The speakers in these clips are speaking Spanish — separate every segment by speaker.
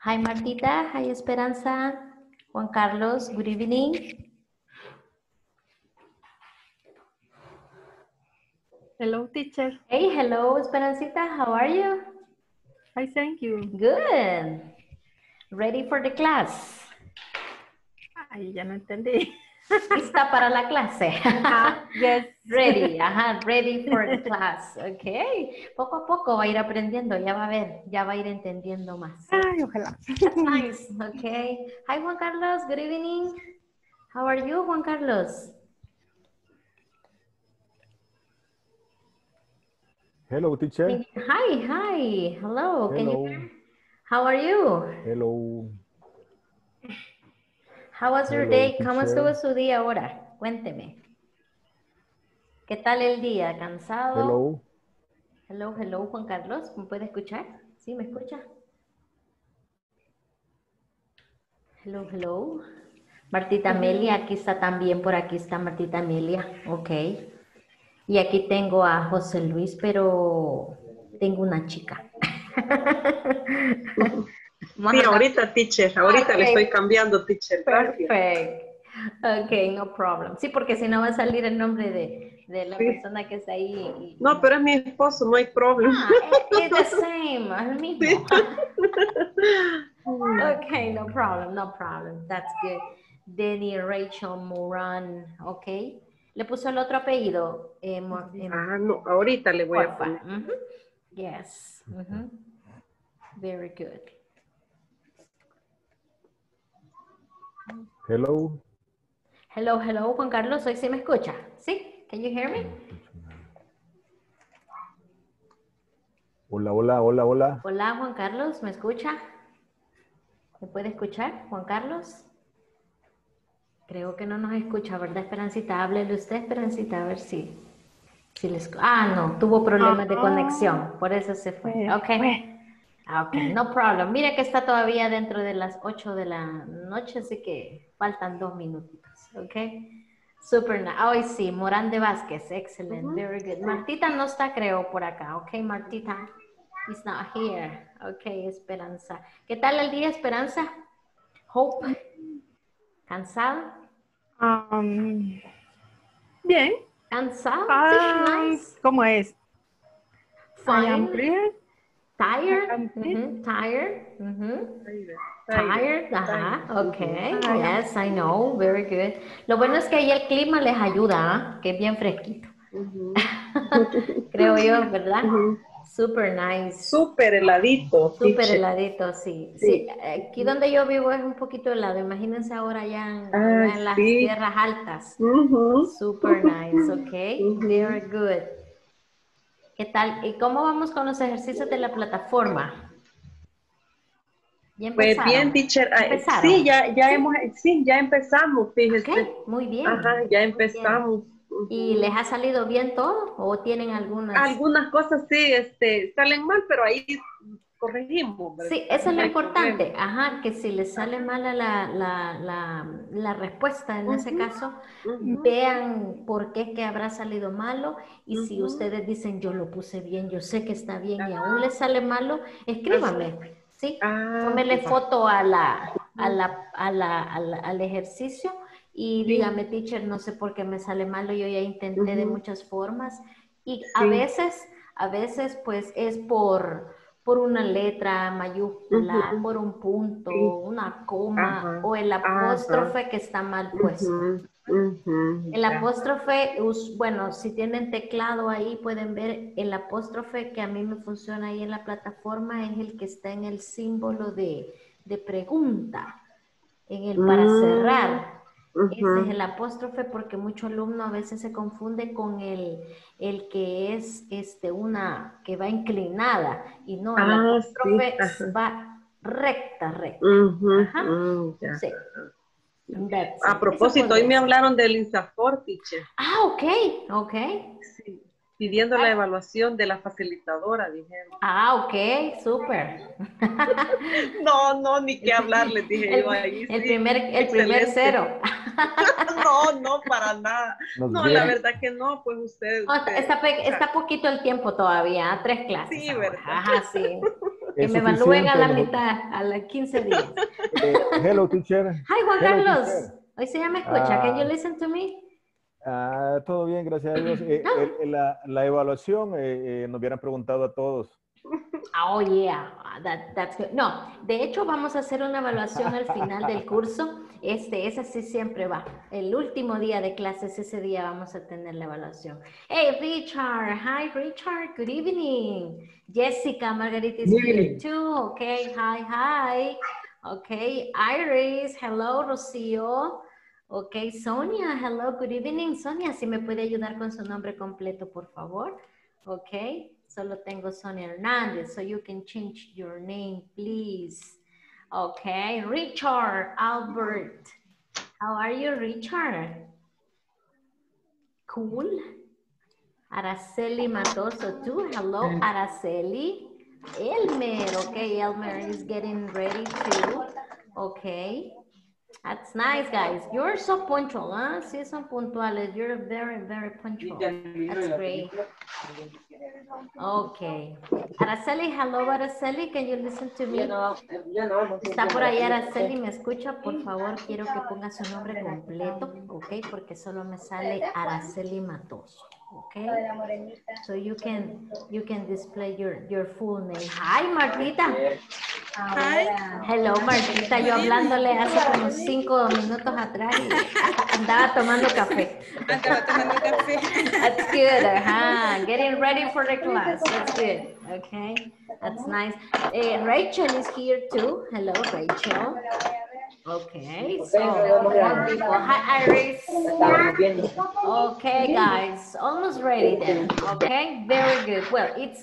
Speaker 1: Hi, Martita. Hi, Esperanza. Juan Carlos, good evening.
Speaker 2: Hello, teacher.
Speaker 1: Hey, hello, Esperancita. How are you?
Speaker 2: I thank you.
Speaker 1: Good. Ready for the class?
Speaker 2: Ay, ya no entendí.
Speaker 1: ¿Lista para la clase?
Speaker 2: Yes.
Speaker 1: Ready, ready for the class. Okay. Poco a poco va a ir aprendiendo, ya va a ver, ya va a ir entendiendo más.
Speaker 2: Ay, ojalá.
Speaker 1: That's nice. Okay. Hi, Juan Carlos. Good evening. How are you, Juan Carlos?
Speaker 3: Hello, teacher.
Speaker 1: Hi. Hello. Can you
Speaker 3: Hello.
Speaker 1: hear me? How are you?
Speaker 3: Hello.
Speaker 1: How was your
Speaker 3: Hello,
Speaker 1: day? ¿Cómo
Speaker 3: teacher.
Speaker 1: estuvo su día ahora? Cuénteme. ¿Qué tal el día? ¿Cansado?
Speaker 3: Hello.
Speaker 1: Hello, Juan Carlos. ¿Me puede escuchar? ¿Sí, me escucha? Hello. Martita Amelia, aquí está también, por aquí está Martita Amelia. Ok. Y aquí tengo a José Luis, pero tengo una chica.
Speaker 4: Sí, ahorita, teacher. Ahorita le estoy cambiando, teacher. Gracias.
Speaker 1: Perfecto. Ok, no problem. Sí, porque si no va a salir el nombre de la persona que está ahí.
Speaker 4: No, pero es mi esposo, no hay problema.
Speaker 1: Es the same, es el mismo.
Speaker 4: Sí.
Speaker 1: Ok, no problem. That's good. Denny Rachel Moran, ok. ¿Le puso el otro apellido?
Speaker 4: No, ahorita le voy a
Speaker 1: Porfa.
Speaker 4: poner.
Speaker 1: Yes. Very good.
Speaker 3: Hello.
Speaker 1: Hello, Juan Carlos. ¿Hoy sí me escucha? ¿Sí? Can you hear me?
Speaker 3: Hola.
Speaker 1: Hola, Juan Carlos. ¿Me escucha? ¿Me puede escuchar, Juan Carlos? Creo que no nos escucha, ¿verdad, Esperancita? Háblele usted, Esperancita, a ver si les... no, tuvo problemas de conexión, por eso se fue. Ok, no problem. Mira que está todavía dentro de las 8 de la noche, así que faltan 2 minutitos, ok. Super nice. Hoy sí, Morán de Vázquez, excellent, very good. Martita no está, creo, por acá, ok, Martita is not here. Ok, Esperanza. ¿Qué tal el día, Esperanza? Hope. ¿Cansado?
Speaker 2: Bien.
Speaker 1: ¿Cansado? Sí, nice.
Speaker 2: ¿Cómo es?
Speaker 1: Fine.
Speaker 2: I am clear.
Speaker 1: Tired. Tired. Tired. Okay. Yes, I know. Very good. Lo bueno es que ahí el clima les ayuda, que es bien fresquito. Creo yo, ¿verdad? Super nice.
Speaker 4: Súper heladito.
Speaker 1: Súper heladito, sí. Aquí donde yo vivo es un poquito helado. Imagínense ahora ya en las tierras altas. Super nice, ok. Very good. ¿Qué tal? ¿Y cómo vamos con los ejercicios de la plataforma? ¿Ya
Speaker 4: Pues bien, teacher. Sí, ya empezamos, fíjese.
Speaker 1: Ok, muy bien.
Speaker 4: Ya empezamos.
Speaker 1: ¿Y les ha salido bien todo o tienen algunas?
Speaker 4: Algunas cosas sí, salen mal, pero ahí corregimos, ¿verdad?
Speaker 1: Sí, eso es lo importante. Que si les sale mala la respuesta en ese caso, vean por qué que habrá salido malo y si ustedes dicen yo lo puse bien, yo sé que está bien y aún les sale malo, escríbanme, ¿sí? Tómele foto al ejercicio y dígame, teacher, no sé por qué me sale malo, yo ya intenté de muchas formas y a veces pues es por una letra mayúscula, por un punto, una coma o el apóstrofe que está mal puesto. El apóstrofe, bueno, si tienen teclado ahí pueden ver el apóstrofe que a mí me funciona ahí en la plataforma, es el que está en el símbolo de pregunta, en el para cerrar. Ese es el apóstrofe porque mucho alumno a veces se confunde con el que es una que va inclinada y no, el apóstrofe va recta. Sí.
Speaker 4: A propósito, hoy me hablaron del INSAFORP, teacher.
Speaker 1: Ok.
Speaker 4: Sí, pidiendo la evaluación de la facilitadora, dijeron.
Speaker 1: Ok, súper.
Speaker 4: No, ni qué hablarles, dije yo ahí.
Speaker 1: El primer cero.
Speaker 4: No, para nada. La verdad que no, pues usted.
Speaker 1: Está poquito el tiempo todavía, 3 clases.
Speaker 4: Sí, ¿verdad?
Speaker 1: Sí. Que
Speaker 3: Es
Speaker 1: me evalúen a la
Speaker 3: suficiente,
Speaker 1: mitad, a los 15 días.
Speaker 3: Hello, teacher.
Speaker 1: Hi, Juan
Speaker 3: Hello,
Speaker 1: Carlos.
Speaker 3: teacher.
Speaker 1: Hoy sí ya me escucha. Can you
Speaker 3: Ah,
Speaker 1: listen to me?
Speaker 3: todo bien, gracias a Dios. La evaluación nos hubieran preguntado a todos.
Speaker 1: Oh, yeah, that's good. No, de hecho vamos a hacer una evaluación al final del curso. Ese sí siempre va. El último día de clases, ese día vamos a tener la evaluación. Hey, Richard. Hi, Richard. Good evening. Jessica, Margarita is here too. Okay, hi. Okay, Iris. Hello, Rocío. Okay, Sonia. Hello, good evening. Sonia, si me puede ayudar con su nombre completo, por favor. Okay. Solo tengo Sonia Hernandez, so you can change your name, please. Okay, Richard Albert. How are you, Richard? Cool. Araceli Matoso too. Hello, Araceli. Elmer, okay, Elmer is getting ready too. Okay. That's nice, guys. You're so punctual, huh? Sí, son puntuales. You're very, very punctual. That's great. Okay. Araceli, hello, Araceli. Can you listen to me? Está por ahí Araceli, ¿me escucha? Por favor, quiero que ponga su nombre completo, ok, porque solo me sale Araceli Matoso, ok. So you can display your full name. Hi, Martita.
Speaker 5: Hi.
Speaker 1: Hello, Martita. Yo hablándole hace como 5 minutos atrás y andaba tomando café.
Speaker 5: Andaba tomando café.
Speaker 1: That's good. Getting ready for the class. That's good. Okay. That's nice. Rachel is here too. Hello, Rachel. Okay. So, wonderful. Hi, Iris. Okay, guys. Almost ready then. Okay. Very good. Well, it's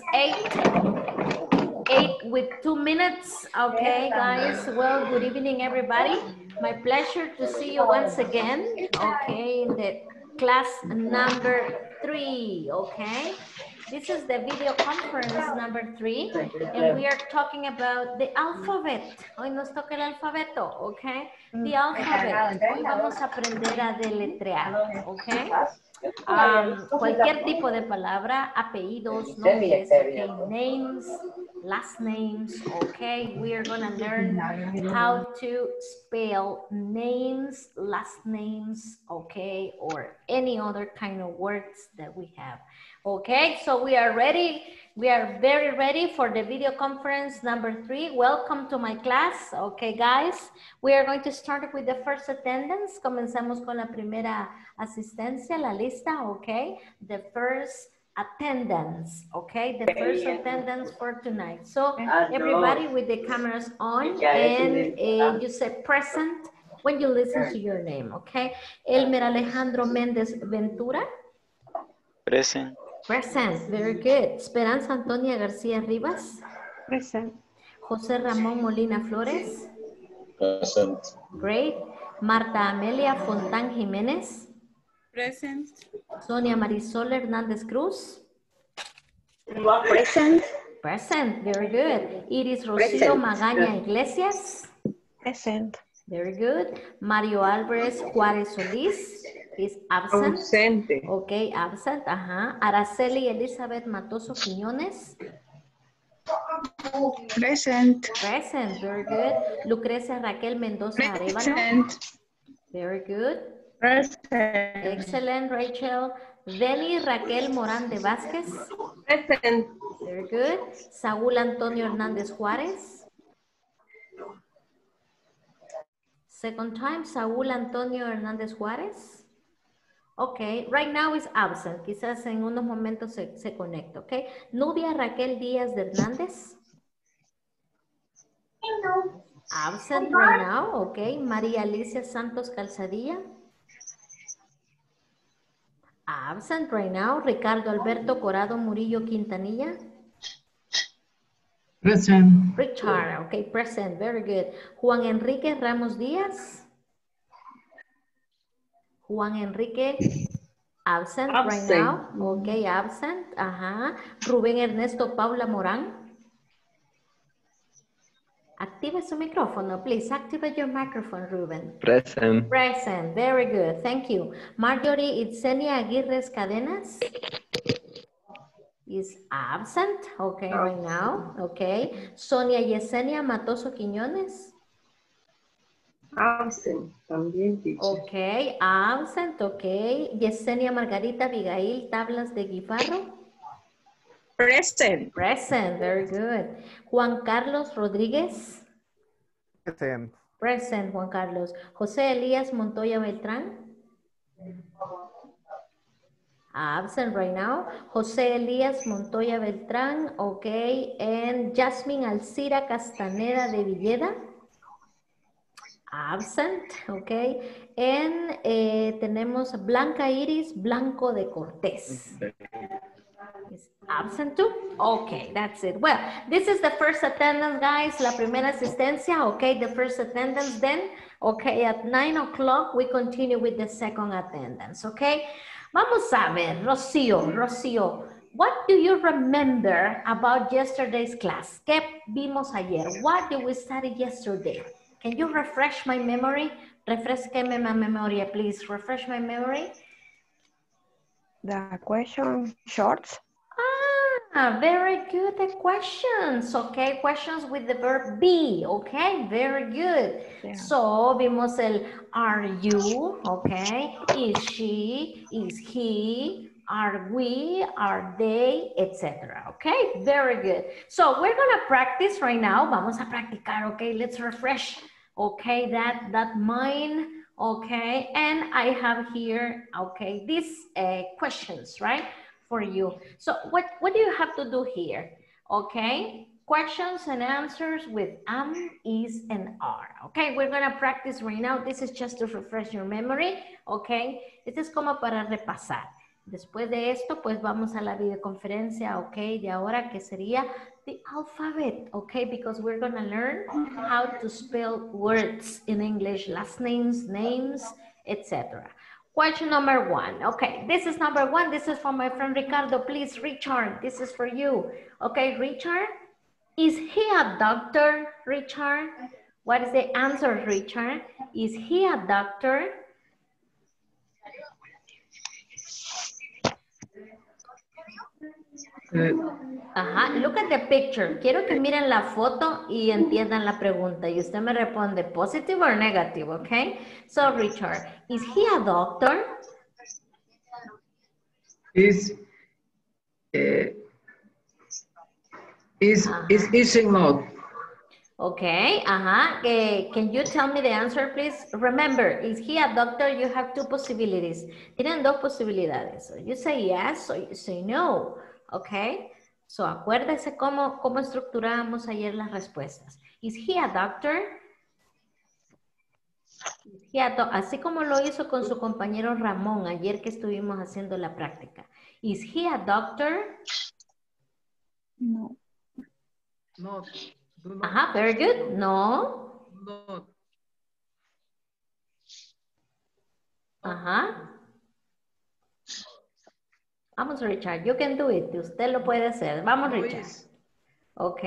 Speaker 1: 8 with 2 minutes. Okay, guys. Well, good evening, everybody. My pleasure to see you once again. Okay, in the class number 3. Okay. This is the video conference number 3, and we are talking about the alphabet. Hoy nos toca el alfabeto, okay? The alphabet. Hoy vamos a aprender a deletrear, okay? Cualquier tipo de palabra, apellidos, nombres, okay? Names, last names, okay? We are gonna learn how to spell names, last names, okay? Or any other kind of words that we have. Okay, so we are ready. We are very ready for the video conference number 3. Welcome to my class. Okay, guys, we are going to start with the first attendance. Comenzamos con la primera asistencia, la lista, okay? The first attendance, okay? The first attendance for tonight. So everybody with the cameras on, and you say present when you listen to your name, okay? Elmer Alejandro Méndez Ventura.
Speaker 6: Present.
Speaker 1: Present, very good. Esperanza Antonia García Rivas.
Speaker 2: Present.
Speaker 1: José Ramón Molina Flores.
Speaker 7: Present.
Speaker 1: Great. Marta Amelia Fontán Jiménez.
Speaker 5: Present.
Speaker 1: Sonia Marisol Hernández Cruz.
Speaker 8: Present.
Speaker 1: Present, very good. Iris Rocío Magaña Iglesias.
Speaker 8: Present.
Speaker 1: Very good. Mario Álvarez Juárez Solís. Is absent.
Speaker 4: Ausente.
Speaker 1: Ok, absent, ajá. Araceli Elizabeth Matoso Quiñones.
Speaker 8: Present.
Speaker 1: Present, very good. Lucrecia Raquel Mendoza Arevalo.
Speaker 8: Present.
Speaker 1: Very good.
Speaker 8: Present.
Speaker 1: Excellent, Rachel. Deni Raquel Morán de Vázquez.
Speaker 4: Present.
Speaker 1: Very good. Saúl Antonio Hernández Juárez. Second time, Saúl Antonio Hernández Juárez. Ok, right now is absent. Quizás en unos momentos se conecta, ok. Nubia Raquel Díaz de Hernández. Absent right now, ok. María Alicia Santos Calzadilla. Absent right now. Ricardo Alberto Corado Murillo Quintanilla.
Speaker 9: Present.
Speaker 1: Richard, ok, present, very good. Juan Enrique Ramos Díaz. Juan Enrique, absent right now. Ok, absent. Ajá. Rubén Ernesto Paula Morán. Activa su micrófono, please. Activate your microphone, Rubén.
Speaker 6: Present.
Speaker 1: Present, very good. Thank you. Marjorie Itzenia Aguirre Cadenas. is absent, okay, right now, okay. Sonia Yesenia Matoso Quiñones.
Speaker 4: Absent también, teacher.
Speaker 1: Okay, absent, okay. Yesenia Margarita Abigail Tablas de Guifarro.
Speaker 8: Present.
Speaker 1: Present, very good. Juan Carlos Rodríguez.
Speaker 3: Present.
Speaker 1: Present, Juan Carlos. José Elías Montoya Beltrán. Absent right now. José Elías Montoya Beltrán, okay. And Jasmine Alcira Castaneda de Villeda. Absent, okay. And tenemos Blanca Iris Blanco de Cortés. Is absent too? Okay, that's it. Well, this is the first attendance, guys. La primera asistencia, okay, the first attendance. Then, okay, at 9 o'clock, we continue with the second attendance, okay? Vamos a ver, Rocío, what do you remember about yesterday's class? ¿Qué vimos ayer? What did we study yesterday? Can you refresh my memory? Refresqueme mi memoria, please. Refresh my memory.
Speaker 8: The question shorts.
Speaker 1: Ah, very good. The questions, okay? Questions with the verb be, okay? Very good.
Speaker 8: Yeah.
Speaker 1: So, vimos el are you, okay? Is she, is he, are we, are they, etc. Okay, very good. So, we're gonna practice right now. Vamos a practicar, okay? Let's refresh, okay, that mind, okay? And I have here, okay, these questions, right? For you. So what do you have to do here? Okay, questions and answers with am, is, and are. Okay, we're gonna practice right now. This is just to refresh your memory. Okay, este es como para repasar. Después de esto, pues vamos a la videoconferencia, okay, de ahora que sería the alphabet, okay, because we're gonna learn how to spell words in English, last names, etc. Question number 1. Okay, this is number 1. This is for my friend Ricardo. Please, Richard, this is for you. Okay, Richard, is he a doctor, Richard? What is the answer, Richard? Is he a doctor? Ajá, look at the picture. Quiero que miren la foto y entiendan la pregunta. Y usted me responde positive or negative, okay? So, Richard, is he a doctor?
Speaker 7: Is not.
Speaker 1: Okay, can you tell me the answer, please? Remember, is he a doctor? You have two possibilities. Tienen dos posibilidades. So you say yes or you say no. Okay, so acuérdese cómo estructuramos ayer las respuestas. Is he a doctor? Así como lo hizo con su compañero Ramón ayer que estuvimos haciendo la práctica. Is he a doctor?
Speaker 8: No.
Speaker 7: Not.
Speaker 1: Ajá, very good. No.
Speaker 7: Not.
Speaker 1: Ajá. Vamos, Richard, you can do it. Usted lo puede hacer. Vamos, Richard. Ok.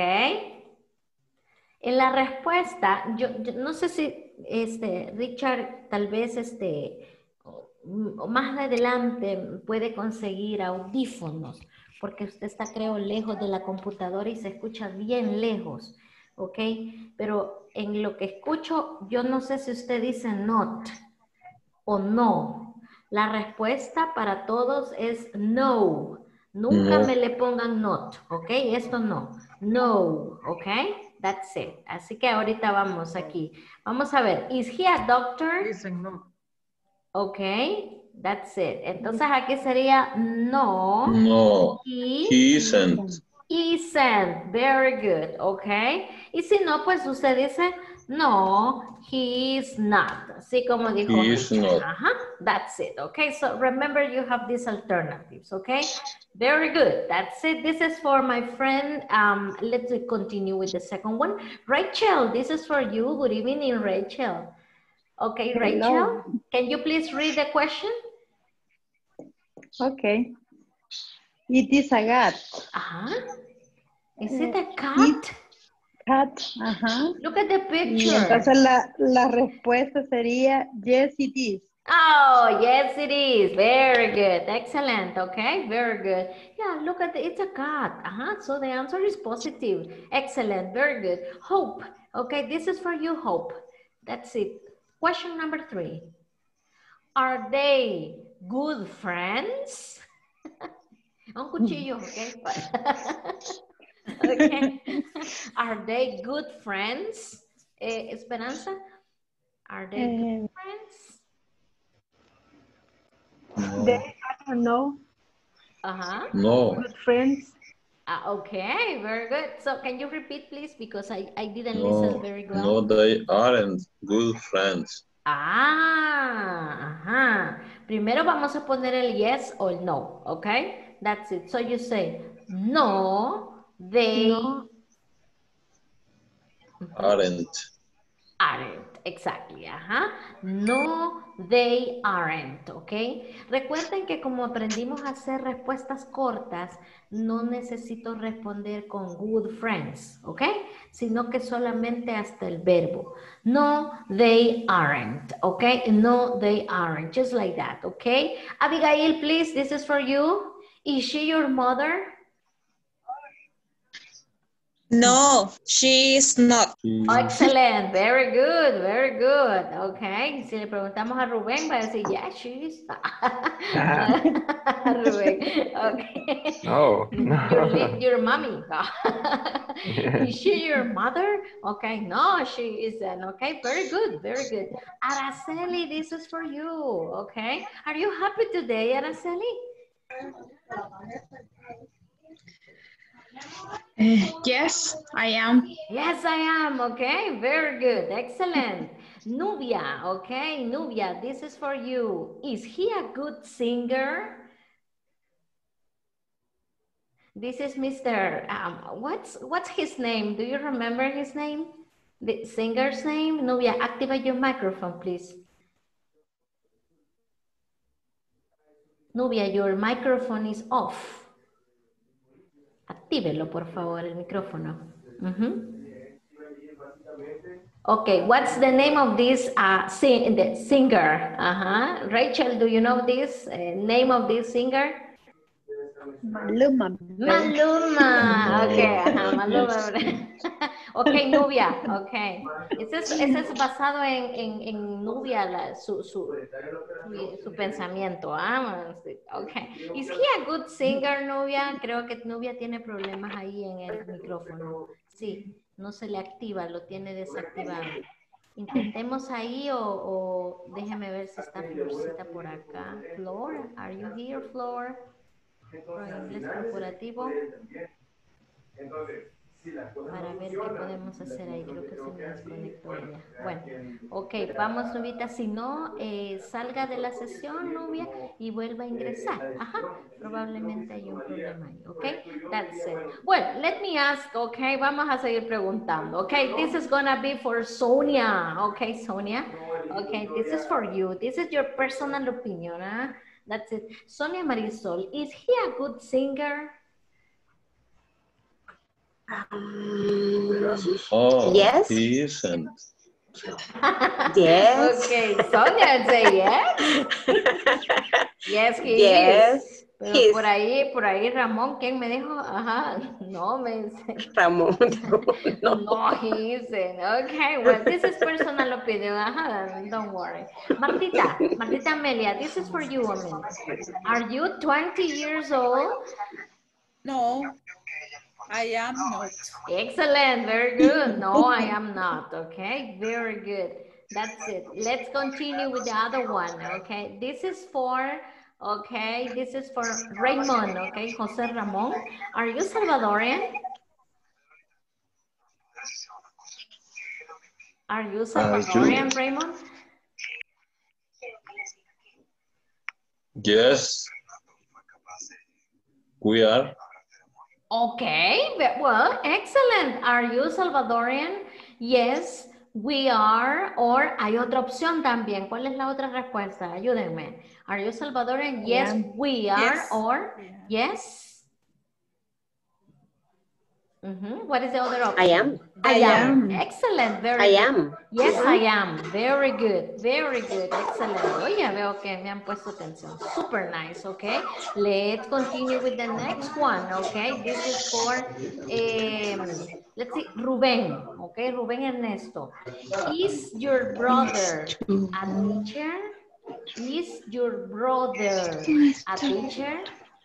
Speaker 1: En la respuesta, yo no sé si Richard tal vez más adelante puede conseguir audífonos, porque usted está, creo, lejos de la computadora y se escucha bien lejos. Ok. Pero en lo que escucho, yo no sé si usted dice not o no. La respuesta para todos es no. Nunca me le pongan not, ¿ok? Esto no. No, ¿ok? That's it. Así que ahorita vamos aquí. Vamos a ver. Is he a doctor?
Speaker 7: No.
Speaker 1: Ok, that's it. Entonces aquí sería no.
Speaker 9: No,
Speaker 1: He
Speaker 9: isn't.
Speaker 1: Isn't. Very good, ¿ok? Y si no, pues usted dice no, he is not. Así como dijo.
Speaker 9: He is not.
Speaker 1: That's it. Okay, so remember you have these alternatives. Okay, very good. That's it. This is for my friend. Let's continue with the second one. Rachel, this is for you. Good evening, Rachel. Okay,
Speaker 2: Hello.
Speaker 1: Rachel, can you please read the question?
Speaker 2: Okay. It is a cat.
Speaker 1: Is it a cat?
Speaker 2: Cat,
Speaker 1: Look at the
Speaker 2: Y
Speaker 1: picture.
Speaker 2: entonces la respuesta sería yes it is.
Speaker 1: Oh, yes, it is. Very good. Excellent. Okay, very good. Yeah, look at it's a cat. So the answer is positive. Excellent. Very good. Hope. Okay, this is for you, Hope. That's it. Question number 3. Are they good friends? Un cuchillo, okay? Okay. Are they good friends? Esperanza? Are they good friends?
Speaker 2: They are no
Speaker 6: No.
Speaker 2: good friends.
Speaker 1: Okay, very good. So can you repeat, please? Because I didn't listen very well.
Speaker 6: No, they aren't good friends.
Speaker 1: Primero vamos a poner el yes o el no, okay? That's it. So you say, no, they
Speaker 2: No.
Speaker 6: Aren't.
Speaker 1: aren't, exactly, No, they aren't, ¿ok? Recuerden que como aprendimos a hacer respuestas cortas, no necesito responder con good friends, ¿ok? Sino que solamente hasta el verbo. No, they aren't, ¿ok? No, they aren't, just like that, ¿ok? Abigail, please, this is for you. Is she your mother?
Speaker 8: No, she is not.
Speaker 1: Excellent, very good, very good. Okay, si le preguntamos a Rubén, va a decir, yeah, she is. Rubén, okay.
Speaker 9: No.
Speaker 1: Your mommy. Is she your mother? Okay, no, she isn't. Okay, very good, very good. Araceli, this is for you. Okay, are you happy today, Araceli?
Speaker 5: Yes, I am.
Speaker 1: Yes, I am. Okay, very good. Excellent. Nubia, okay, Nubia, this is for you. Is he a good singer? This is Mr. What's his name? Do you remember his name? The singer's name? Nubia, activate your microphone, please. Nubia, your microphone is off. Actívelo, por favor, el micrófono. Okay, what's the name of this the singer? Rachel, do you know this name of this singer?
Speaker 2: Maluma.
Speaker 1: Maluma. Okay, Maluma. Okay, Nubia. Okay. Ese es basado en Nubia, su pensamiento. Okay. Is he a good singer, Nubia? Creo que Nubia tiene problemas ahí en el micrófono. Sí, no se le activa, lo tiene desactivado. Intentemos ahí o déjeme ver si está Florcita por acá. Flor, are you here, Flor? Pro inglés corporativo. Para ver qué podemos hacer ahí. Creo que se me desconectó ella. Bueno, ok, vamos, Nubita. Si no, salga de la sesión, Nubia, y vuelva a ingresar. Probablemente hay un problema ahí, ok? That's it. Well, let me ask, ok, vamos a seguir preguntando. Ok, this is gonna be for Sonia. Ok, Sonia. Ok, this is for you. This is your personal opinion, That's it. Sonia Marisol, is he a good singer?
Speaker 8: Yes.
Speaker 6: He isn't.
Speaker 8: Yes.
Speaker 1: Okay, Sonia, say yes. Yes, he is. Pero por ahí Ramón, ¿quién me dijo? No, me dice.
Speaker 8: Ramón,
Speaker 1: No, he isn't. Okay, well, this is personal opinion. Don't worry. Martita Amelia, this is for you, Amelia. Are you 20 years old?
Speaker 5: No, I am not.
Speaker 1: Excellent, very good. No, I am not, okay? Very good. That's it. Let's continue with the other one, okay? This is for Raymond, okay? Jose Ramon. Are you Salvadorian? Are you Salvadorian, Raymond?
Speaker 6: Yes. We are.
Speaker 1: Okay, well, excellent. Are you Salvadorian? Yes, we are. Or hay otra opción también. ¿Cuál es la otra respuesta? Ayúdenme. Are you Salvadorian? Yes, we are. Yes. Or yes. What is the other option?
Speaker 8: I am.
Speaker 1: I am. Excellent. Very
Speaker 8: I
Speaker 1: good.
Speaker 8: am.
Speaker 1: Yes, I am. Very good. Very good. Excellent. Oye, veo que me han puesto atención. Super nice. Okay. Let's continue with the next one. Okay. This is for, let's see, Rubén. Okay. Rubén Ernesto. Is your brother a teacher? Is your brother a teacher?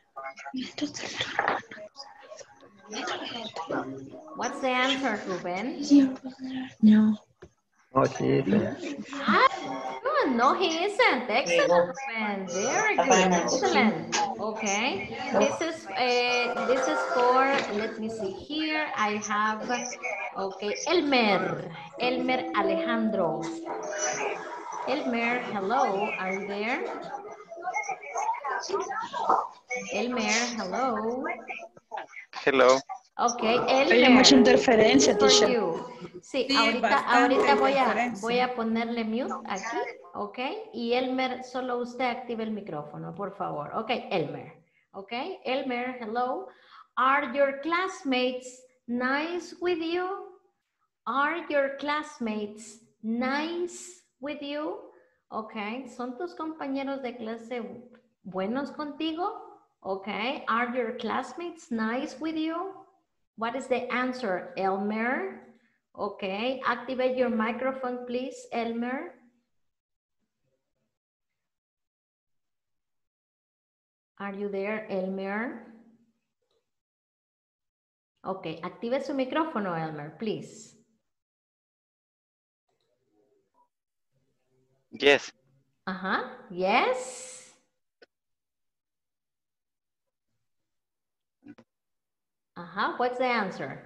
Speaker 1: What's the answer, Ruben?
Speaker 5: No.
Speaker 7: No, she isn't.
Speaker 1: Good. No, he isn't. Excellent, Ruben. Very good. Excellent. Okay. This is for, let me see here. I have, okay, Elmer. Elmer Alejandro. Elmer, hello. Are you there? Elmer, hello.
Speaker 9: Hello.
Speaker 1: Okay, Elmer.
Speaker 5: Hay mucha interferencia,
Speaker 1: for
Speaker 5: teacher.
Speaker 1: you. Sí,
Speaker 5: Sí,
Speaker 1: ahorita
Speaker 5: bastante
Speaker 1: voy
Speaker 5: interferencia.
Speaker 1: a ponerle mute aquí, ok. Y Elmer, solo usted active el micrófono, por favor. Ok, Elmer. Ok, Elmer, hello. Are your classmates nice with you? Are your classmates nice with you? Ok, ¿son tus compañeros de clase buenos contigo? Ok, are your classmates nice with you? What is the answer, Elmer? Okay, activate your microphone, please, Elmer. Are you there, Elmer? Okay, active su micrófono, Elmer, please.
Speaker 9: Yes.
Speaker 1: Yes. What's the answer?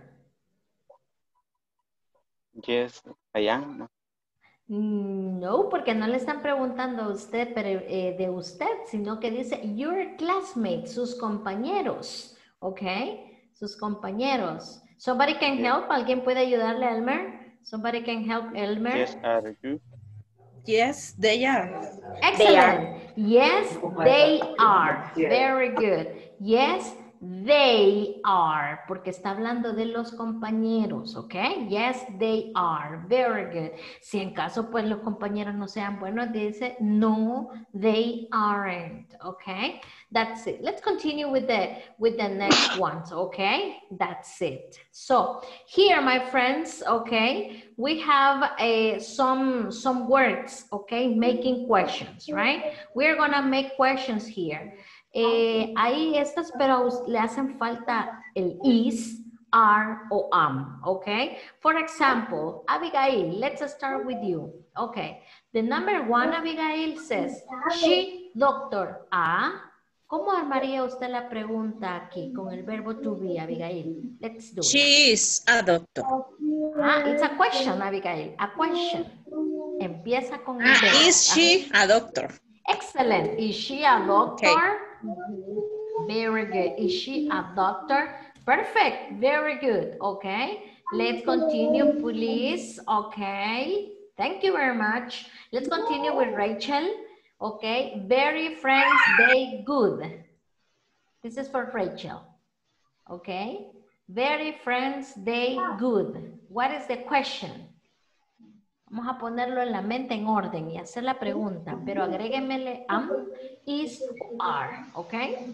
Speaker 9: Yes, I am.
Speaker 1: No, porque no le están preguntando a usted de usted, sino que dice your classmates, sus compañeros, ¿ok? Sus compañeros. Somebody can help, ¿alguien puede ayudarle a Elmer? Somebody can help Elmer?
Speaker 9: Yes, are you?
Speaker 5: Yes, they are.
Speaker 1: Excellent.
Speaker 8: They are.
Speaker 1: Yes, they are. Very good. Yes, they are, porque está hablando de los compañeros, ¿ok? Yes, they are. Very good. Si en caso, pues, los compañeros no sean buenos, dice, no, they aren't, ¿ok? That's it. Let's continue with the next ones, ¿ok? That's it. So, here, my friends, ¿ok? We have some words, ¿ok? Making questions, right? We're gonna make questions here. Ahí estas, pero le hacen falta el is, are o am, okay? For example, Abigail, let's start with you. Okay, the number one, Abigail says, she, doctor, ¿cómo armaría usted la pregunta aquí con el verbo to be, Abigail? Let's do it.
Speaker 8: She is a doctor.
Speaker 1: It's a question, Abigail, a question. Empieza con el verbo.
Speaker 8: Is she a doctor?
Speaker 1: Excellent. Is she a doctor?
Speaker 8: Okay.
Speaker 1: Very good. Is she a doctor? Perfect. Very good. Okay. Let's continue, please. Okay. Thank you very much. Let's continue with Rachel. Okay. Very friends, they good. This is for Rachel. Okay. Very friends, they good. What is the question? Vamos a ponerlo en la mente en orden y hacer la pregunta, pero agréguenmele am, is, are, ¿ok?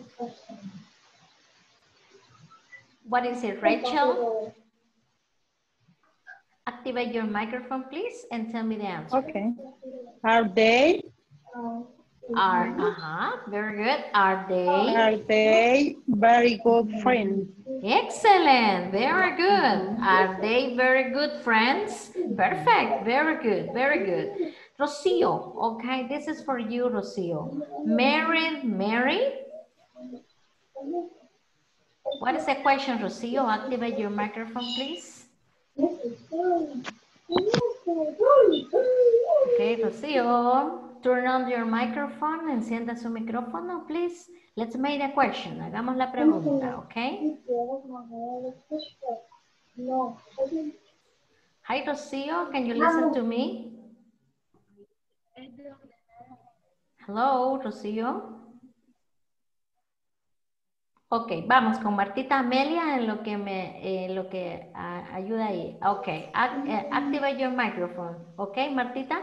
Speaker 1: What is it, Rachel? Activate your microphone, please, and tell me the answer.
Speaker 2: Okay. Are they?
Speaker 1: Are, very good. Are they?
Speaker 2: Are they very good friends?
Speaker 1: Excellent. Very good. Are they very good friends? Perfect. Very good. Very good. Rocio. Okay, this is for you, Rocio. Married, Mary? What is the question, Rocio? Activate your microphone, please. Okay, Rocio. Turn on your microphone. Encienda su micrófono, please. Let's make a question. Hagamos la pregunta, okay? Hi, Rocio. Can you listen to me? Hello, Rocio. Ok, vamos con Martita Amelia en lo que ayuda ahí. Ok, activate your microphone. Ok, Martita.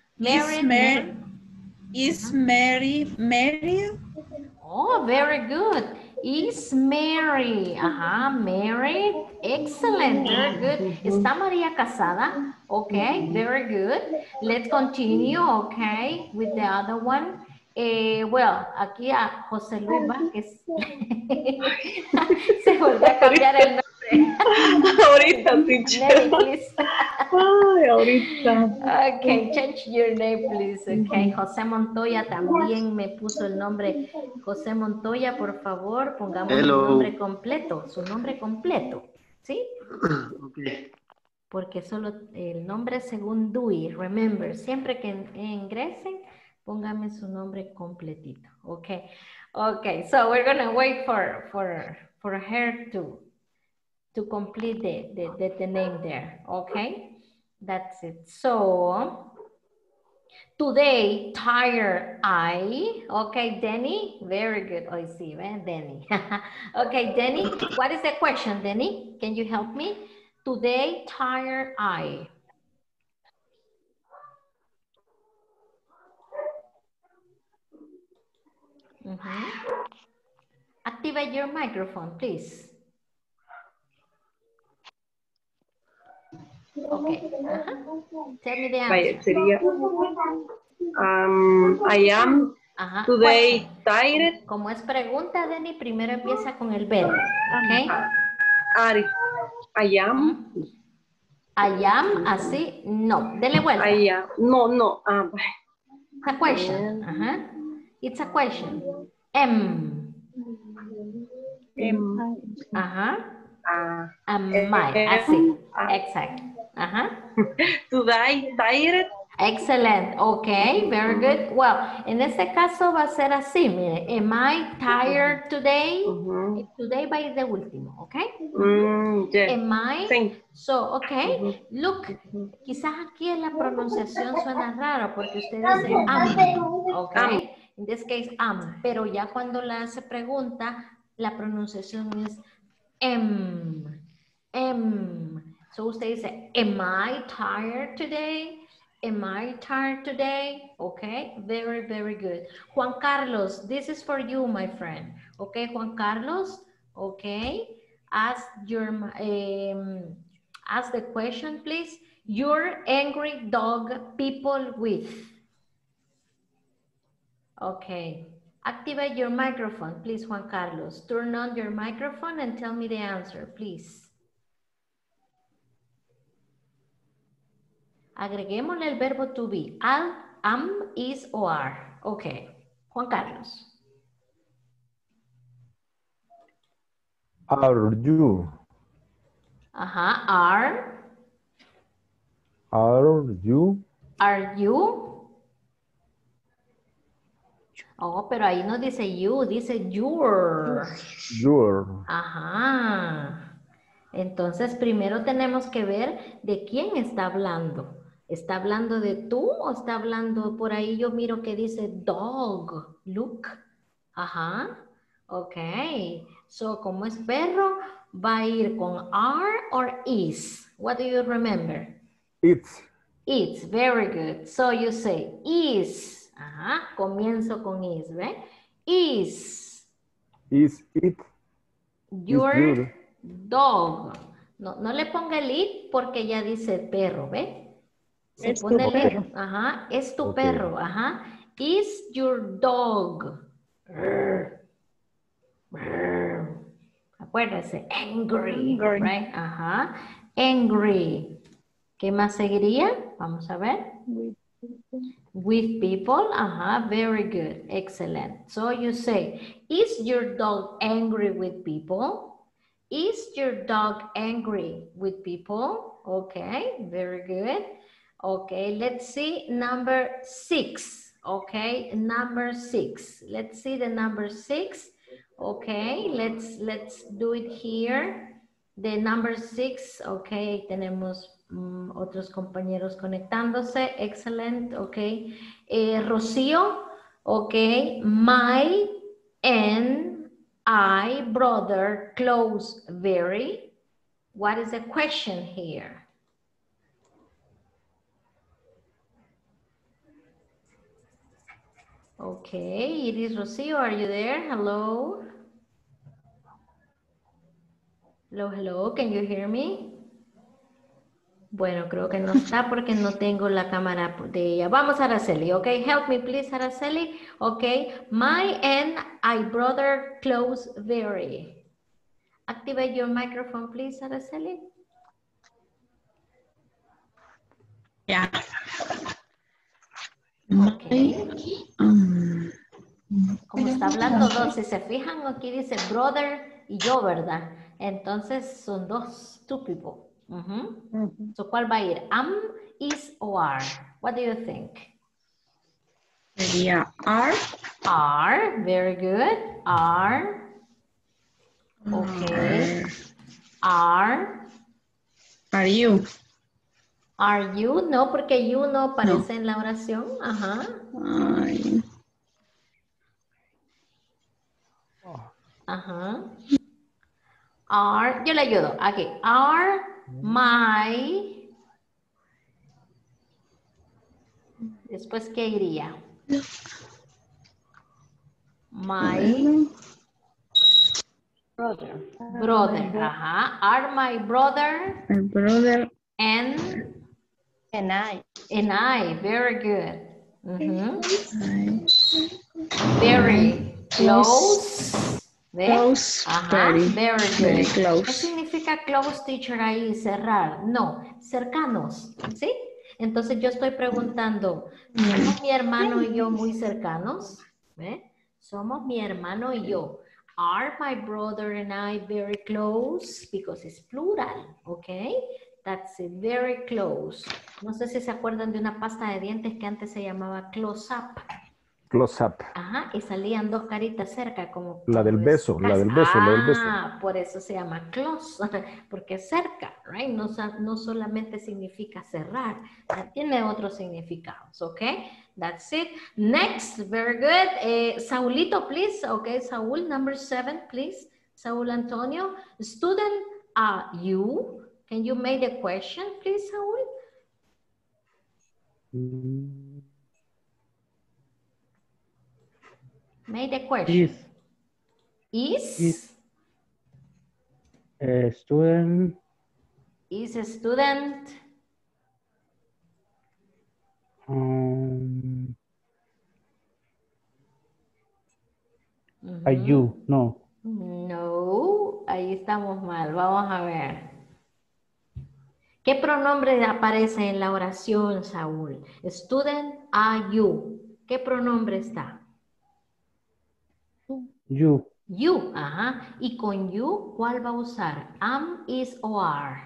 Speaker 5: Is Mary married?
Speaker 1: Oh, very good. Is Mary. Ajá, married. Excellent, very good. ¿Está María casada? Okay, very good. Let's continue, okay, with the other one. Well, aquí a José Luis Vázquez. Se volvió a cambiar el nombre.
Speaker 4: Ahorita, teacher.
Speaker 1: Name, please.
Speaker 4: Ay, ahorita.
Speaker 1: Okay, change your name, please. Okay, José Montoya también me puso el nombre. José Montoya, por favor, pongamos el nombre completo, su nombre completo, ¿sí?
Speaker 7: Okay.
Speaker 1: Porque solo el nombre según Dewey, remember, siempre que ingresen, póngame su nombre completito, okay? Okay, so we're gonna wait for her to complete the name there, okay? That's it. So, today, tired eye. Okay, Denny, very good. Oh, see, Denny. Okay, Denny, what is the question, Denny? Can you help me? Today, tired eye. Activate your microphone, please. Okay. Tell me the answer.
Speaker 4: Vaya, sería, I am today tired.
Speaker 1: Como es pregunta, Denny, primero empieza con el verbo, ¿ok?
Speaker 4: I am.
Speaker 1: I am, así, no. Dele vuelta.
Speaker 4: I am. No.
Speaker 1: It's a question. It's a question. Am. Am I, así. Exacto.
Speaker 4: Today tired.
Speaker 1: Excellent. Okay, very good. Well, en este caso va a ser así, mire. Am I tired today? Today va a ir de último, okay?
Speaker 4: Yes.
Speaker 1: Am I? So, okay. Look, quizás aquí la pronunciación suena raro porque usted dice am, okay? In this case, am. Pero ya cuando la se pregunta, la pronunciación es am. So usted dice, am I tired today? Am I tired today? Okay, very, very good. Juan Carlos, this is for you, my friend. Okay, Juan Carlos, okay. Ask the question, please. Your angry dog people with. Okay. Activate your microphone, please, Juan Carlos. Turn on your microphone and tell me the answer, please. Agreguémosle el verbo to be. Am, is, o are. Ok. Juan Carlos.
Speaker 3: Are you?
Speaker 1: Are.
Speaker 3: Are you?
Speaker 1: Are you? Oh, pero ahí no dice you, dice your.
Speaker 3: Your.
Speaker 1: Entonces, primero tenemos que ver de quién está hablando. ¿Está hablando de tú o está hablando por ahí? Yo miro que dice dog, look. Ok. So, como es perro, va a ir con are or is. What do you remember?
Speaker 3: It's.
Speaker 1: It's, very good. So, you say is. Comienzo con is, ¿ve? Is.
Speaker 3: Is it?
Speaker 1: Your dog. No le ponga el it porque ya dice perro, ¿ve? Se pone el it. Es tu perro. Is your dog. Acuérdese, angry. Right? Angry. ¿Qué más seguiría? Vamos a ver. With people. Very good. Excellent. So you say, is your dog angry with people? Is your dog angry with people? Okay, very good. Okay, let's see number 6. Okay, number 6. Let's see the number 6. Okay, let's do it here. The number 6. Okay, tenemos otros compañeros conectándose. Excellent. Okay, Rocío. Okay, my and I, brother, close very. What is the question here? Okay, Iris Rocio, are you there? Hello? Hello, hello, can you hear me? Bueno, creo que no está porque no tengo la cámara de ella. Vamos, Araceli, ok? Help me, please, Araceli. Ok, my and I brother close very. Activate your microphone, please, Araceli.
Speaker 5: Yeah.
Speaker 1: Okay. Como está hablando dos, si se fijan, aquí dice brother y yo, ¿verdad? Entonces son dos, two people. So, ¿cuál va a ir? Am, is o are? What do you think?
Speaker 5: Sería are.
Speaker 1: Are, very good. Are. Okay. Are.
Speaker 5: Are you?
Speaker 1: Are you? No, porque you no aparece en la oración. Ajá.
Speaker 5: Ay.
Speaker 1: Ajá. Are, yo le ayudo. Aquí. Are my. Después, ¿qué iría? My brother. Brother. Ajá. Are my brother.
Speaker 5: My brother.
Speaker 1: And
Speaker 2: I.
Speaker 1: And I. Very good. Very close.
Speaker 5: Close.
Speaker 1: Ajá, very good.
Speaker 5: Very close.
Speaker 1: ¿Qué significa close, teacher, ahí? Cerrar. No, cercanos, ¿sí? Entonces yo estoy preguntando, ¿somos mi hermano y yo muy cercanos? Somos mi hermano y yo. Are my brother and I very close? Because it's plural, okay? That's it, very close. No sé si se acuerdan de una pasta de dientes que antes se llamaba close up.
Speaker 3: Close up.
Speaker 1: Ajá, y salían dos caritas cerca, como...
Speaker 3: La del beso, la del beso, la del beso.
Speaker 1: Ah, por eso se llama close, porque cerca, right? No solamente significa cerrar, tiene otros significados, ¿ok? That's it. Next, very good. Saulito, please. Okay, Saul, number 7, please. Saul Antonio. Student, you. Can you make the question, please, Saul? Make the question. Is
Speaker 10: a student.
Speaker 1: Is a student.
Speaker 10: Are you? No.
Speaker 1: No, ahí estamos mal. Vamos a ver. ¿Qué pronombre aparece en la oración, Saúl? Student, are you. ¿Qué pronombre está?
Speaker 10: You.
Speaker 1: You, ajá. Y con you, ¿cuál va a usar? Am, is o are.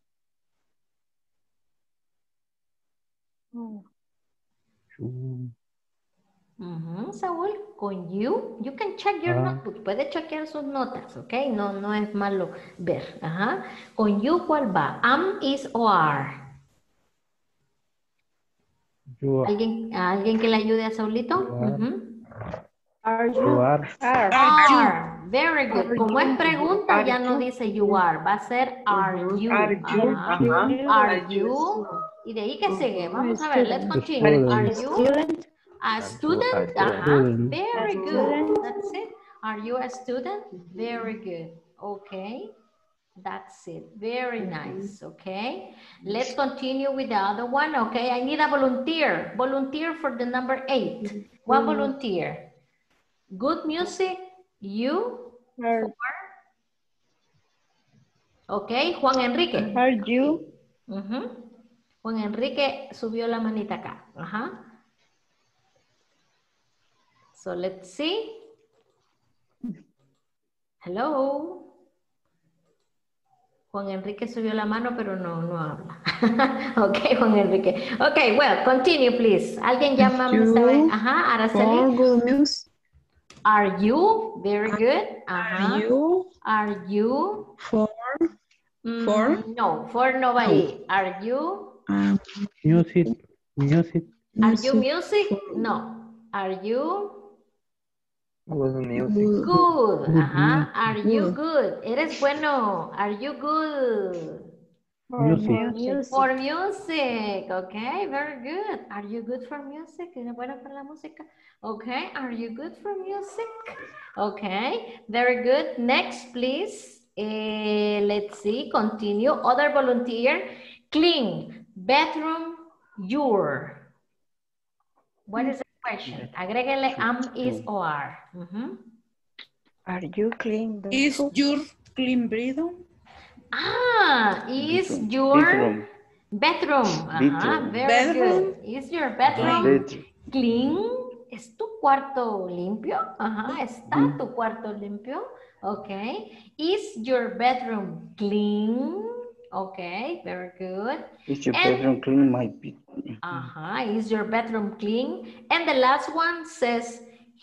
Speaker 1: Saúl, con you can check your notebook. Puede chequear sus notas, ¿ok? No es malo ver. Ajá. Con you, ¿cuál va? Am, is o are. ¿Alguien que le ayude a Saulito?
Speaker 2: Are you?
Speaker 10: You are.
Speaker 1: Are. Very good. Como es pregunta, ya no dice you are. Va a ser are you. Are you. Y de ahí que sigue. Vamos a ver. Let's continue. Are you a student? Very good. That's it. Are you a student? Very good. Okay. That's it. Very nice. Okay. Let's continue with the other one. Okay. I need a volunteer. Volunteer for the number 8. One volunteer. Good music. You. Okay. Juan Enrique.
Speaker 2: Are you?
Speaker 1: Juan Enrique subió la manita acá. Ajá. So let's see. Hello. Juan Enrique subió la mano, pero no habla. Ok, Juan Enrique. Ok, well, continue, please. ¿Alguien llama? Ajá, Araceli.
Speaker 5: Good news.
Speaker 1: Are you? Very good. Ajá.
Speaker 5: Are you?
Speaker 1: Are you?
Speaker 5: For?
Speaker 1: No, for no va ahí. Are you?
Speaker 10: Music.
Speaker 1: Are you music? No. Are you?
Speaker 7: Good music.
Speaker 1: Good. Ajá. Are you good? Eres bueno. Are you good?
Speaker 10: Music.
Speaker 1: For music. Okay, very good. Are you good for music? ¿Eres bueno para la música? Okay. Are you good for music? Okay, very good. Next, please. Let's see. Continue. Other volunteer. Clean. Bedroom. Your. What is the question? Agréguele is or are.
Speaker 2: Are you clean?
Speaker 8: Is your clean bedroom?
Speaker 1: Is your bedroom. Very good. Is your bedroom clean? ¿Es tu cuarto limpio? ¿Está tu cuarto limpio? Okay. Is your bedroom clean? Okay, very good.
Speaker 7: Is your bedroom clean, my
Speaker 1: Is your bedroom clean? And the last one says,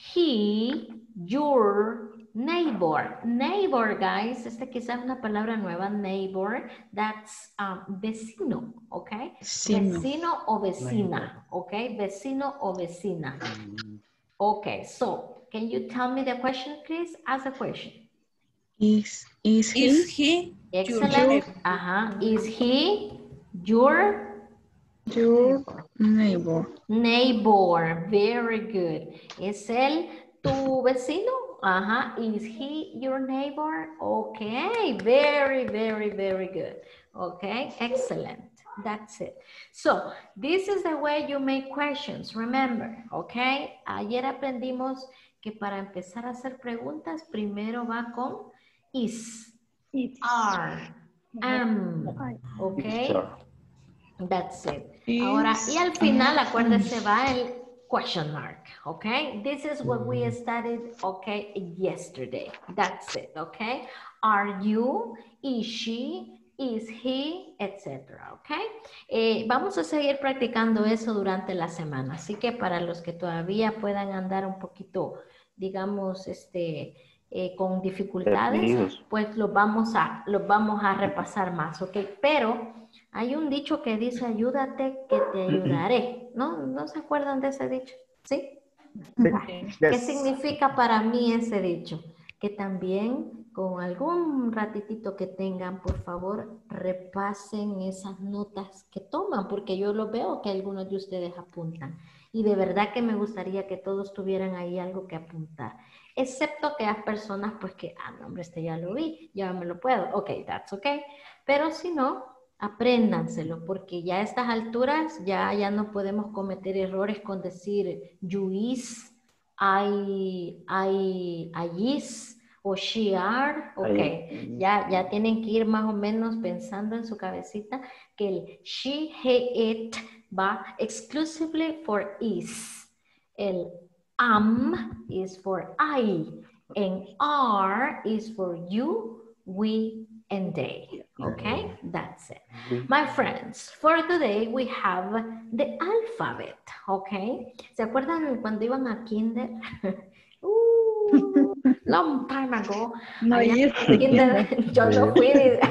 Speaker 1: your neighbor. Neighbor, guys, esta quizás es una palabra nueva, neighbor, that's vecino, okay? Vecino o vecina, okay? Vecino o vecina. Okay, so can you tell me the question, please? Ask the question.
Speaker 5: Is he?
Speaker 1: Excellent. Is he your
Speaker 5: neighbor?
Speaker 1: Neighbor. Very good. ¿Es él tu vecino? Is he your neighbor? Okay. Very, very, very good. Okay. Excellent. That's it. So, this is the way you make questions. Remember, okay? Ayer aprendimos que para empezar a hacer preguntas, primero va con is, are, am, okay? That's it. Ahora, y al final, acuérdese, va el question mark, okay? This is what we studied, okay, yesterday. That's it, okay? Are you, is she, is he, etc., okay? Vamos a seguir practicando eso durante la semana, así que para los que todavía puedan andar un poquito, digamos, con dificultades, pues los vamos a repasar más, ¿ok? Pero hay un dicho que dice, ayúdate que te ayudaré. ¿No se acuerdan de ese dicho? ¿Sí? ¿Qué significa para mí ese dicho? Que también con algún ratitito que tengan, por favor, repasen esas notas que toman, porque yo lo veo que algunos de ustedes apuntan. Y de verdad que me gustaría que todos tuvieran ahí algo que apuntar. Excepto que hay personas, pues que, no, hombre, ya lo vi, ya me lo puedo. Ok, that's okay. Pero si no, apréndanselo, porque ya a estas alturas ya no podemos cometer errores con decir you is, I is, o she are. Ok, ya tienen que ir más o menos pensando en su cabecita que el she, he, it va exclusively for is. El am is for I, and are is for you, we, and they. Okay, that's it. My friends, for today we have the alphabet. Okay, ¿se acuerdan cuando iban a kinder? Long time ago.
Speaker 2: No,
Speaker 1: kinder, yo no fui.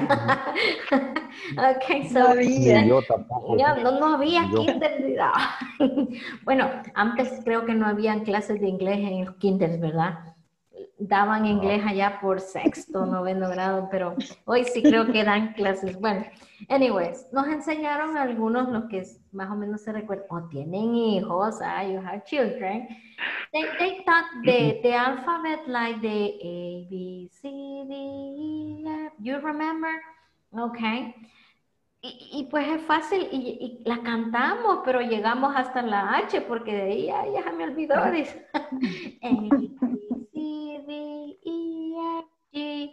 Speaker 1: Okay, so
Speaker 3: yo tampoco.
Speaker 1: No había kinder. Bueno, antes creo que no habían clases de inglés en los kinders, ¿verdad? Daban inglés allá por sexto, noveno grado, pero hoy sí creo que dan clases. Bueno, anyways, nos enseñaron algunos, los que más o menos se recuerdan, o tienen hijos, you have children. They taught the alphabet like the A, B, C, D, E, F. You remember? Okay. Y pues es fácil y la cantamos, pero llegamos hasta la H porque de ahí ya me olvidó. Dice. A, B, C, D, E, F, G.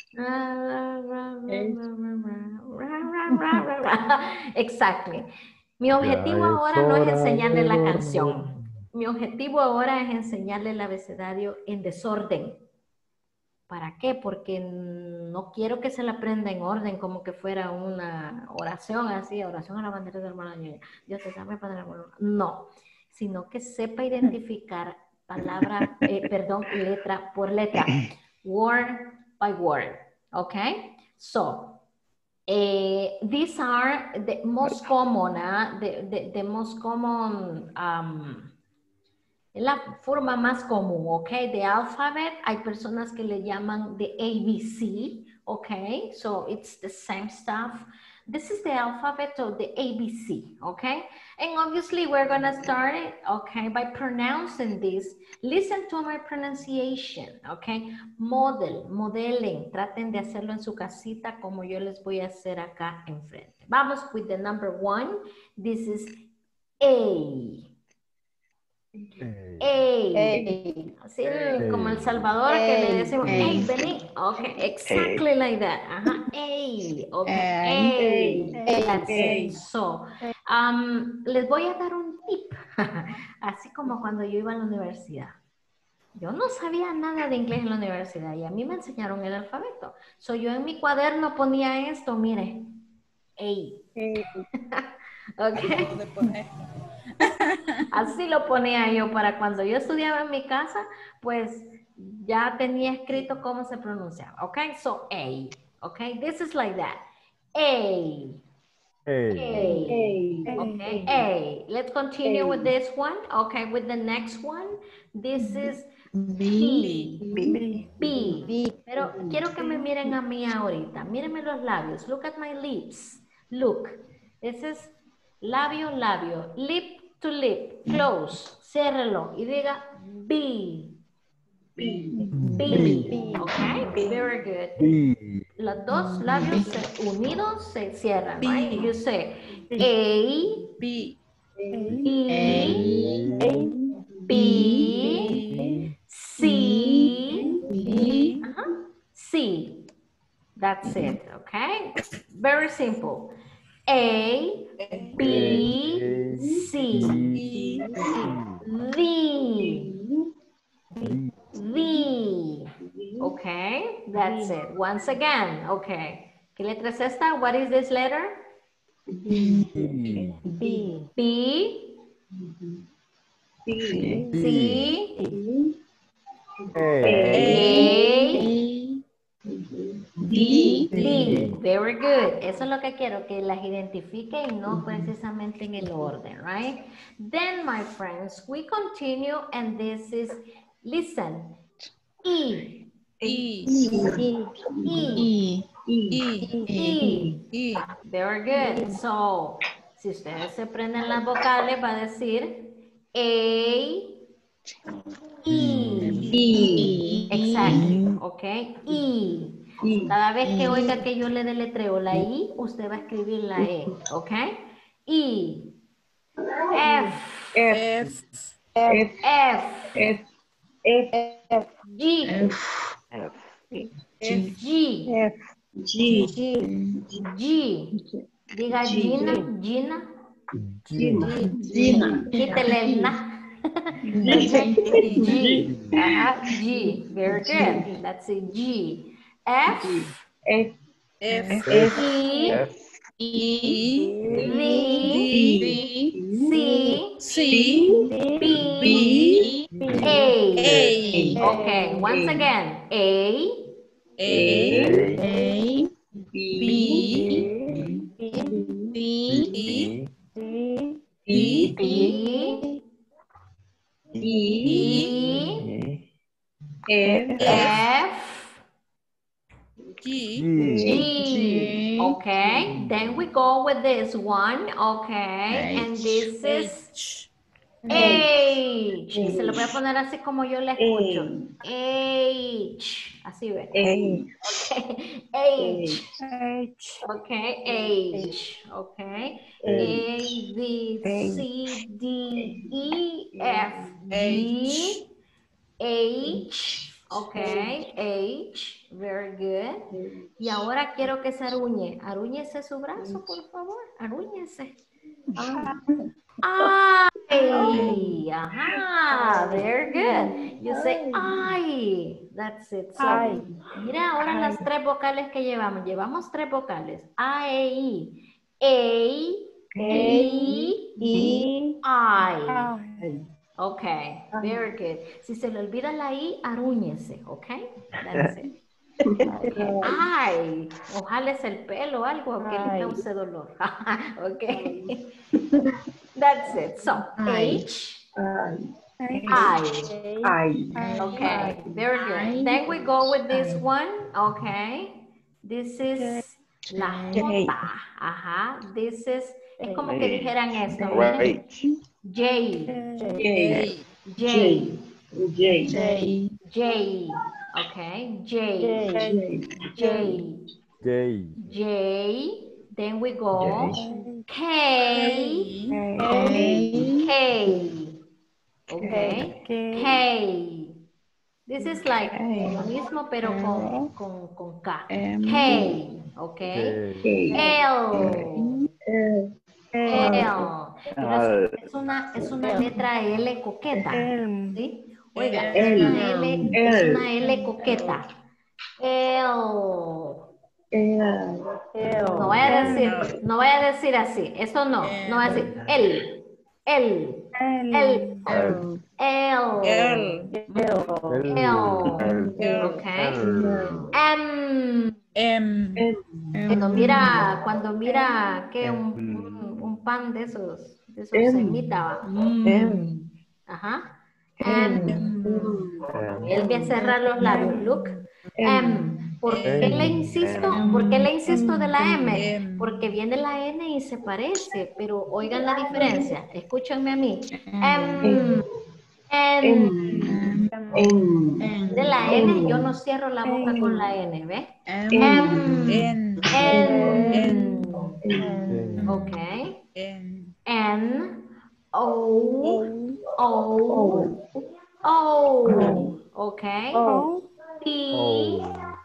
Speaker 1: Exactly. Mi objetivo ahora no es enseñarle la canción. Mi objetivo ahora es enseñarle el abecedario en desorden. ¿Para qué? Porque no quiero que se la aprenda en orden, como que fuera una oración así, oración a la bandera de hermana Ñuña. Dios te salve, Padre amor. No, sino que sepa identificar palabra, letra por letra, word by word. Okay? So, these are the most common, the most common Es la forma más común, ¿ok? The alphabet, hay personas que le llaman the ABC, ¿ok? So it's the same stuff. This is the alphabet of the ABC, okay? And obviously we're gonna start it, okay, by pronouncing this. Listen to my pronunciation, okay? Modelen, traten de hacerlo en su casita como yo les voy a hacer acá enfrente. Vamos with the number 1. This is A. Así como El Salvador que le decimos, hey, vení. Okay, exactly like that. Okay, that's it. So, les voy a dar un tip. Así como cuando yo iba a la universidad. Yo no sabía nada de inglés en la universidad y a mí me enseñaron el alfabeto. So, yo en mi cuaderno ponía esto, mire. Okay. Así lo ponía yo para cuando yo estudiaba en mi casa, pues ya tenía escrito cómo se pronunciaba. Okay, so A. Okay, this is like that. A. Okay, A. Let's continue with this one. Okay, with the next one. This is B. Pero quiero que me miren a mí ahorita. Mírenme los labios. Look at my lips. Look. This is labio, labio. Lip to lip. Close. Ciérrelo y diga B. Okay, very good. Los dos labios unidos se cierran, right? You say A, B, C. That's it, okay? Very simple. A, B, C, V. Okay, that's it. Once again, okay. ¿Qué letra es esta? What is this letter? B. C. A. D. Very good. Eso es lo que quiero, que las identifique y no precisamente en el orden, right? Then, my friends, we continue and this is, listen, E. Very good. So, si ustedes se prenden las vocales, va a decir A, E. Exactly. Okay. E. Cada vez que oiga que yo le deletreo la I, usted va a escribir la E. Okay. E. F. G. Diga Gina. Quítele el na. G. Very good. That's it. G. F. E. V. C. B. A. Okay. Once again. A. B. F. G. Okay, then we go with this one. Okay, and this is H. Se lo voy a poner así como yo le escucho. H. Así ve. Okay. H. Okay. H. Okay. A, B, C, D, E, F, G, H. Okay. H. Very good. Y ahora quiero que se arruñe. Arrúñese su brazo, por favor. Arrúñese. I. Aha, very good. You say I. That's it. So, mira ahora las tres vocales que llevamos. Llevamos tres vocales. A, E, I. A, E, I. Okay, very good. Si se le olvida la I, arrúñese, okay? That's it. Ay, ojalá es el pelo o algo que le cause dolor. Okay. That's it. So, H,
Speaker 4: I.
Speaker 1: Okay, very good. Then we go with this one. Okay. This is la J. Ajá. This is, es como que dijeran esto. Miren. J. J. J. J. Okay. J. J.
Speaker 3: J.
Speaker 1: J. Then we go K. Okay. K. This is like lo mismo pero con K. K. Okay. L. Es una letra L coqueta. ¿Sí? Oiga, es una L coqueta. L. No voy a decir así. Eso no. No voy a decir L. Okay. Cuando mira que un pan de esos semita. Ajá. Él voy a cerrar los labios. Look. ¿Por qué le insisto? ¿Por qué le insisto de la M? Porque viene la N y se parece, pero oigan la diferencia. Escúchenme a mí. De la N, yo no cierro la boca con la N, ¿ves? Ok. N, O, ok. P,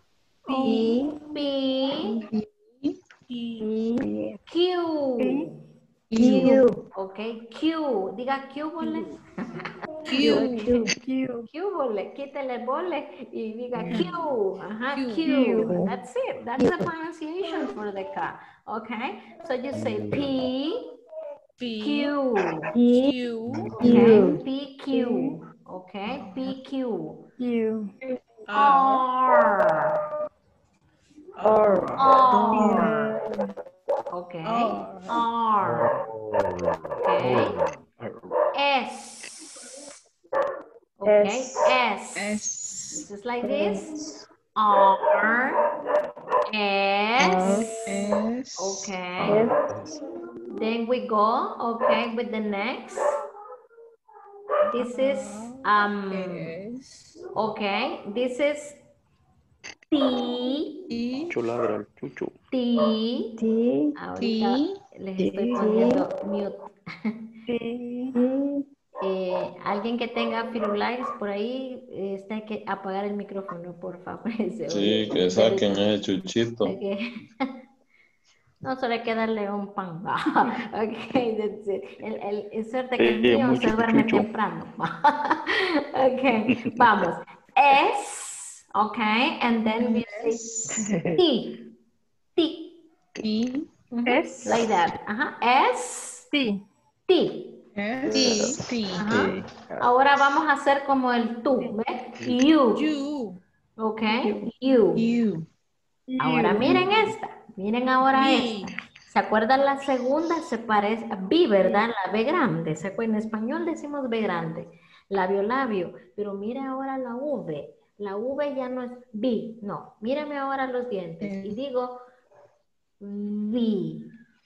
Speaker 1: Q. Ok, Q. Diga Q, bole. Q, bole. Quítale el bole y diga Q. Ajá, Q. That's it. That's the pronunciation for the K. Okay, so you say P, Q. Okay, PQ. Okay, PQ. R. Okay. R. Okay. S. Okay. S. This is like this. R. S. Okay. Then we go. Okay, with the next. This is okay. This is T. T. Ahorita les estoy poniendo mute. Alguien que tenga Firulais por ahí, hay que apagar el micrófono, por favor.
Speaker 6: Sí, que saquen el chuchito.
Speaker 1: Okay. No, solo hay que darle un pan. Ok, that's it. Es suerte que el mío se duerme temprano. Ok, vamos. S, ok, and then we say T. T. S. Like that. Ajá. S. T. Ajá. Ahora vamos a hacer como el tú, ¿ves? U. Ok, U. Ahora miren esta. Miren ahora esta. ¿Se acuerdan la segunda? Se parece a B, ¿verdad? La B grande. En español decimos B grande. Labio. Pero mire ahora la V. La V ya no es B. No. Mírame ahora los dientes. Y digo V.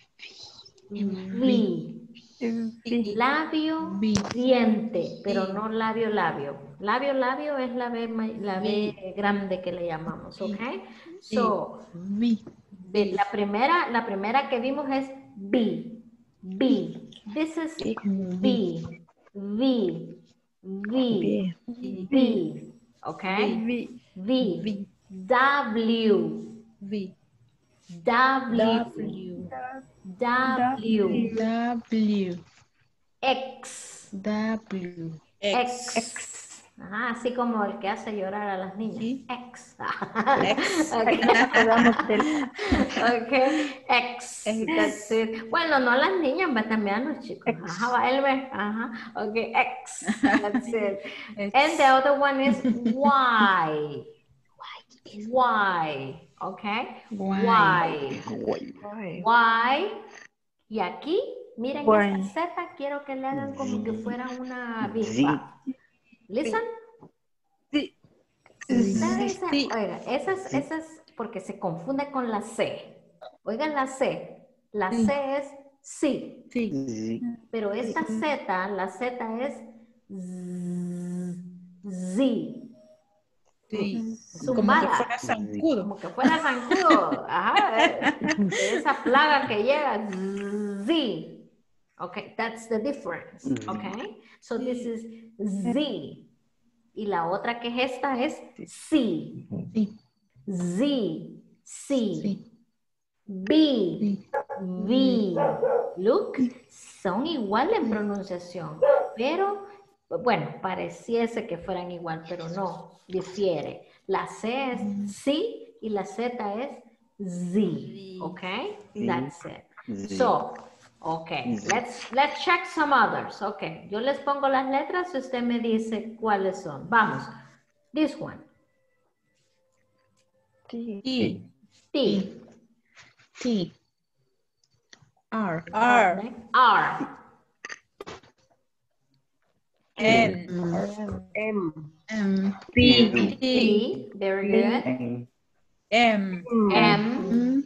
Speaker 1: Labio, diente. Pero no labio. Labio es la B grande que le llamamos. ¿Ok? So, la primera que vimos es B. This is B. Okay? V. W. X. Ajá, así como el que hace llorar a las niñas. X. Okay. X. That's it. Bueno, no las niñas, pero también a los chicos. Ajá, ajá. Okay, X. That's it. And the other one is Y. Okay? Y. Y aquí, miren
Speaker 2: Bueno.
Speaker 1: esta Z, quiero que le hagan como que fuera una avispa. ¿Listen?
Speaker 4: Sí.
Speaker 1: Ustedes,
Speaker 4: Sí.
Speaker 1: oiga, esas, porque se confunde con la C. Oigan la C. La C es sí.
Speaker 4: Sí.
Speaker 1: Pero esta Z, la Z es Z.
Speaker 8: Sí. Como que
Speaker 1: Zumbada.
Speaker 8: fuera zancudo.
Speaker 1: Como que fuera zancudo. Ajá. Esa plaga que llega. Z. Okay, that's the difference. Okay. So this is Z. Y la otra que es esta es C.
Speaker 5: Sí.
Speaker 1: Z. C.
Speaker 5: Sí.
Speaker 1: B.
Speaker 5: Sí.
Speaker 1: V. Look, son iguales en pronunciación, pero bueno, pareciese que fueran igual, pero no, difiere. La C es C y la Z es Z, okay? That's it. So, okay, let's check some others. Okay, yo les pongo las letras y usted me dice cuáles son. Vamos, this one.
Speaker 8: T.
Speaker 1: T.
Speaker 5: T. R.
Speaker 8: R.
Speaker 1: Okay. R.
Speaker 8: N.
Speaker 5: M.
Speaker 4: P.
Speaker 1: T. Very good.
Speaker 8: M.
Speaker 1: M.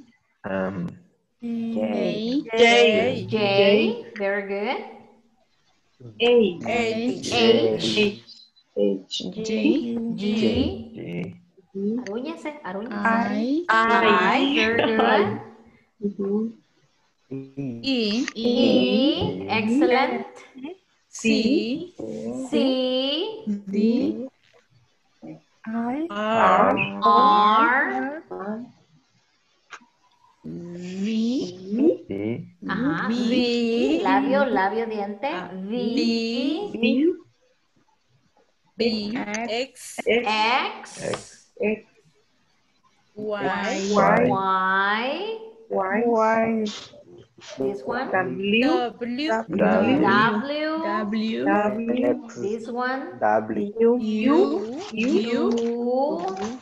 Speaker 5: J.
Speaker 8: J.
Speaker 1: J. Very good.
Speaker 4: H.
Speaker 1: H.
Speaker 5: G.
Speaker 1: G. Arúñese, arúñese.
Speaker 5: I.
Speaker 1: Very good.
Speaker 8: E.
Speaker 1: E. Excellent.
Speaker 8: C.
Speaker 1: C.
Speaker 5: D.
Speaker 8: R.
Speaker 1: R.
Speaker 5: V.
Speaker 1: Ajá.
Speaker 8: V.
Speaker 1: Labio, diente. V.
Speaker 8: B. X.
Speaker 1: X.
Speaker 8: Y.
Speaker 1: Y. This one.
Speaker 8: W.
Speaker 1: W. This one.
Speaker 8: U.
Speaker 1: U.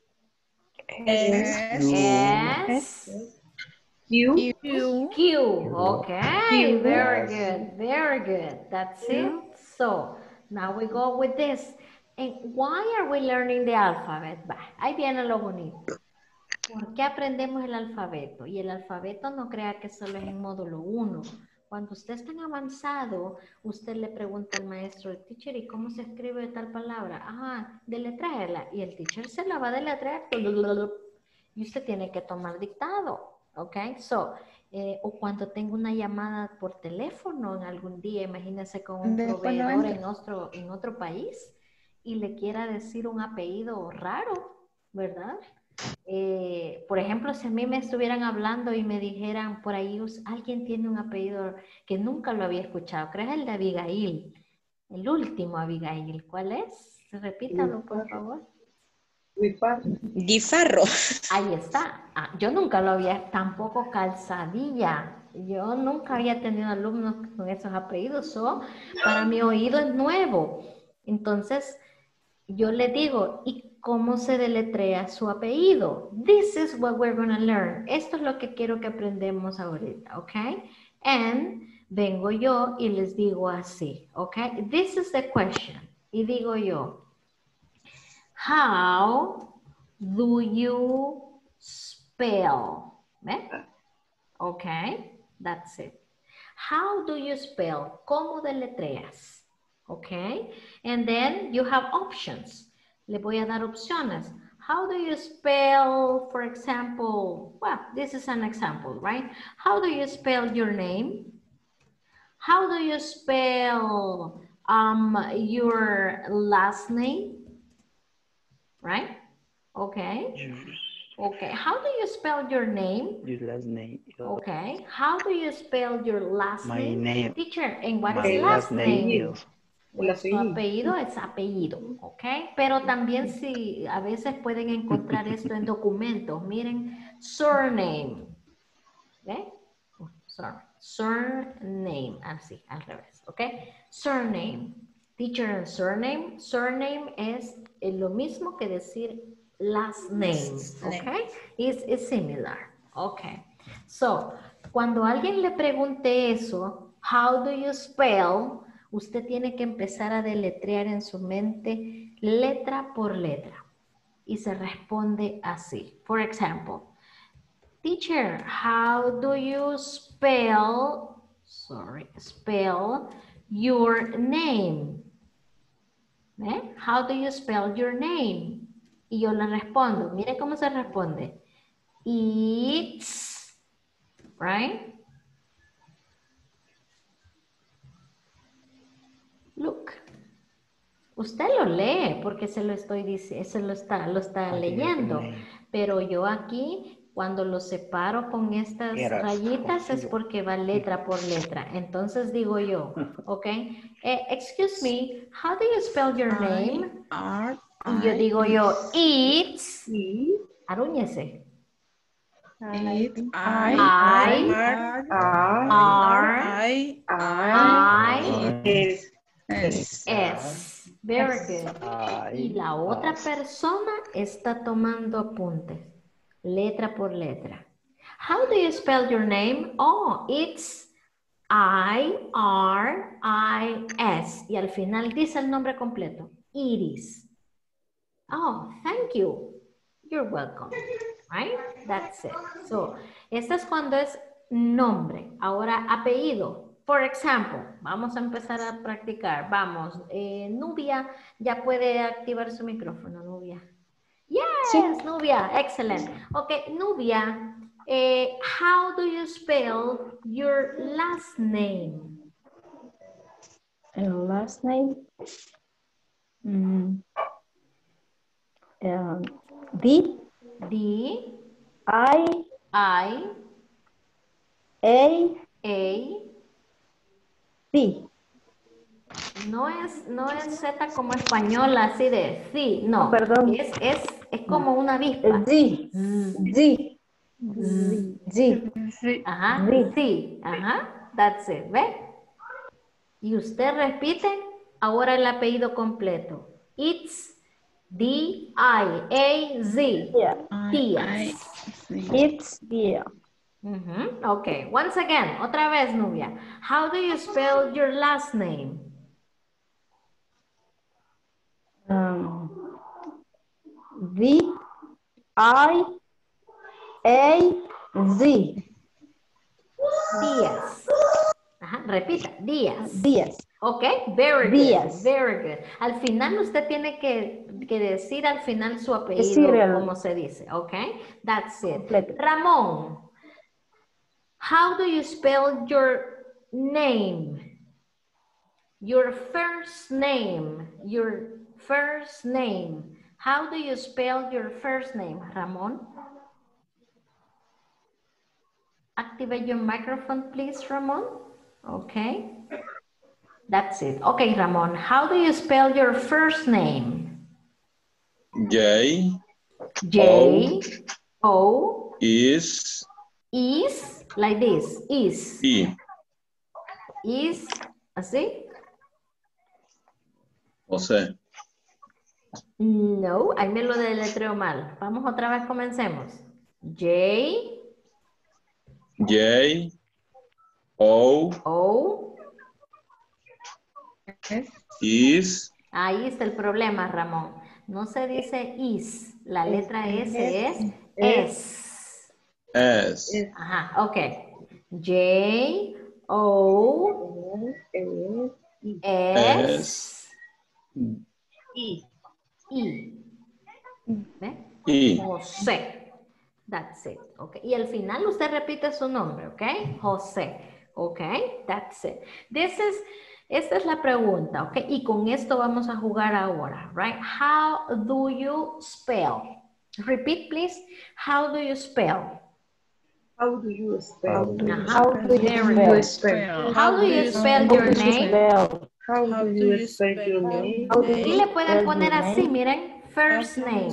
Speaker 8: S.
Speaker 1: S.
Speaker 4: Q.
Speaker 1: Q. Okay, very good, very good. That's it. So now we go with this. And why are we learning the alphabet? Ahí viene lo bonito. ¿Por qué aprendemos el alfabeto? Y el alfabeto no crea que solo es en módulo 1. Cuando usted está en avanzado, usted le pregunta al maestro, teacher, ¿y cómo se escribe tal palabra? Ajá, deletréela. Y el teacher se la va a deletrear. Y usted tiene que tomar dictado. ¿Ok? So, o cuando tengo una llamada por teléfono en algún día, imagínese con un proveedor en otro país y le quiera decir un apellido raro, ¿verdad? Por ejemplo, si a mí me estuvieran hablando y me dijeran por ahí, alguien tiene un apellido que nunca lo había escuchado, creo que es el de Abigail, el último Abigail, ¿cuál es? Repítalo, por favor.
Speaker 5: Guifarro.
Speaker 1: Ahí está. Yo nunca lo había, tampoco Calzadilla. Yo nunca había tenido alumnos con esos apellidos. Para mi oído es nuevo. Entonces, yo le digo, ¿y cómo se deletrea su apellido? This is what we're going to learn. Esto es lo que quiero que aprendamos ahorita, ¿ok? And vengo yo y les digo así, ¿ok? This is the question. Y digo yo, how do you spell? ¿Ve? Ok, that's it. How do you spell? ¿Cómo deletreas? Ok, and then you have options. Le voy a dar opciones. How do you spell, for example, well, this is an example, right? How do you spell your name? How do you spell your last name? Right? Okay. Okay. How do you spell your name?
Speaker 7: Your last name.
Speaker 1: Okay. How do you spell your last
Speaker 7: My
Speaker 1: name?
Speaker 7: name.
Speaker 1: Teacher, and what
Speaker 7: My
Speaker 1: is last name?
Speaker 7: is.
Speaker 1: Pues su apellido es apellido, ¿ok? Pero también si a veces pueden encontrar esto en documentos, miren, surname, ¿ve? Oh, sorry, surname, así, al revés, ¿ok? Surname, teacher and surname, surname es lo mismo que decir last name, ¿ok? It's similar, ¿ok? So, cuando alguien le pregunte eso, how do you spell, usted tiene que empezar a deletrear en su mente letra por letra. Y se responde así. For example, teacher, how do you spell your name? ¿Eh? How do you spell your name? Y yo le respondo, mire cómo se responde. It's, right? Look. Usted lo lee porque se lo estoy diciendo, lo está leyendo. Pero yo aquí, cuando lo separo con estas rayitas, es porque va letra por letra. Entonces digo yo, ¿ok? Excuse me, how do you spell your name? Y yo digo yo, it's, arúñese. S. Very good. Y la otra persona está tomando apuntes, letra por letra. How do you spell your name? Oh, it's I-R-I-S. Y al final dice el nombre completo. Iris. Oh, thank you. You're welcome. Right? That's it. So, esto es cuando es nombre. Ahora, apellido. For example, vamos a empezar a practicar. Vamos, Nubia, ya puede activar su micrófono, Nubia. Yes, sí. Nubia, excellent. Okay, Nubia, how do you spell your last name?
Speaker 10: Last name? D. I. A. Sí.
Speaker 1: No es Z como española, así de sí, no.
Speaker 10: Perdón.
Speaker 1: Es como una avispa.
Speaker 10: Z.
Speaker 1: Ajá, sí. Ajá, that's it, ¿ve? Y usted repite ahora el apellido completo. It's D-I-A-Z. Díaz.
Speaker 10: It's Díaz.
Speaker 1: Okay, once again, otra vez, Nubia. How do you spell your last name?
Speaker 10: D-I-A-Z.
Speaker 1: Díaz. Ajá, repita, Díaz.
Speaker 10: Díaz.
Speaker 1: Ok, very
Speaker 10: Díaz.
Speaker 1: good, very good. Al final usted tiene que decir al final su apellido, como se dice, ok? That's it.
Speaker 10: Completo.
Speaker 1: Ramón. How do you spell your name? Your first name. Your first name. How do you spell your first name, Ramon? Activate your microphone, please, Ramon. Okay. That's it. Okay, Ramon. How do you spell your first name?
Speaker 6: J.
Speaker 1: O.
Speaker 6: Is.
Speaker 1: Like this. Is. ¿Así?
Speaker 6: José.
Speaker 1: No, ahí me lo deletreo mal. Vamos otra vez, comencemos. J. O.
Speaker 6: Is.
Speaker 1: Ahí está el problema, Ramón. No se dice is. La letra S es. Ajá, ok. J, O, S, I. ¿Ve? José. That's it. Okay. Y al final usted repite su nombre, ¿ok? José. ¿Ok? That's it. Esta es la pregunta, ¿ok? Y con esto vamos a jugar ahora, right? How do you spell? Repeat, please. How do you spell?
Speaker 4: How do you spell?
Speaker 10: How do you spell?
Speaker 1: How do you spell your name?
Speaker 4: How do you spell your name?
Speaker 1: Y le pueden poner así, miren. First name.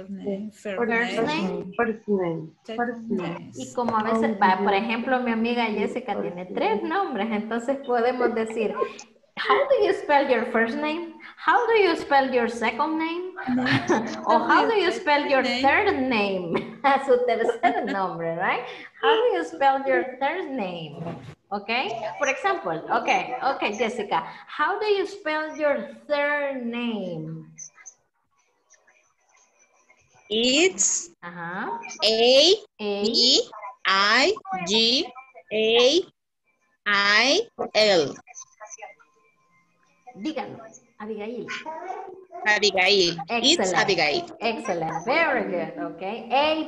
Speaker 4: First name.
Speaker 1: Y como a veces, por ejemplo, mi amiga Jessica tiene 3 nombres, entonces podemos decir How do you spell your first name? How do you spell your second name? Or how do you spell your third name? Su tercer nombre, right? How do you spell your third name? Okay, for example, okay, Jessica, how do you spell your third name?
Speaker 5: It's
Speaker 1: A-I-G-A-I-L. Dígalo, Abigail.
Speaker 5: Abigail. It's
Speaker 1: Excellent.
Speaker 5: Abigail.
Speaker 1: Excellent. Very good. Okay.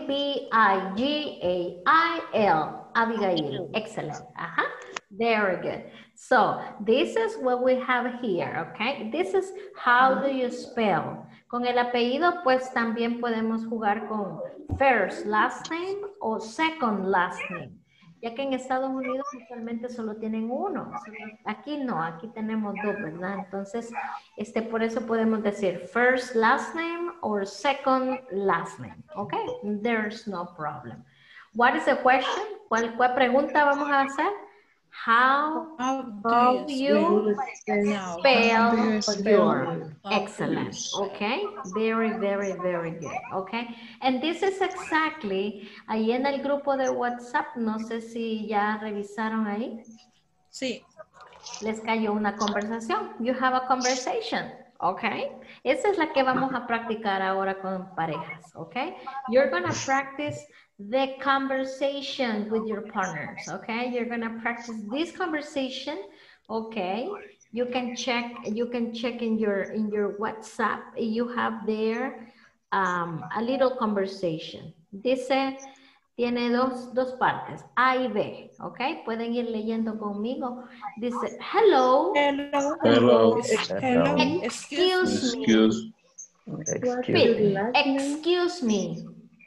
Speaker 1: A-B-I-G-A-I-L. Abigail. Excellent. Very good. So this is what we have here. Okay. This is how do you spell. Con el apellido, pues también podemos jugar con first last name o second last name. Ya que en Estados Unidos usualmente solo tienen uno. Aquí no, aquí tenemos dos, ¿verdad? Entonces, por eso podemos decir first last name or second last name. Okay, there's no problem. What is the question? ¿Cuál pregunta vamos a hacer? How do you spell your? Excellent. Okay. Very, very, very good. Okay. And this is exactly ahí en el grupo de WhatsApp. No sé si ya revisaron ahí.
Speaker 8: Sí.
Speaker 1: Les cayó una conversación. You have a conversation. Okay. Esa es la que vamos a practicar ahora con parejas. Okay. You're going to practice the conversation with your partners, okay? You're gonna practice this conversation, okay? You can check in your WhatsApp. You have there a little conversation. Dice, tiene dos partes, A y B, okay? Pueden ir leyendo conmigo. Dice, hello.
Speaker 8: Hello.
Speaker 6: Hello.
Speaker 8: Hello.
Speaker 1: Excuse me. Excuse me.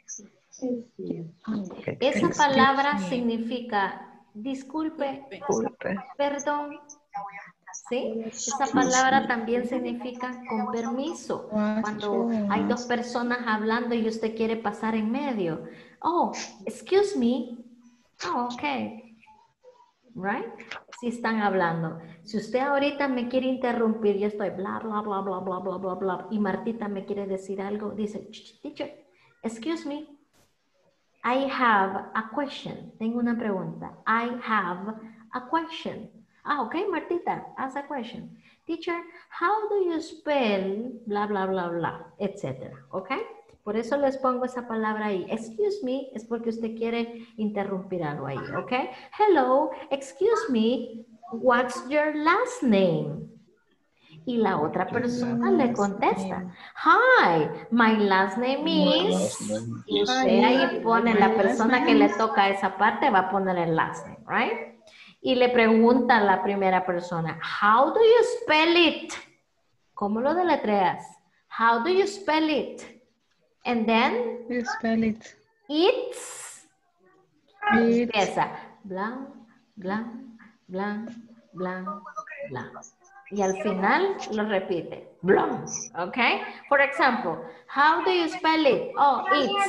Speaker 1: Esa palabra significa disculpe, perdón, ¿sí? Esa palabra también significa con permiso. Cuando hay dos personas hablando y usted quiere pasar en medio. Oh, excuse me. Oh, okay. Right? Si están hablando. Si usted ahorita me quiere interrumpir, yo estoy bla, bla, bla, bla, bla, bla, bla, bla, y Martita me quiere decir algo, dice, teacher, excuse me. I have a question. Tengo una pregunta. I have a question. Okay, Martita, ask a question. Teacher, how do you spell bla, bla, bla, bla, etcétera? Okay? Por eso les pongo esa palabra ahí. Excuse me es porque usted quiere interrumpir algo ahí, okay? Hello, excuse me, what's your last name? Y la otra persona le contesta, hi, my last name is, y usted ahí pone, la persona que le toca esa parte va a poner el last name, right? Y le pregunta a la primera persona, how do you spell it? ¿Cómo lo deletreas? How do you spell it? And then,
Speaker 2: You spell it.
Speaker 1: it's, empieza, blanc, blanc, blanc, blanc, blanc. Y al final lo repite. Blum. Okay? For example, how do you spell it? Oh, it's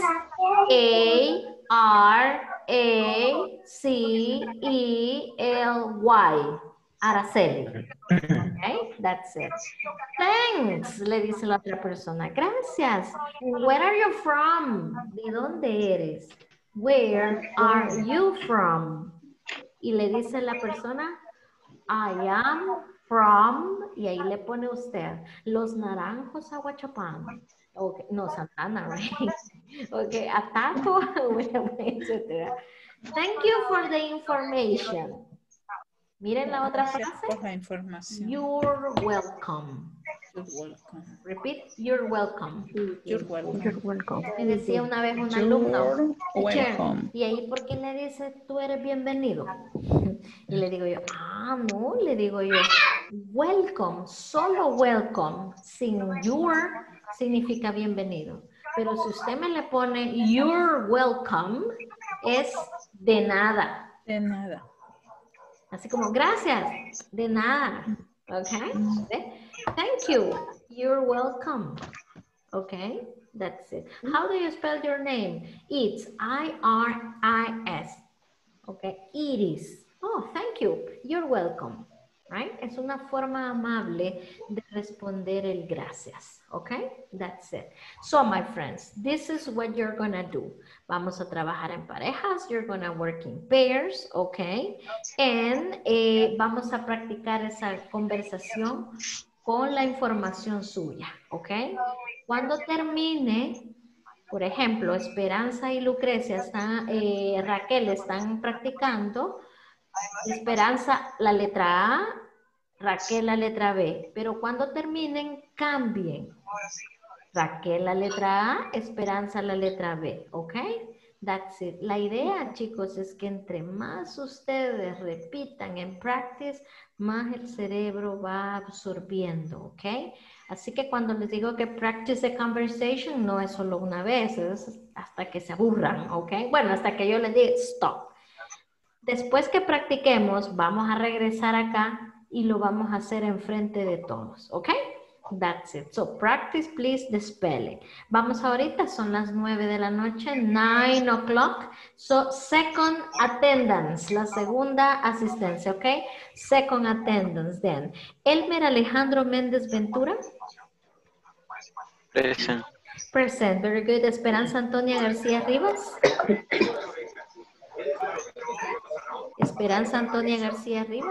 Speaker 1: A-R-A-C-E-L-Y. Araceli. Okay? That's it. Thanks, le dice la otra persona. Gracias. Where are you from? ¿De dónde eres? Where are you from? Y le dice la persona, I am from, y ahí le pone usted, Los Naranjos, Aguachapán. Okay, no, Santana, right? Okay, Ataco, etc. Thank you for the information. Miren la otra frase.
Speaker 8: Por la información.
Speaker 1: You're welcome.
Speaker 8: You're welcome.
Speaker 1: Repeat, you're welcome.
Speaker 8: You're welcome.
Speaker 2: You're welcome.
Speaker 1: Me decía una vez un alumno,
Speaker 8: You're
Speaker 1: "Teacher,
Speaker 8: welcome.
Speaker 1: ¿y ahí por qué le dice tú eres bienvenido?" Y le digo yo, no, le digo yo, welcome, solo welcome, sin your significa bienvenido. Pero si usted me le pone you're welcome, es de nada.
Speaker 8: De nada.
Speaker 1: Así como, gracias, de nada. Okay? Thank you, you're welcome. Okay? That's it. How do you spell your name? It's I-R-I-S. Okay, Iris. Oh, thank you. You're welcome. Right? Es una forma amable de responder el gracias. Okay? That's it. So, my friends, this is what you're gonna do. Vamos a trabajar en parejas. You're gonna work in pairs. Okay? And vamos a practicar esa conversación con la información suya. Okay? Cuando termine, por ejemplo, Esperanza y Lucrecia Raquel están practicando. Esperanza la letra A, Raquel la letra B. Pero cuando terminen, cambien. Raquel la letra A, Esperanza la letra B. ¿Ok? That's it. La idea, chicos, es que entre más ustedes repitan en practice, más el cerebro va absorbiendo. ¿Ok? Así que cuando les digo que practice the conversation, no es solo una vez, es hasta que se aburran. ¿Ok? Bueno, hasta que yo les diga stop. Después que practiquemos, vamos a regresar acá y lo vamos a hacer enfrente de todos, ¿ok? That's it. So, practice, please, the spelling. Vamos ahorita, son las 9 de la noche, 9 o'clock. So, second attendance, la segunda asistencia, ¿ok? Second attendance, then. Elmer Alejandro Méndez Ventura.
Speaker 9: Present.
Speaker 1: Present, very good. Esperanza Antonia García Rivas. Esperanza Antonia García Rivas.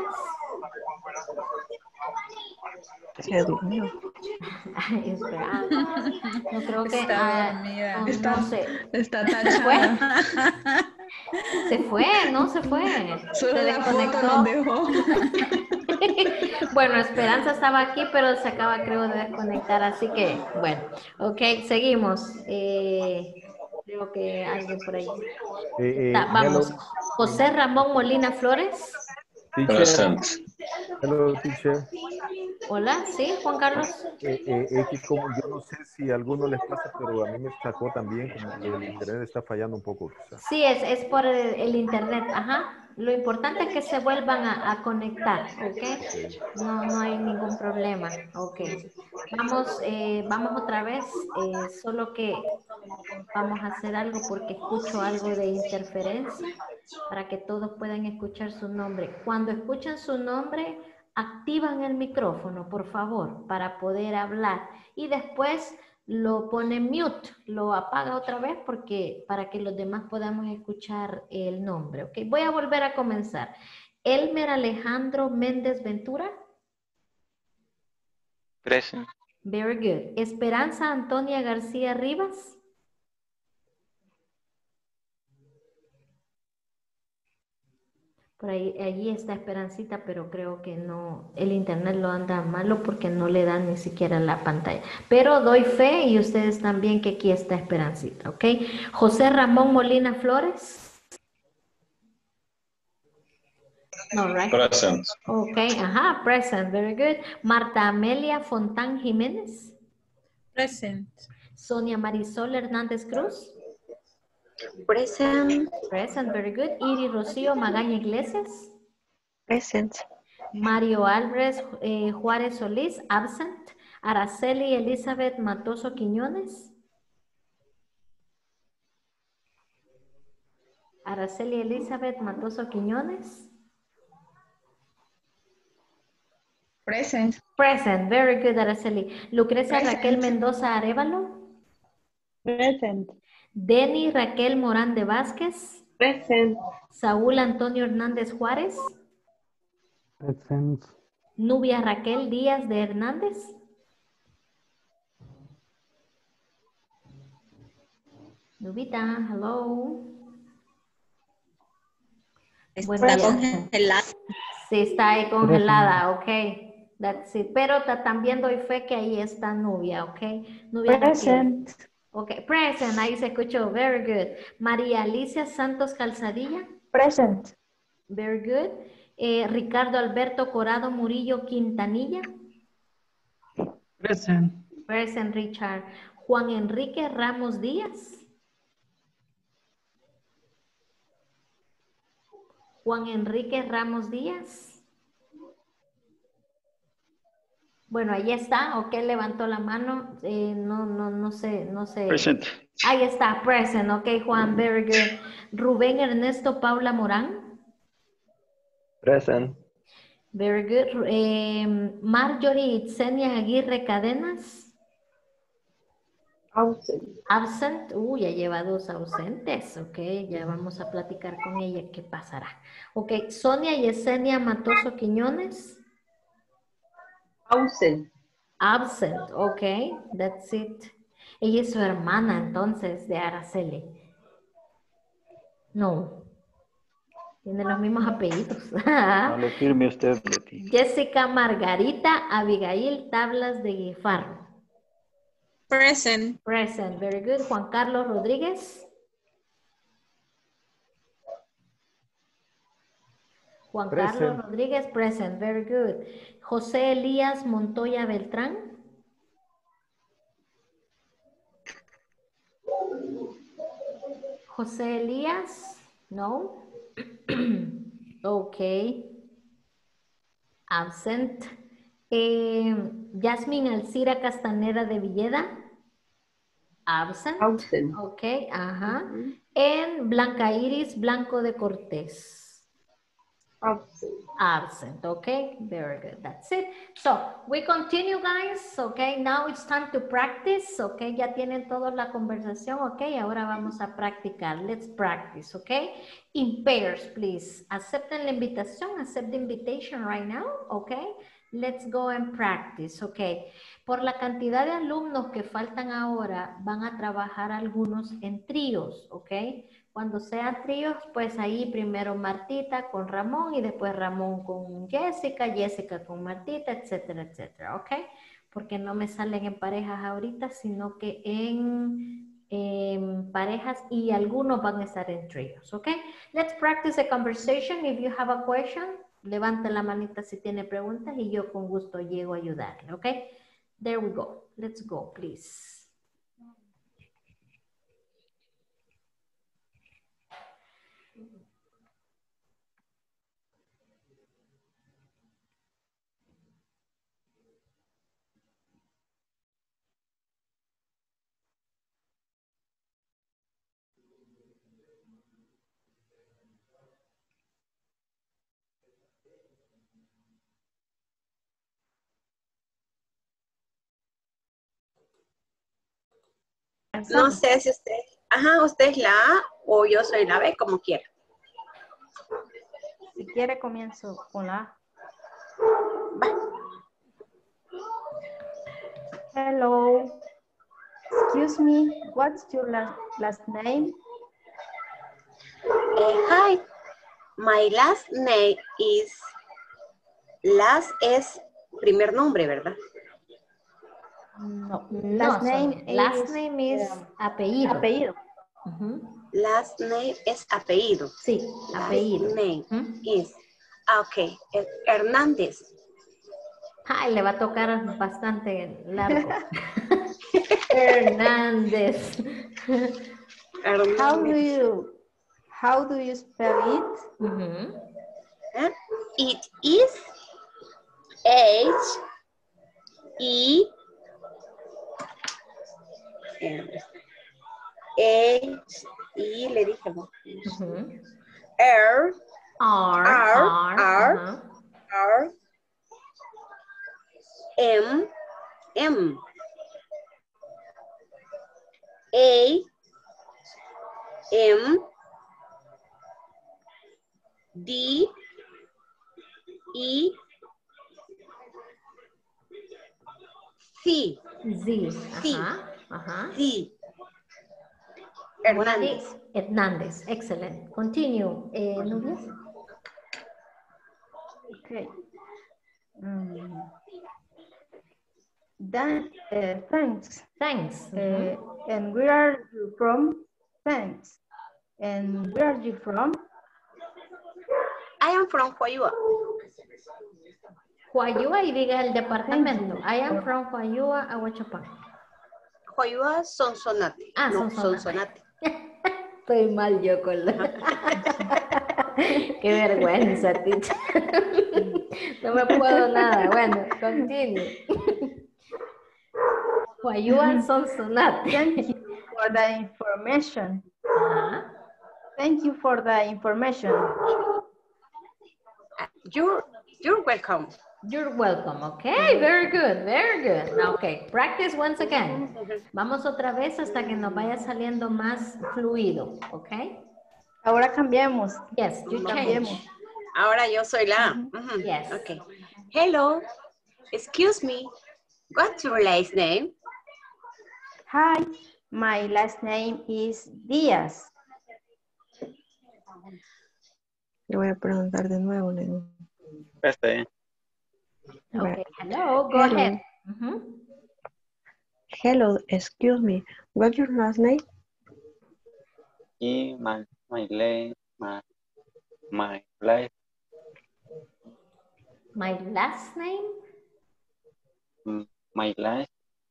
Speaker 1: Ay, Esperanza. No creo que...
Speaker 8: Está dormida.
Speaker 1: No sé.
Speaker 2: Está
Speaker 1: ¿Se fue?
Speaker 2: tachada.
Speaker 1: Se fue, no se fue.
Speaker 2: Solo
Speaker 1: Se
Speaker 2: la foto
Speaker 1: desconectó.
Speaker 2: nos dejó.
Speaker 1: Bueno, Esperanza estaba aquí, pero se acaba, creo, de desconectar. Así que, bueno. Ok, seguimos. Creo que alguien por ahí. Vamos.
Speaker 3: Hello.
Speaker 1: José Ramón Molina Flores.
Speaker 3: Teacher.
Speaker 6: Present.
Speaker 3: Hello, teacher.
Speaker 1: Hola, ¿sí, Juan Carlos?
Speaker 3: Es que como yo no sé si a alguno les pasa, pero a mí me sacó también, como que el internet está fallando un poco. Quizá.
Speaker 1: Sí, es por el internet, ajá. Lo importante es que se vuelvan a conectar, ¿ok? No hay ningún problema, ok. Vamos otra vez, solo que vamos a hacer algo porque escucho algo de interferencia para que todos puedan escuchar su nombre. Cuando escuchan su nombre, activan el micrófono, por favor, para poder hablar. Y después lo pone mute, lo apaga otra vez para que los demás podamos escuchar el nombre. ¿Ok? Voy a volver a comenzar. Elmer Alejandro Méndez Ventura.
Speaker 9: Present.
Speaker 1: Very good. Esperanza Antonia García Rivas. Por ahí, allí está Esperancita, pero creo que no, el internet lo anda malo porque no le dan ni siquiera la pantalla. Pero doy fe y ustedes también que aquí está Esperancita, ¿ok? José Ramón Molina Flores. No, right?
Speaker 6: Present.
Speaker 1: Ok, ajá, present, very good. Marta Amelia Fontán Jiménez.
Speaker 8: Present.
Speaker 1: Sonia Marisol Hernández Cruz.
Speaker 10: Present.
Speaker 1: Present, very good. Iri Rocío Magaña Iglesias.
Speaker 10: Present.
Speaker 1: Mario Álvarez Juárez Solís, absent. Araceli Elizabeth Matoso Quiñones. Araceli Elizabeth Matoso Quiñones.
Speaker 2: Present.
Speaker 1: Present, very good, Araceli. Lucrecia
Speaker 2: Present.
Speaker 1: Raquel Mendoza Arevalo.
Speaker 10: Present.
Speaker 1: Denny Raquel Morán de Vázquez.
Speaker 4: Present.
Speaker 1: Saúl Antonio Hernández Juárez.
Speaker 7: Present.
Speaker 1: Nubia Raquel Díaz de Hernández. Nubita, hello. Bueno,
Speaker 5: Está
Speaker 1: ya.
Speaker 5: congelada.
Speaker 1: Sí, está ahí congelada, ok. That's it. Pero también doy fe que ahí está Nubia, ok. Nubia Raquel.
Speaker 10: Present.
Speaker 1: Ok, present, ahí se escuchó, very good. María Alicia Santos Calzadilla.
Speaker 10: Present.
Speaker 1: Very good. Ricardo Alberto Corado Murillo Quintanilla.
Speaker 7: Present.
Speaker 1: Present, Richard. Juan Enrique Ramos Díaz. Juan Enrique Ramos Díaz. Bueno, ahí está, ok, levantó la mano, no sé.
Speaker 9: Present.
Speaker 1: Ahí está, present, ok, Juan, very good. Rubén Ernesto Paula Morán.
Speaker 7: Present.
Speaker 1: Very good. Marjorie Itzenia Aguirre Cadenas.
Speaker 4: Ausent.
Speaker 1: Absent. Ya lleva 2 ausentes. Ok, ya vamos a platicar con ella qué pasará. Ok, Sonia Yesenia Matoso Quiñones.
Speaker 4: Ausent.
Speaker 1: Absent. Ok, that's it. Ella es su hermana entonces de Araceli. No. Tiene los mismos apellidos.
Speaker 7: No le firme usted, Leti.
Speaker 1: Jessica Margarita Abigail Tablas de Guifarro.
Speaker 5: Present.
Speaker 1: Present, very good. Juan Carlos Rodríguez. Juan
Speaker 3: Present.
Speaker 1: Carlos Rodríguez, present, very good. José Elías Montoya Beltrán. José Elías, no. Ok. Absent. Yasmin Alcira Castaneda de Villeda. Absent.
Speaker 4: Ausent.
Speaker 1: Ok, ajá. En Blanca Iris Blanco de Cortés.
Speaker 4: Absent.
Speaker 1: Absent, okay, very good, that's it. So, we continue, guys, okay, now it's time to practice, okay, ya tienen todos la conversación, okay, ahora vamos a practicar, let's practice, okay, in pairs, please, acepten la invitación, accept the invitation right now, okay, let's go and practice, okay. Por la cantidad de alumnos que faltan ahora, van a trabajar algunos en tríos, okay. Cuando sean tríos, pues ahí primero Martita con Ramón y después Ramón con Jessica, Jessica con Martita, etcétera, etcétera, ¿ok? Porque no me salen en parejas ahorita, sino que en parejas y algunos van a estar en tríos, ¿ok? Let's practice the conversation. If you have a question, levante la manita si tiene preguntas y yo con gusto llego a ayudarle, ¿ok? There we go. Let's go, please.
Speaker 5: No sé si usted, usted es la A o yo soy la B, como quiera.
Speaker 10: Si quiere, comienzo con la A. Hello. Excuse me, what's your last name?
Speaker 5: Hi, my last name is, last es primer nombre, ¿verdad?
Speaker 10: No,
Speaker 1: Last name is apellido.
Speaker 10: Apellido.
Speaker 5: Last name es apellido.
Speaker 1: Sí, apellido.
Speaker 5: Last name is, ok, Hernández.
Speaker 1: Ay, le va a tocar bastante largo. Hernández.
Speaker 10: How do you spell it?
Speaker 5: It is H E le dije R M A M D E C. Z. Hernández.
Speaker 1: Hernández, excellent. Continue, Nubia.
Speaker 10: Okay. Thanks.
Speaker 1: Thanks.
Speaker 10: And where are you from? Thanks. And where are you from?
Speaker 5: I am from Huayua.
Speaker 1: Huayua y diga el departamento. I am from Huayua, Ahuachapán.
Speaker 5: Huayua, Sonsonate.
Speaker 1: No,
Speaker 5: Sonsonate.
Speaker 1: Estoy mal yo con la... Qué vergüenza, teacher. No me puedo nada. Bueno, continue. Huayua, Sonsonate.
Speaker 10: Thank you for the information. Thank you for the information.
Speaker 5: You're welcome.
Speaker 1: You're welcome. Okay, very good, very good. Now, okay, practice once again. Vamos otra vez hasta que nos vaya saliendo más fluido, okay?
Speaker 10: Ahora cambiemos.
Speaker 1: Yes, you change.
Speaker 5: Ahora yo soy la.
Speaker 1: Yes.
Speaker 5: Okay. Hello. Excuse me. What's your last name?
Speaker 10: Hi, my last name is Díaz.
Speaker 11: Le voy a preguntar de nuevo, Lenny.
Speaker 9: Está bien.
Speaker 1: Okay, hello, go ahead.
Speaker 11: Hello, excuse me. What's your last name?
Speaker 9: Y my life.
Speaker 1: My last name?
Speaker 9: My last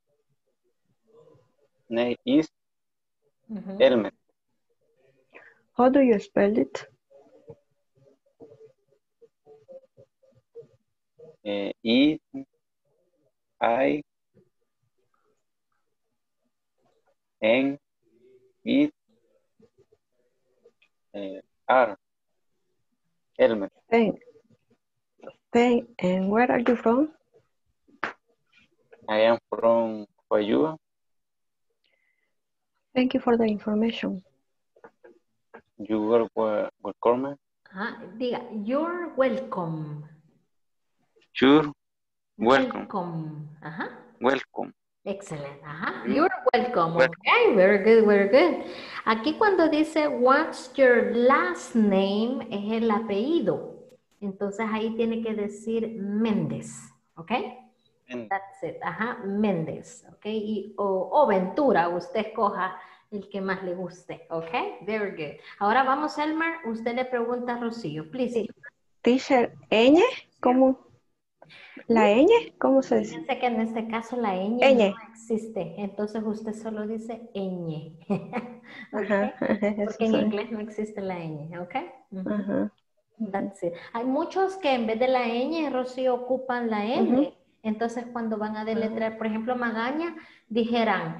Speaker 9: name is Elmer.
Speaker 11: How do you spell it?
Speaker 9: E I N E R. Elmer.
Speaker 11: Thank. And where are you from?
Speaker 9: I am from Huayua.
Speaker 11: Thank you for the information.
Speaker 9: You are welcome.
Speaker 1: Diga, you're welcome.
Speaker 9: You're welcome.
Speaker 1: Welcome.
Speaker 9: Welcome.
Speaker 1: Excellent. You're welcome. Okay, very good, very good. Aquí cuando dice what's your last name es el apellido. Entonces ahí tiene que decir Méndez. ¿Ok? That's it. Méndez. ¿Ok? O Ventura, usted escoja el que más le guste. ¿Ok? Very good. Ahora vamos, Elmer. Usted le pregunta a Rocío, please.
Speaker 11: Teacher, ¿ñ? ¿Cómo? ¿La ñ? ¿Cómo se dice?
Speaker 1: Fíjense que en este caso la ñ no existe. Entonces usted solo dice ñ. ¿Okay? Porque en inglés no existe la ñ. ¿Ok? That's it. Hay muchos que en vez de la ñ, Rocío, ocupan la M. Entonces cuando van a deletrear, por ejemplo, Magaña, dijeran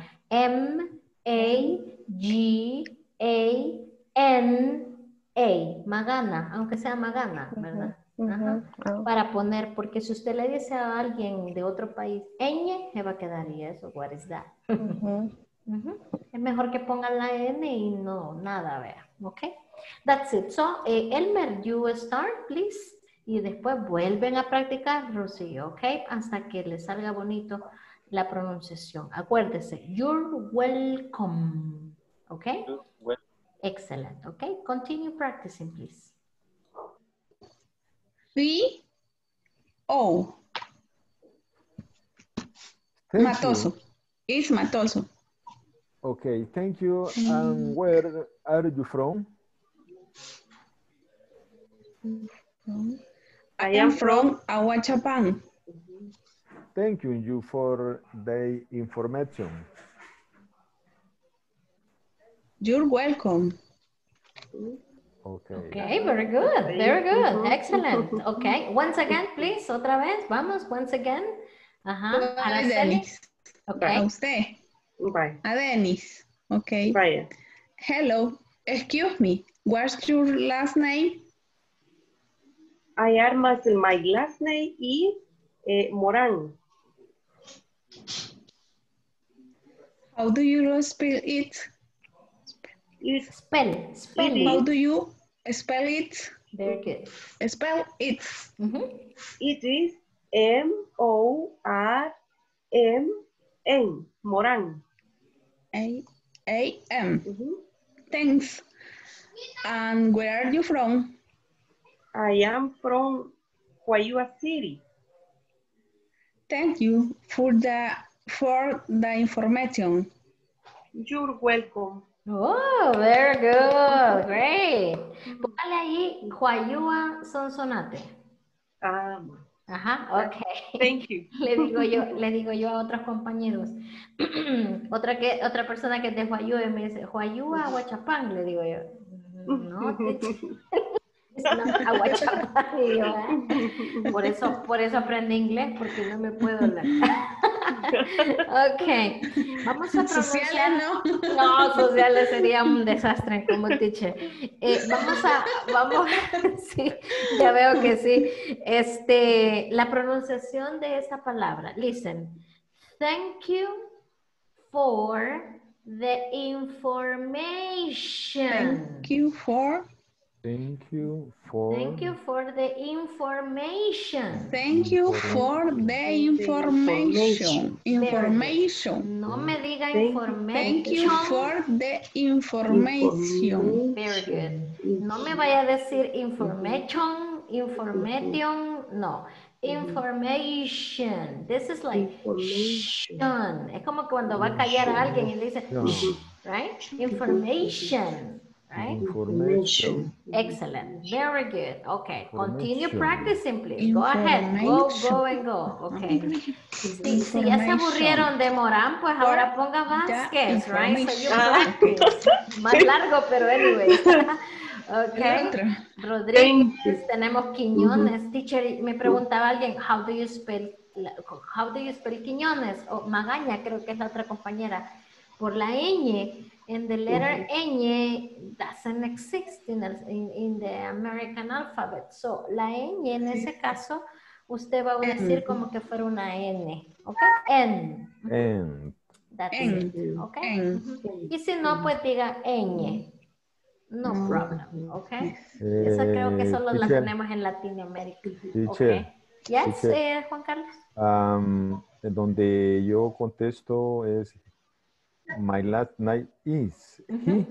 Speaker 1: M-A-G-A-N-A. Magana, aunque sea Magana, ¿verdad? Para poner, porque si usted le dice a alguien de otro país ñ, se va a quedar y eso, what is that? Es mejor que pongan la N y no, nada, vea, ¿ok? That's it. So, Elmer, you start, please. Y después vuelven a practicar, Rocío, ¿ok? Hasta que le salga bonito la pronunciación. Acuérdese, you're welcome, ¿ok? Excellent, ¿ok? Continue practicing, please.
Speaker 2: C-O. Matoso. It's Matoso.
Speaker 3: Okay, thank you. And where are you from?
Speaker 2: I am from Ahuachapán.
Speaker 3: Thank you for the information.
Speaker 2: You're welcome.
Speaker 3: Okay.
Speaker 1: Okay, very good, very good, excellent. Okay, once again, please, otra vez, vamos, once again. Araceli. Okay.
Speaker 2: A usted.
Speaker 4: Bye.
Speaker 2: A Dennis. Okay.
Speaker 4: Vaya.
Speaker 2: Hello, excuse me, what's your last name?
Speaker 4: My last name is Moran.
Speaker 2: How do you spell it?
Speaker 1: Spell.
Speaker 2: How do you spell it?
Speaker 1: Very good.
Speaker 2: Spell it.
Speaker 4: It is M-O-R-M-N. Moran.
Speaker 2: A-M. Thanks. And where are you from?
Speaker 4: I am from Huayua City.
Speaker 2: Thank you for the information.
Speaker 4: You're welcome.
Speaker 1: Oh, very good, great. Póngale ahí, Huayua Sonsonate. Okay.
Speaker 4: Thank you.
Speaker 1: Le digo yo a otros compañeros. Otra persona que es de Huayua me dice, Huayua, Ahuachapán, le digo yo. No, es Ahuachapán. Y yo, por eso aprendí inglés, porque no me puedo hablar. Ok, vamos a pronunciar.
Speaker 2: Sociales, ¿no?
Speaker 1: No, sociales sería un desastre como teacher. Vamos, sí, ya veo que sí. La pronunciación de esta palabra. Listen. Thank you for the information.
Speaker 2: Thank you for.
Speaker 3: Thank you for.
Speaker 1: Thank you for the information.
Speaker 2: Thank you for the information. Information.
Speaker 1: No me diga information.
Speaker 2: Thank you for the information.
Speaker 1: Very good. No me vaya a decir information, no. Information. This is like shun. Es como cuando va a callar a alguien y le dice, shh, right? Information. Right?
Speaker 3: Information.
Speaker 1: Excellent. Very good. Okay. Continue practicing, please. Go ahead. Go and go. Okay. Si ya se aburrieron de Morán, pues ahora ponga Vázquez, right? So you practice. Más largo, pero anyway. Okay. Rodríguez, tenemos Quiñones. Teacher, me preguntaba alguien, how do you spell Quiñones? O Magaña, creo que es la otra compañera. Por la ñ. And the letter ñ doesn't exist in the American alphabet. So, la ñ en ese caso, usted va a decir como que fuera una N. ¿Ok? N. That's it. ¿Ok? Y si no, pues diga ñ. No problem. ¿Ok? Eso creo que solo la tenemos en Latinoamérica.
Speaker 3: Teacher.
Speaker 1: Yes, Juan Carlos.
Speaker 3: Donde yo contesto es my last name is he.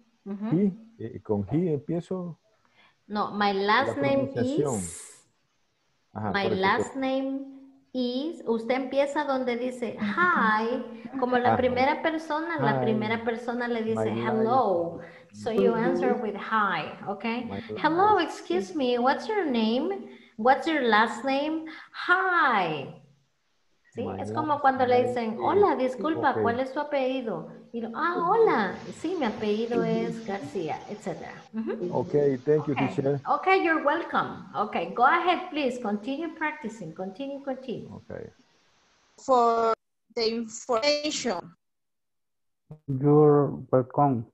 Speaker 3: Con he empiezo.
Speaker 1: No, my last name is.
Speaker 3: Ajá,
Speaker 1: My last name is. Usted empieza donde dice hi, como la primera persona. La primera persona le dice hello. So you answer with hi, okay? Hello, excuse me, what's your name? What's your last name? Hi. ¿Sí? Es como cuando le dicen, hola, disculpa, ¿cuál es su apellido? Y lo, hola, sí, mi apellido es García, etc.
Speaker 3: Okay, thank you, teacher.
Speaker 1: Okay, you're welcome. Okay, go ahead, please. Continue practicing. Continue.
Speaker 3: Okay.
Speaker 12: For the information.
Speaker 7: You're welcome.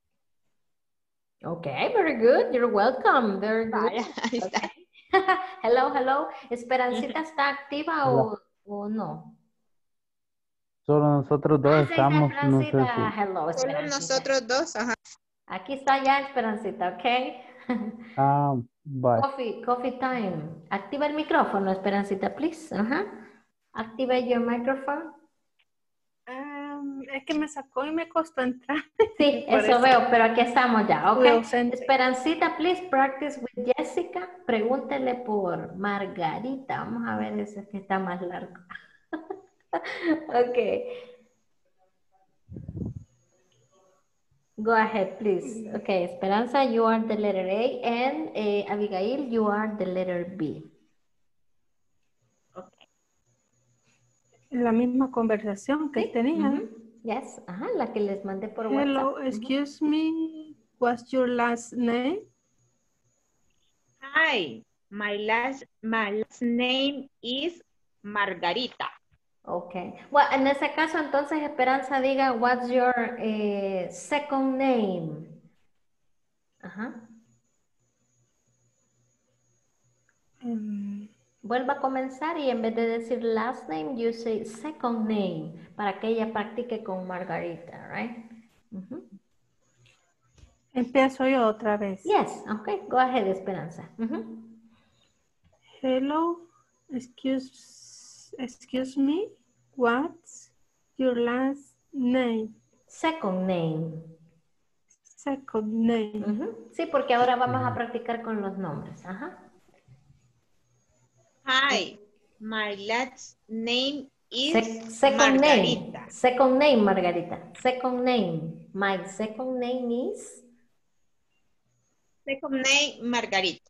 Speaker 1: Okay, very good. You're welcome. Very good. Okay. Hello. ¿Esperancita está activa o no?
Speaker 7: Solo nosotros dos estamos. No sé
Speaker 1: Hello,
Speaker 12: Solo nosotros dos, ajá.
Speaker 1: Aquí está ya Esperancita, ¿ok?
Speaker 7: Bye.
Speaker 1: Coffee time. Activa el micrófono, Esperancita, please. Activate your microphone.
Speaker 8: Es que me sacó y me costó entrar.
Speaker 1: Sí, eso veo, pero aquí estamos ya, ¿ok? Esperancita, please practice with Jessica. Pregúntele por Margarita. Vamos a ver ese que está más largo. Ok. Go ahead, please. Okay, Esperanza, you are the letter A, and Abigail, you are the letter B.
Speaker 8: Okay. La misma conversación que tenían.
Speaker 1: Yes, la que les mandé por WhatsApp.
Speaker 8: Hello, excuse me, what's your last name?
Speaker 12: Hi, my last name is Margarita.
Speaker 1: Okay. Well, en ese caso, entonces, Esperanza, diga, what's your second name? Vuelva a comenzar y en vez de decir last name, you say second name, para que ella practique con Margarita, right?
Speaker 8: Empiezo yo otra vez.
Speaker 1: Yes, okay. Go ahead, Esperanza.
Speaker 8: Hello, excuse me, what's your last name?
Speaker 1: Second name.
Speaker 8: Second name.
Speaker 1: Sí, porque ahora vamos a practicar con los nombres.
Speaker 12: Hi, my last name is
Speaker 1: second
Speaker 12: Margarita.
Speaker 1: Name. Second name, Margarita. Second name. My second name is?
Speaker 12: Second name, Margarita.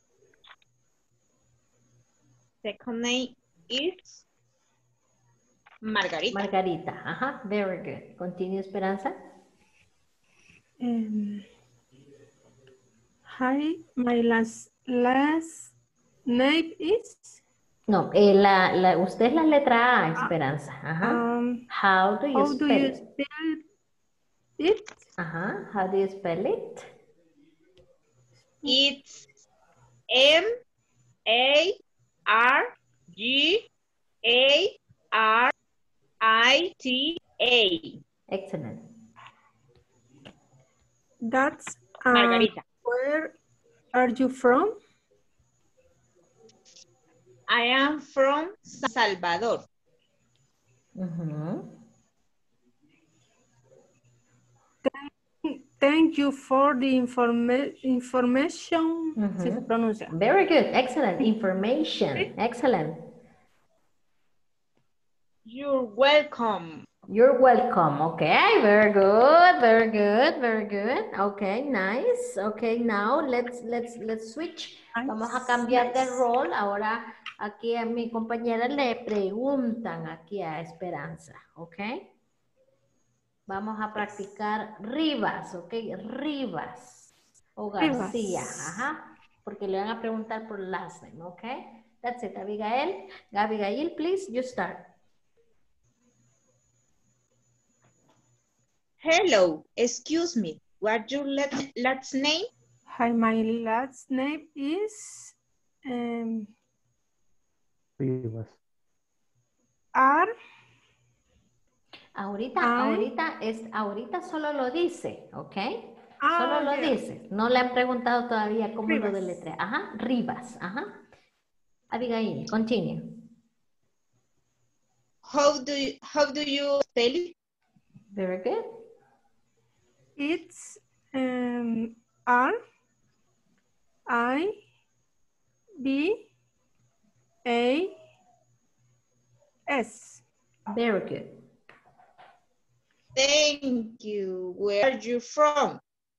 Speaker 12: Second name is Margarita.
Speaker 1: Margarita. Very good. Continue, Esperanza.
Speaker 8: Hi, my last name is?
Speaker 1: No, usted es la letra A, Esperanza. Ajá. How do you spell it?
Speaker 8: Spell it?
Speaker 1: Ajá. How do you spell it?
Speaker 12: It's Margarita.
Speaker 1: Excellent.
Speaker 8: That's
Speaker 12: Margarita.
Speaker 8: Where are you from?
Speaker 12: I am from San Salvador.
Speaker 8: Thank you for the information. Sí se pronuncia.
Speaker 1: Very good. Excellent. Information. Excellent.
Speaker 12: You're welcome.
Speaker 1: You're welcome. Okay. Very good. Very good. Very good. Okay. Nice. Okay. Now let's switch. Vamos a cambiar de rol. Ahora aquí a mi compañera le preguntan aquí a Esperanza. Okay. Vamos a practicar Rivas, ¿ok? Rivas o García, ajá, porque le van a preguntar por last name, ¿ok? That's it, Abigail, please, you start.
Speaker 12: Hello, excuse me, what's your last name?
Speaker 8: Hi, my last name is
Speaker 7: Rivas.
Speaker 1: Ahorita solo lo dice, ¿ok? Solo lo dice. No le han preguntado todavía cómo lo deletrea. Ajá, Rivas, ajá. Abigail, continue.
Speaker 12: How do you spell it?
Speaker 1: Very good.
Speaker 8: It's R-I-V-A-S.
Speaker 1: Very good.
Speaker 12: Thank you. Where are you from?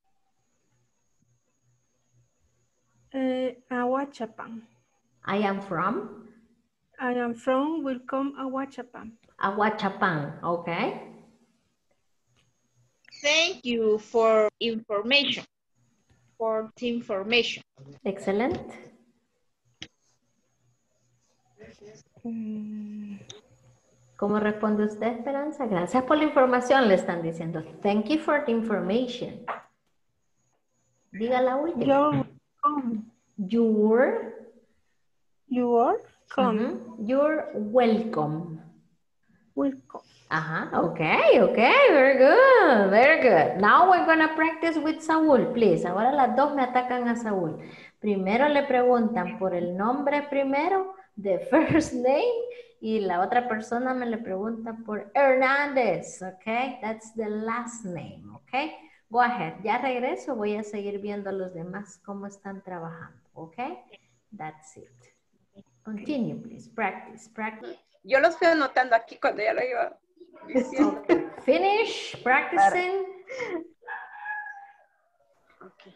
Speaker 8: Ahuachapán.
Speaker 1: I am from
Speaker 8: Welcome Ahuachapán.
Speaker 1: Ahuachapán, okay.
Speaker 12: Thank you for information. For the information.
Speaker 1: Excellent. ¿Cómo responde usted, Esperanza? Gracias por la información, le están diciendo. Thank you for the information. Diga la última. You're welcome.
Speaker 8: Welcome.
Speaker 1: Okay, very good, very good. Now we're going to practice with Saúl, please. Ahora las dos me atacan a Saúl. Primero le preguntan por el nombre primero, the first name, y la otra persona me le pregunta por Hernández, okay? That's the last name, okay? Go ahead. Ya regreso, voy a seguir viendo a los demás cómo están trabajando, okay? That's it. Continue, please. Practice.
Speaker 5: Yo lo estoy anotando aquí cuando ya lo iba diciendo.
Speaker 1: Okay. Finish practicing.
Speaker 5: Okay.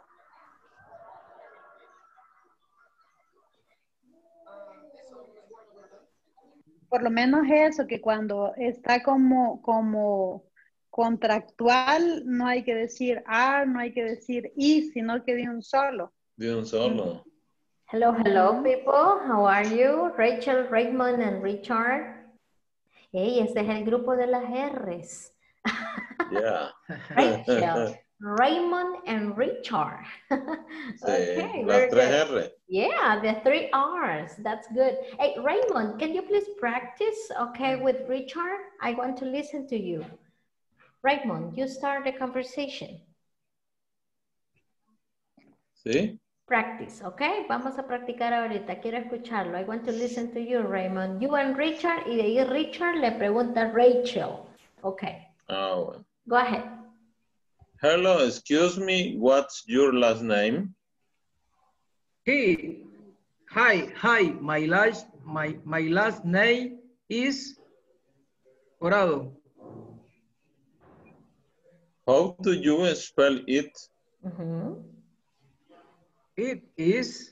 Speaker 2: Por lo menos eso, que cuando está como contractual, no hay que decir are, no hay que decir is, sino que de un solo.
Speaker 6: De un solo.
Speaker 1: Hello, people. How are you? Rachel, Raymond, and Richard. Hey, este es el grupo de las R's.
Speaker 6: Yeah.
Speaker 1: Rachel, Raymond, and Richard.
Speaker 6: Okay, las tres R.
Speaker 1: Yeah, the 3 R's. That's good. Hey, Raymond, can you please practice, okay, with Richard? I want to listen to you. Raymond, you start the conversation.
Speaker 6: ¿Sí?
Speaker 1: Practice, okay? Vamos a practicar ahorita. Quiero escucharlo. I want to listen to you, Raymond. You and Richard, y de ahí Richard le pregunta a Rachel. Okay.
Speaker 6: Bueno.
Speaker 1: Go ahead.
Speaker 6: Hello, excuse me, what's your last name?
Speaker 13: Hey, hi. My last name is Corado.
Speaker 6: How do you spell it?
Speaker 13: It is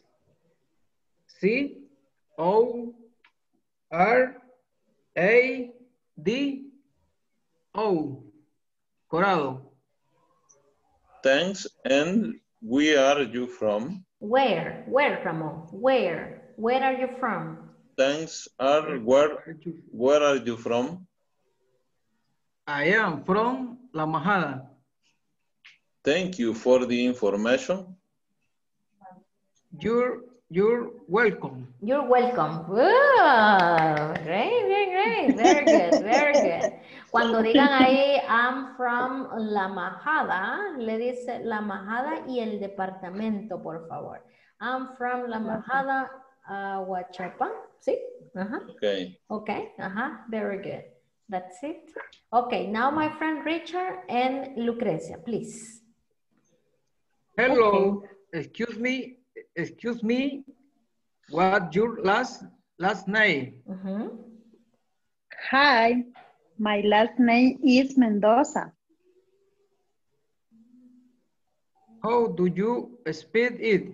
Speaker 13: C-O-R-A-D-O. Corado.
Speaker 6: Thanks. And where are you from?
Speaker 1: Where, Ramon? Where are you from?
Speaker 6: Thanks are where are you from?
Speaker 13: I am from La Majada.
Speaker 6: Thank you for the information.
Speaker 13: You're welcome.
Speaker 1: You're welcome. Wow. Great. Very good, very good. Cuando digan ahí, I'm from La Majada, le dice La Majada y el departamento, por favor. I'm from La Majada, Huachapa. ¿Sí?
Speaker 6: Okay.
Speaker 1: Okay, very good. That's it. Okay, now my friend Richard and Lucrecia, please.
Speaker 13: Hello, excuse me, what's your last name?
Speaker 14: Hi, my last name is Mendoza.
Speaker 13: How do you spell it?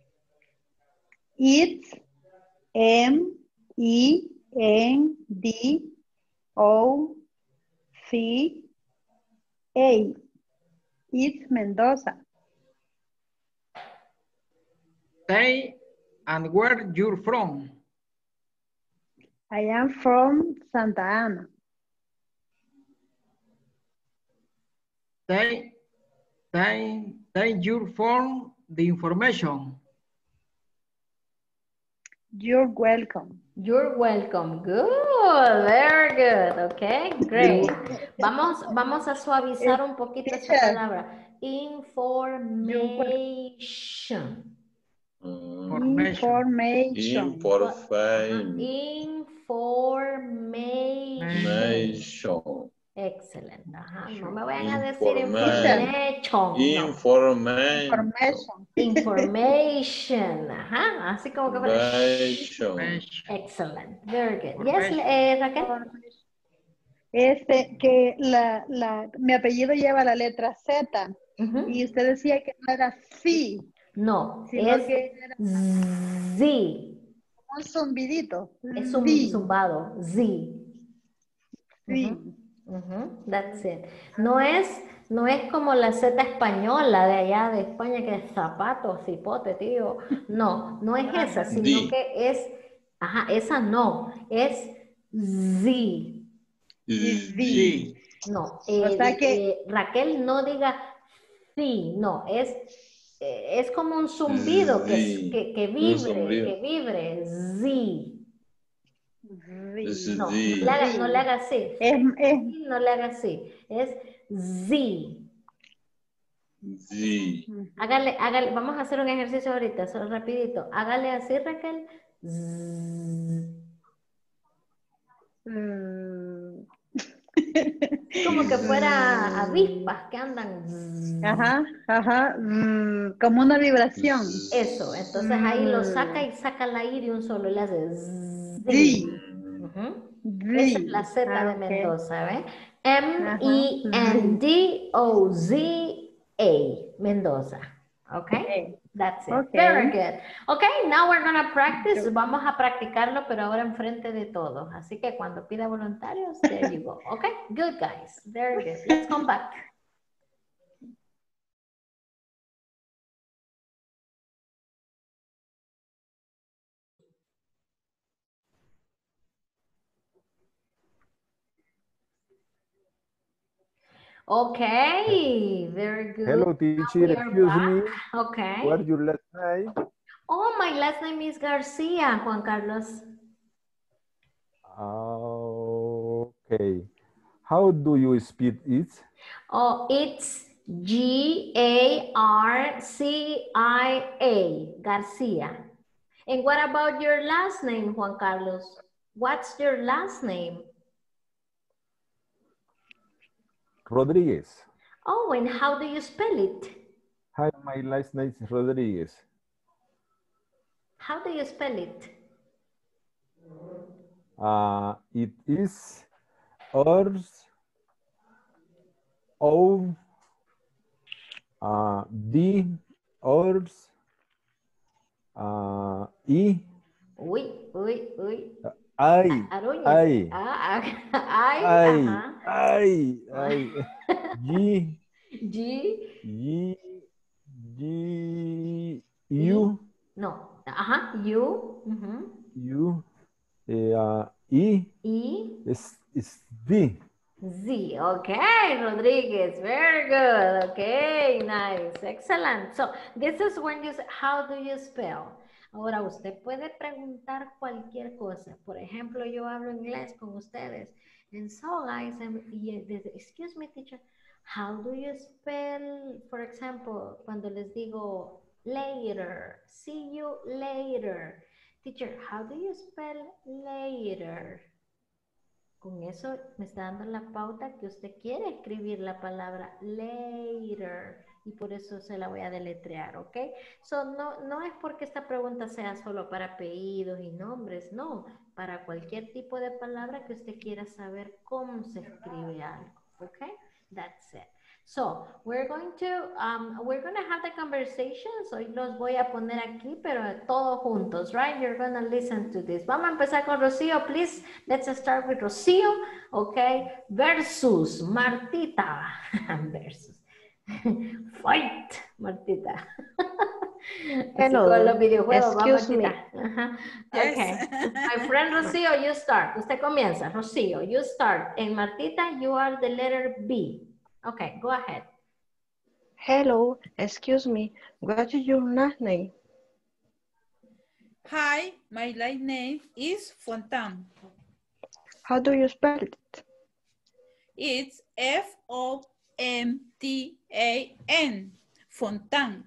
Speaker 14: It's M-E-N-D-O-C-A. It's Mendoza.
Speaker 13: Say, and where you're from?
Speaker 14: I am from Santa Ana.
Speaker 13: Then you're from the information.
Speaker 14: You're welcome.
Speaker 1: You're welcome. Good. Very good. Okay, great. Vamos a suavizar un poquito esa palabra. Information.
Speaker 14: Information.
Speaker 1: Information. Excellent. No me vayan a decir information. Information. Así como que fuera. Excellent. Very good. Yes, Raquel.
Speaker 14: Mi apellido lleva la letra Z y usted decía que no era sí.
Speaker 1: No,
Speaker 14: sino
Speaker 1: es
Speaker 14: que era
Speaker 1: Z.
Speaker 14: Un zumbidito.
Speaker 1: Es un zumbado. Z.
Speaker 14: Sí.
Speaker 1: That's it. No es como la Z española de allá de España que es zapato, cipote, tío. No es esa, sino que es, esa no, es Z. No,
Speaker 14: o sea que
Speaker 1: Raquel no diga sí, no, es como un zumbido que vibre, Z. No le haga así. No le haga así. Es Z. Hágale, vamos a hacer un ejercicio ahorita, solo rapidito. Hágale así, Raquel. Como que fuera avispas que andan.
Speaker 14: Como una vibración.
Speaker 1: Eso, entonces ahí lo saca y saca la I de un solo y le hace
Speaker 14: Sí.
Speaker 1: Esa es la Z de Mendoza, ¿ve? M-E-N-D-O-Z-A, Mendoza. Okay? That's it.
Speaker 14: Okay.
Speaker 1: Very good. Okay, now we're going to practice. Vamos a practicarlo, pero ahora enfrente de todos. Así que cuando pida voluntarios, there you go. Okay? Good, guys. Very good. Let's come back. Okay, very good.
Speaker 3: Hello, teacher. Excuse me.
Speaker 1: Okay.
Speaker 3: What's your last name?
Speaker 1: Oh, my last name is Garcia, Juan Carlos.
Speaker 3: Okay. How do you spell it?
Speaker 1: Oh, it's G-A-R-C-I-A, Garcia. And what about your last name, Juan Carlos? What's your last name?
Speaker 3: Rodriguez.
Speaker 1: Oh, and how do you spell it?
Speaker 3: Hi, my last name is Rodriguez.
Speaker 1: How do you spell it?
Speaker 3: It is I.
Speaker 1: Uy.
Speaker 3: I.
Speaker 1: U. No. You.
Speaker 3: You. E is D.
Speaker 1: Z, okay, Rodriguez, very good, okay, nice, excellent. So, this is when you say, how do you spell? Ahora, usted puede preguntar cualquier cosa. Por ejemplo, yo hablo inglés con ustedes. And so, guys, excuse me, teacher, how do you spell, for example, cuando les digo later, see you later. Teacher, how do you spell later? Con eso me está dando la pauta que usted quiere escribir la palabra later y por eso se la voy a deletrear, ¿ok? So, no es porque esta pregunta sea solo para apellidos y nombres, no, para cualquier tipo de palabra que usted quiera saber cómo se escribe algo, ¿ok? That's it. So, we're going to have the conversations. Hoy los voy a poner aquí, pero todos juntos, right? You're going to listen to this. Vamos a empezar con Rocío, please. Let's start with Rocío, okay? Versus Martita. Versus. Fight, Martita. Así con los videojuegos, vamos, Martita. Okay. My friend Rocío, you start. Usted comienza. Rocío, you start. And Martita, you are the letter B. Okay, go ahead.
Speaker 11: Hello, excuse me. What is your last name?
Speaker 12: Hi, my last name is Fontan.
Speaker 11: How do you spell it?
Speaker 12: It's F-O-N-T-A-N. Fontan.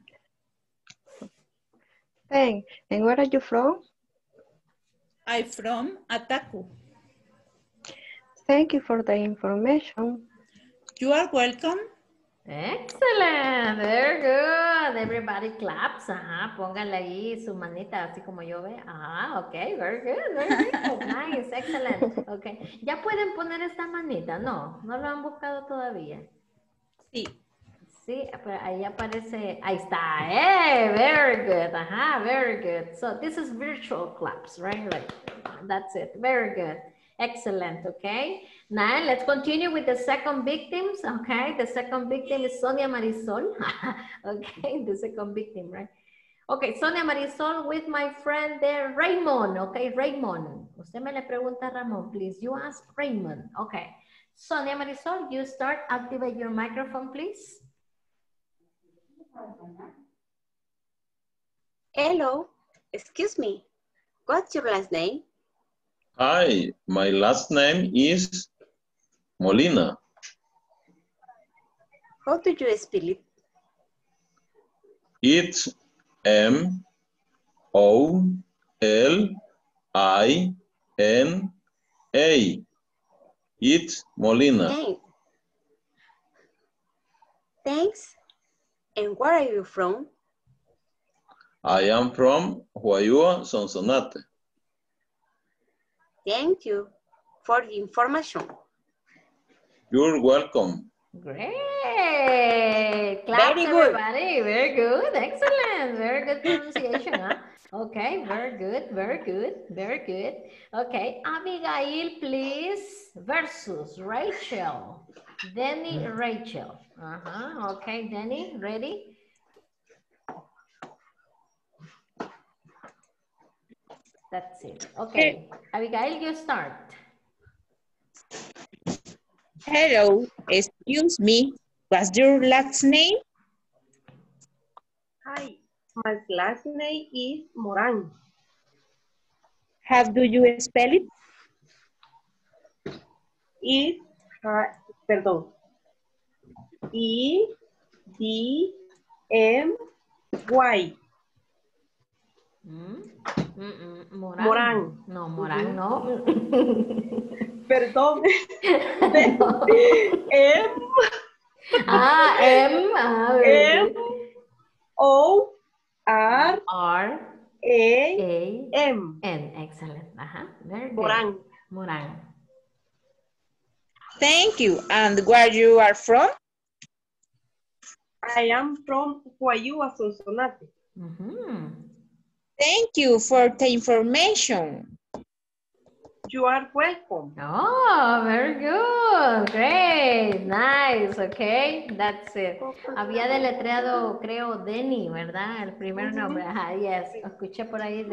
Speaker 11: Thanks. And where are you from?
Speaker 12: I'm from Ataku.
Speaker 11: Thank you for the information.
Speaker 12: You are welcome.
Speaker 1: Excellent, very good. Everybody claps, póngale ahí su manita así como yo veo. Okay, very good, very good. Nice, excellent. Okay, ¿ya pueden poner esta manita? No lo han buscado todavía.
Speaker 12: Sí.
Speaker 1: Sí, pero ahí aparece, ahí está, very good, very good. So this is virtual claps, right? That's it, very good. Excellent, okay. Now let's continue with the second victims, okay. The second victim is Sonia Marisol. Okay, the second victim, right? Okay, Sonia Marisol with my friend there, Raymond, okay, Raymond. Usted me le pregunta a Ramón, please. You ask Raymond, okay. Sonia Marisol, you start, activate your microphone, please.
Speaker 5: Hello, excuse me. What's your last name?
Speaker 6: Hi, my last name is Molina.
Speaker 5: How do you spell it?
Speaker 6: It's M-O-L-I-N-A. It's Molina.
Speaker 5: Thanks. And where are you from?
Speaker 6: I am from Huayua, Sonsonate.
Speaker 5: Thank you for the information.
Speaker 6: You're welcome.
Speaker 1: Great. Claps,
Speaker 5: Very good.
Speaker 1: Everybody. Very good. Excellent. Very good pronunciation. Okay, very good, very good, very good. Okay, Abigail, please, versus Rachel. Denny, Rachel. Okay, Denny, ready? That's it. Okay, Abigail, you start.
Speaker 12: Hello, excuse me. What's your last name?
Speaker 4: Hi, my last name is Moran.
Speaker 12: How do you spell it?
Speaker 4: E-D-M-Y.
Speaker 1: Moran. No, Moran no.
Speaker 4: Perdón.
Speaker 1: M-O-R-A-M. Excellent. Very good.
Speaker 4: Moran.
Speaker 1: Moran.
Speaker 12: Thank you. And where you are from?
Speaker 4: I am from Huayua, Sonsonate.
Speaker 12: Thank you for the information.
Speaker 4: You are welcome.
Speaker 1: Oh, very good. Great. Nice. Okay. That's it. Había deletreado, creo, Denny, ¿verdad? El primer nombre. Ajá, yes. Escuché por ahí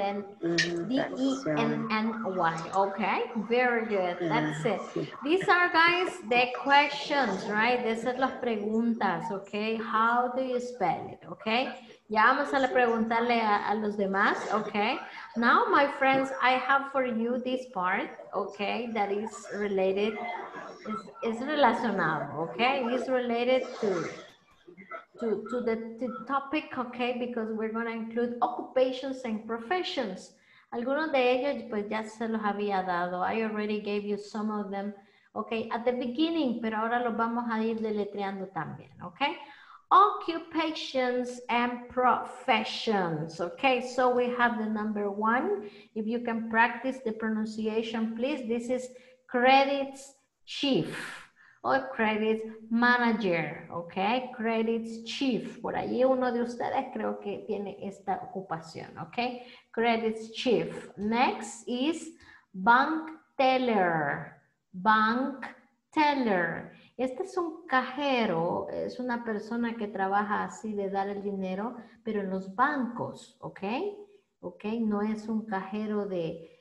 Speaker 1: D-E-N-N-Y. Okay. Very good. That's it. These are, guys, the questions, right? Esas son las preguntas, okay? How do you spell it, okay? Ya vamos a preguntarle a los demás, okay? Now, my friends, I have for you this part, okay, that is related, is relacionado, okay? It's related to the topic, okay, because we're going to include occupations and professions. Algunos de ellos, pues ya se los había dado. I already gave you some of them, okay, at the beginning, pero ahora los vamos a ir deletreando también, okay? Occupations and professions. Okay, so we have the number 1. If you can practice the pronunciation, please. This is credits chief or credits manager. Okay, credits chief. Por allí uno de ustedes creo que tiene esta ocupación. Okay, credits chief. Next is bank teller. Bank teller. Este es un cajero, es una persona que trabaja así de dar el dinero, pero en los bancos, ¿ok? ¿Ok? No es un cajero de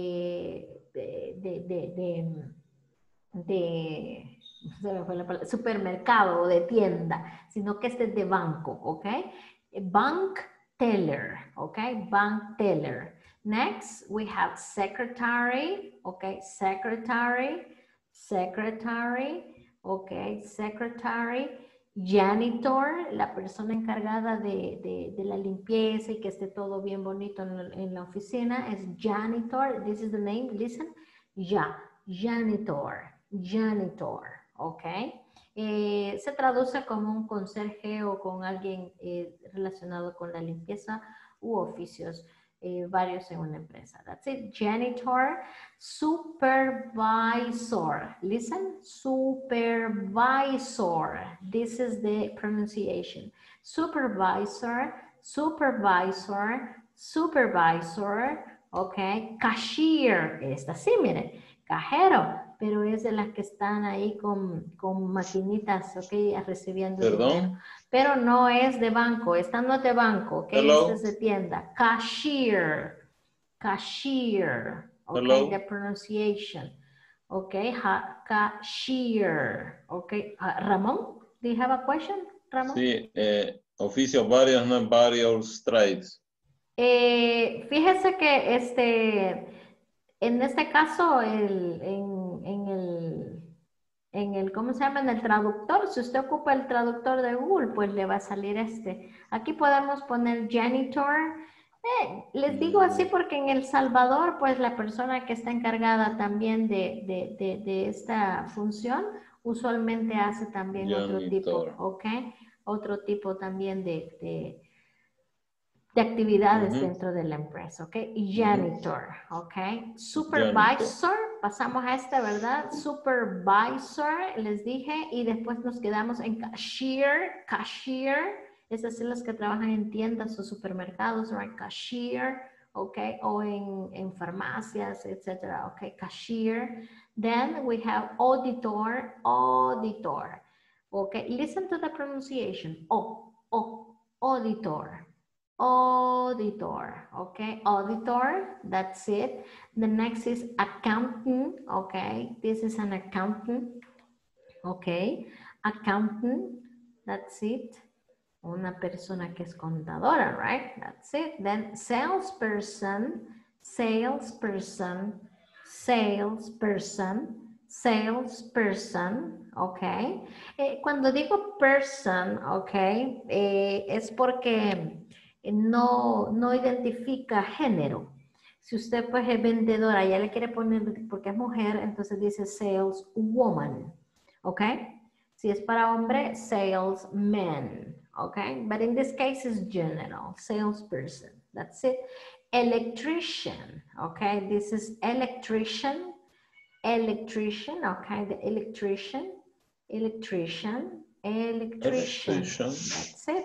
Speaker 1: se me fue la palabra, supermercado o de tienda, sino que este es de banco, ¿ok? Bank teller, ¿ok? Bank teller. Next, we have secretary, ¿ok? Secretary. Ok, secretary, janitor, la persona encargada de la limpieza y que esté todo bien bonito en la oficina es janitor. This is the name, listen, janitor, ok. Se traduce como un conserje o con alguien relacionado con la limpieza u oficios. Varios en una empresa. That's it. Janitor, supervisor. Listen, supervisor. This is the pronunciation. Supervisor, okay. Cashier. Esta sí, miren. Cajero, pero es de las que están ahí con maquinitas, ok, recibiendo dinero. Pero no es de banco, esta no es de banco, ok, esta es de tienda. Cashier, ok, the pronunciation, ok, cashier, ok. Ramón, do you have a question, Ramón?
Speaker 6: Sí, oficios varios, no varios trades.
Speaker 1: Fíjese que en este caso, en el, ¿cómo se llama? En el traductor, si usted ocupa el traductor de Google, pues le va a salir este. Aquí podemos poner janitor. Les digo así porque en El Salvador, pues la persona que está encargada también de esta función, usualmente hace también janitor. Otro tipo, ¿ok? Otro tipo también de actividades dentro de la empresa, ¿ok? Janitor, ¿ok? Supervisor, pasamos a este, ¿verdad? Supervisor, les dije, y después nos quedamos en cashier, es decir, los que trabajan en tiendas o supermercados, right? Cashier, ¿ok? O en farmacias, etcétera, ¿ok? Cashier. Then we have auditor, ¿ok? Listen to the pronunciation, auditor. Okay, auditor, that's it. The next is accountant, okay, this is an accountant, okay, accountant, that's it. Una persona que es contadora, right, that's it. Then salesperson, okay. Cuando digo person, okay, es porque no identifica género. Si usted pues es vendedora, ya le quiere poner, porque es mujer, entonces dice saleswoman, ¿ok? Si es para hombre, salesman, ¿ok? But in this case is general, salesperson, that's it. Electrician, ¿ok? This is electrician, ¿ok? The electrician. That's it,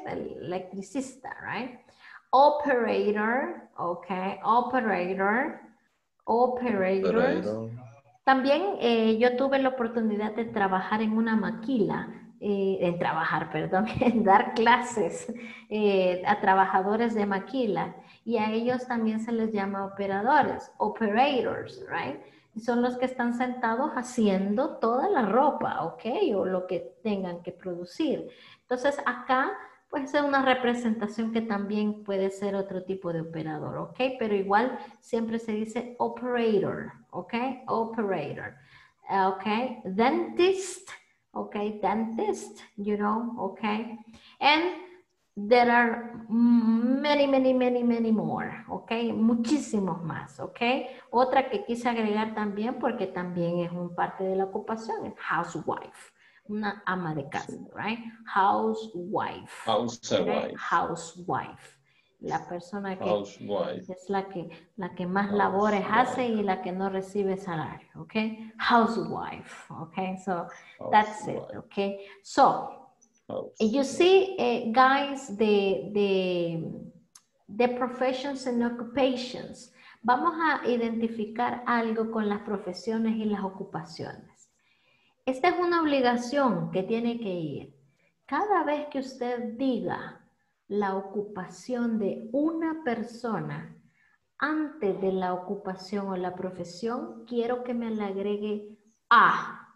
Speaker 1: electricista, right? Operator, okay, operator. Operators. También yo tuve la oportunidad de trabajar en una maquila, en dar clases a trabajadores de maquila, y a ellos también se les llama operadores, operators, right? Son los que están sentados haciendo toda la ropa, ¿ok? O lo que tengan que producir. Entonces acá pues es una representación que también puede ser otro tipo de operador, ¿ok? Pero igual siempre se dice operator, ¿ok? Operator, ¿ok? Dentist, ¿ok? Dentist, you know, ¿ok? And there are many more, ¿ok? Muchísimos más, ¿ok? Otra que quise agregar también, porque también es un parte de la ocupación, es housewife. Una ama de casa, right? Housewife.
Speaker 6: Housewife.
Speaker 1: Okay? Housewife. La persona que
Speaker 6: Housewife.
Speaker 1: es la que más labores hace y la que no recibe salario, okay? Housewife, okay? So that's it, okay? So you see, guys, the professions and occupations. Vamos a identificar algo con las profesiones y las ocupaciones. Esta es una obligación que tiene que ir. Cada vez que usted diga la ocupación de una persona antes de la ocupación o la profesión, quiero que me le agregue a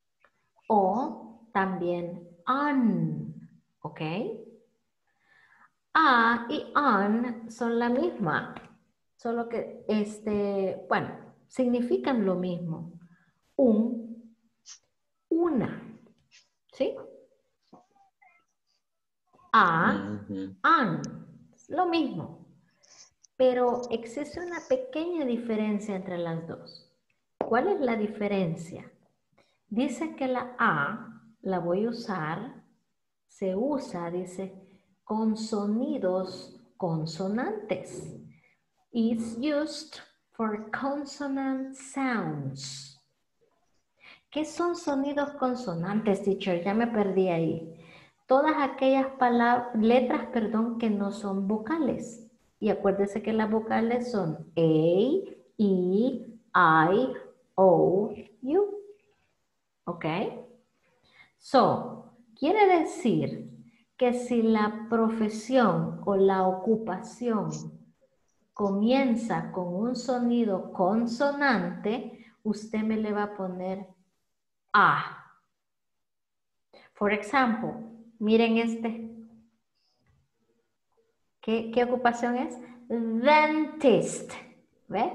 Speaker 1: o también an, ¿ok? A y an son la misma, solo que, significan lo mismo. Una, ¿sí? An, es lo mismo. Pero existe una pequeña diferencia entre las dos. ¿Cuál es la diferencia? Dice que la A la voy a usar, se usa, dice, con sonidos consonantes. It's used for consonant sounds. ¿Qué son sonidos consonantes, teacher? Ya me perdí ahí. Todas aquellas letras que no son vocales. Y acuérdese que las vocales son A, E, I, O, U. ¿Ok? So, quiere decir que si la profesión o la ocupación comienza con un sonido consonante, usted me le va a poner A. For example, miren este. ¿Qué ocupación es? Dentist. ¿Ve?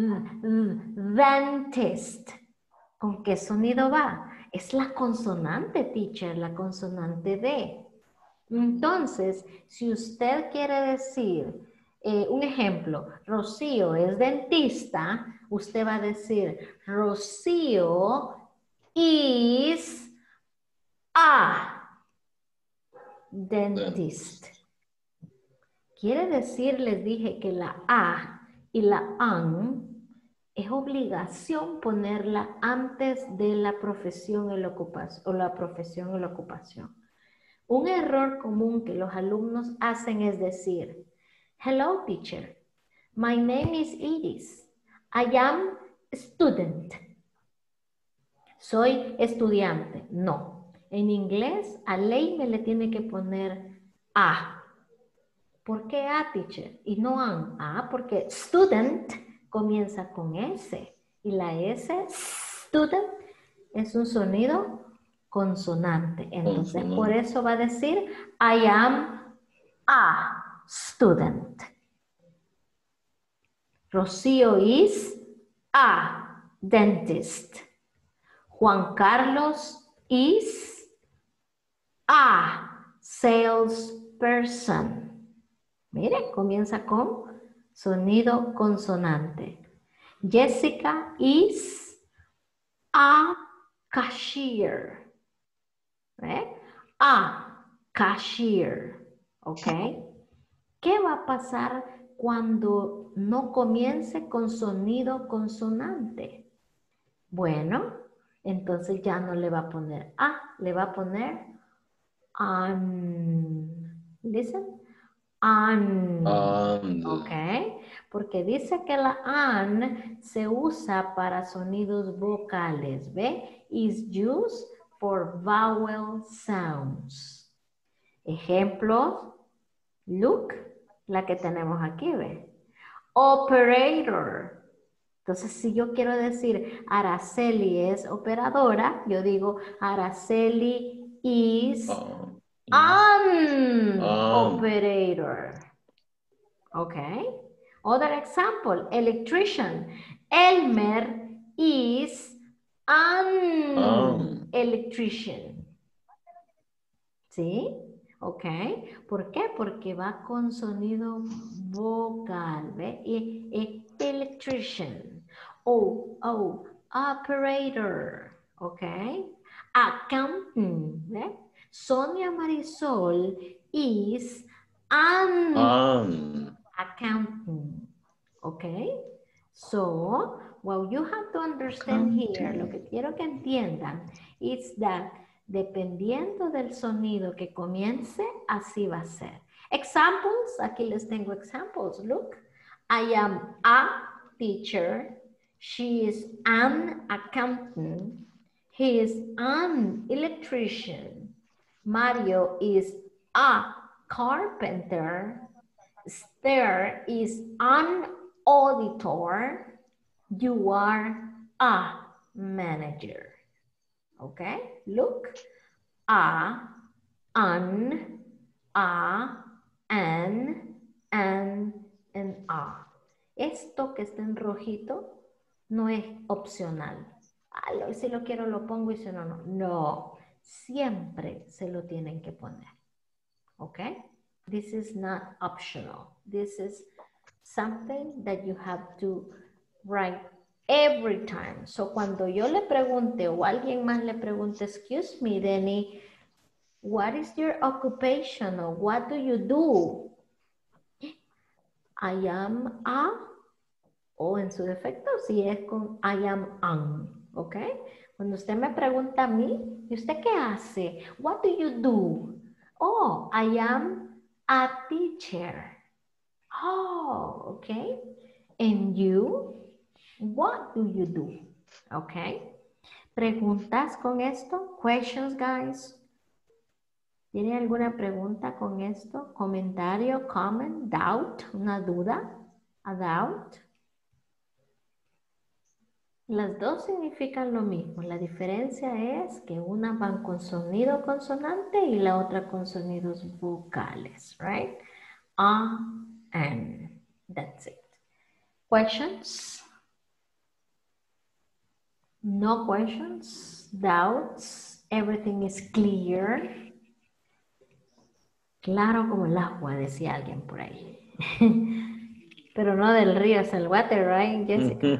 Speaker 1: Dentist. ¿Con qué sonido va? Es la consonante, teacher, la consonante D. Entonces, si usted quiere decir, un ejemplo, Rocío es dentista, usted va a decir, Rocío is a dentist. Quiere decir, les dije que la A y la AN es obligación ponerla antes de la profesión o la ocupación. Un error común que los alumnos hacen es decir, hello teacher, my name is Iris, I am a student. Soy estudiante. No. En inglés, a ley me le tiene que poner A. ¿Por qué A, teacher? Y no an. A, porque student comienza con S. Y la S, student, es un sonido consonante. Entonces, por eso va a decir, I am a student. Rocío is a dentist. Juan Carlos is a salesperson. Mire, comienza con sonido consonante. Jessica is a cashier. ¿Ve? A cashier. ¿Ok? ¿Qué va a pasar cuando no comience con sonido consonante? Bueno, entonces ya no le va a poner A, le va a poner listen, An.
Speaker 6: And.
Speaker 1: Ok. Porque dice que la an se usa para sonidos vocales. ¿Ve? Is used for vowel sounds. Ejemplo. Look. La que tenemos aquí, ¿ve? Operator. Entonces, si yo quiero decir Araceli es operadora, yo digo Araceli is an operator. Okay. Other example, electrician. Elmer is an electrician. ¿Sí? Ok. ¿Por qué? Porque va con sonido vocal. ¿Ve? Electrician. Operator. Ok. Accountant. ¿Ve? Sonia Marisol is an accountant. Ok. So, what you have to understand here, lo que quiero que entiendan, is that dependiendo del sonido que comience, así va a ser. Examples, aquí les tengo examples. Look, I am a teacher. She is an accountant. He is an electrician. Mario is a carpenter. Esther is an auditor. You are a manager. Okay, look, a, an, a, an, and a. Esto que está en rojito no es opcional. Si lo quiero lo pongo y si no, no. No, siempre se lo tienen que poner. Okay, this is not optional. This is something that you have to write every time. So, cuando yo le pregunte o alguien más le pregunte, excuse me, Denny, what is your occupation or what do you do? I am a, o en su defecto, si es con I am an, ¿ok? Cuando usted me pregunta a mí, ¿y usted qué hace? What do you do? Oh, I am a teacher. Oh, okay. And you? What do you do? Okay. ¿Preguntas con esto? Questions, guys? ¿Tiene alguna pregunta con esto? ¿Comentario? ¿Comment? ¿Doubt? ¿Una duda? ¿A doubt? Las dos significan lo mismo. La diferencia es que una van con sonido consonante y la otra con sonidos vocales, right? And that's it. Questions? No questions? Doubts? Everything is clear? Claro como el agua, decía alguien por ahí. Pero no del río, es el water, right, Jessica?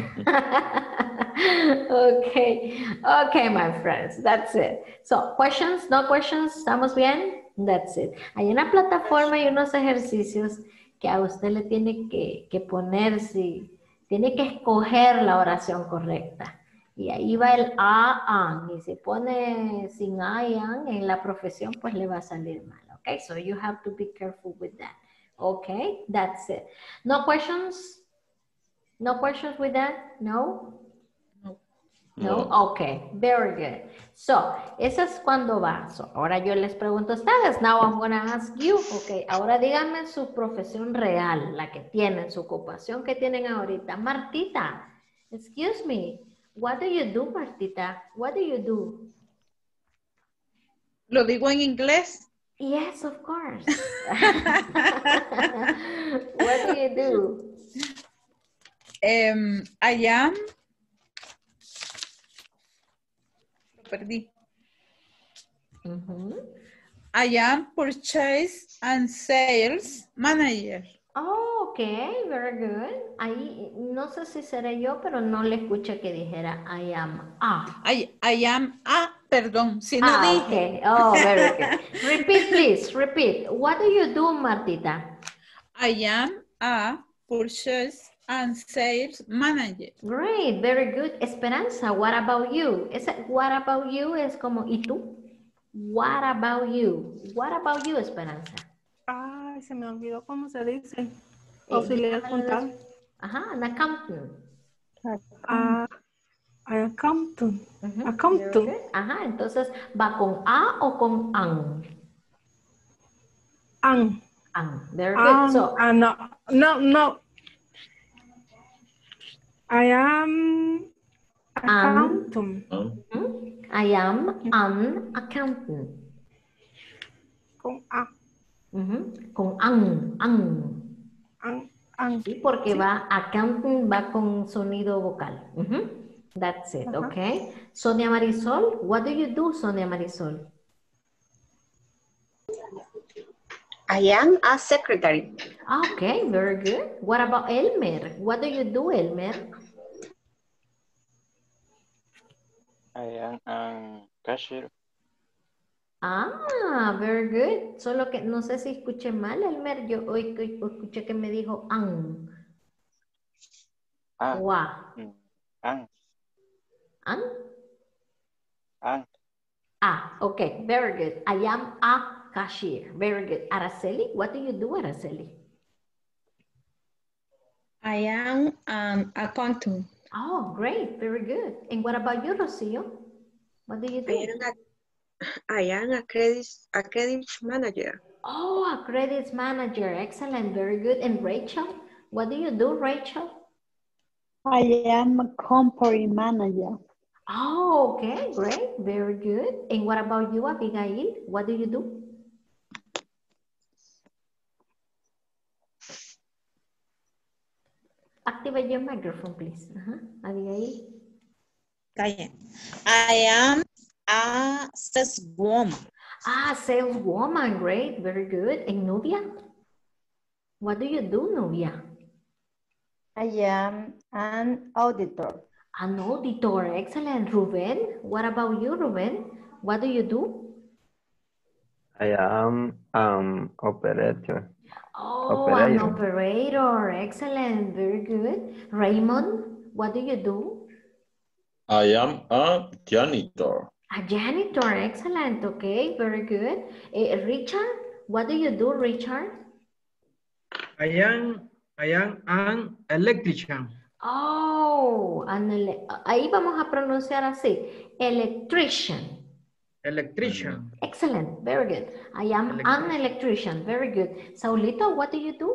Speaker 1: Okay, my friends, that's it. So, questions, no questions, ¿estamos bien? That's it. Hay una plataforma y unos ejercicios que a usted le tiene que poner, tiene que escoger la oración correcta. Y ahí va el an. Y si pone sin an en la profesión, pues le va a salir mal. Okay, so you have to be careful with that. Okay, that's it. No questions? No questions with that? No? No? Okay, very good. So, eso es cuando va. So, ahora yo les pregunto a ustedes. Now I'm going to ask you. Okay, ahora díganme su profesión real, la que tienen, su ocupación que tienen ahorita. Martita, excuse me. What do you do, Martita? What do you do?
Speaker 12: ¿Lo digo en inglés?
Speaker 1: Yes, of course. What do you do?
Speaker 12: I am. Lo perdí. I am purchase and sales manager.
Speaker 1: Oh, okay, very good. Ahí, no sé si seré yo, pero no le escuché que dijera I am a.
Speaker 12: I am a, perdón, si no dije.
Speaker 1: Okay. Oh, very good. Repeat, please, repeat. What do you do, Martita?
Speaker 12: I am a purchase and sales manager.
Speaker 1: Great, very good. Esperanza, what about you? What about you es como, ¿y tú? What about you? What about you, Esperanza?
Speaker 8: Ay, se me olvidó cómo se dice. Auxiliar contable.
Speaker 1: Ajá, an accountant.
Speaker 8: Accountant.
Speaker 1: Very
Speaker 8: Accountant.
Speaker 1: good. Ajá, entonces, ¿va con A o con an?
Speaker 8: An.
Speaker 1: An. Very good. So,
Speaker 8: No. I am accountant.
Speaker 1: I am an accountant.
Speaker 8: Con A.
Speaker 1: Con an. Sí, porque va, accountant va con sonido vocal. That's it, okay. Sonia Marisol, what do you do, Sonia Marisol?
Speaker 5: I am a secretary.
Speaker 1: Okay, very good. What about Elmer? What do you do, Elmer?
Speaker 9: I am a cashier.
Speaker 1: Ah, very good. Solo que no sé si escuché mal, Elmer. Yo hoy escuché que me dijo an. O a.
Speaker 9: An.
Speaker 1: An?
Speaker 9: An.
Speaker 1: Ah, okay, very good. I am a cashier. Very good. Araceli, what do you do, Araceli?
Speaker 2: I am an accountant.
Speaker 1: Oh, great. Very good. And what about you, Rocio? What do you do?
Speaker 5: I am a credit manager.
Speaker 1: Oh, a credits manager. Excellent. Very good. And Rachel, what do you do, Rachel?
Speaker 14: I am a company manager.
Speaker 1: Oh, okay. Great. Very good. And what about you, Abigail? What do you do? Activate your microphone, please. Abigail.
Speaker 12: I am a saleswoman.
Speaker 1: Ah, saleswoman. Great. Very good. And Nubia? What do you do, Nubia?
Speaker 10: I am an auditor.
Speaker 1: An auditor. Excellent. Ruben, what about you, Ruben? What do you do?
Speaker 15: I am an operator.
Speaker 1: Oh, an operator. Excellent. Very good. Raymond, what do you do?
Speaker 6: I am a janitor.
Speaker 1: A janitor. Excellent. Okay, very good. Richard, what do you do, Richard?
Speaker 13: I am an electrician.
Speaker 1: Oh, ahí vamos a pronunciar así. Electrician.
Speaker 13: Electrician.
Speaker 1: Excellent. Very good. I am an electrician. Very good. Saulito, what do you do?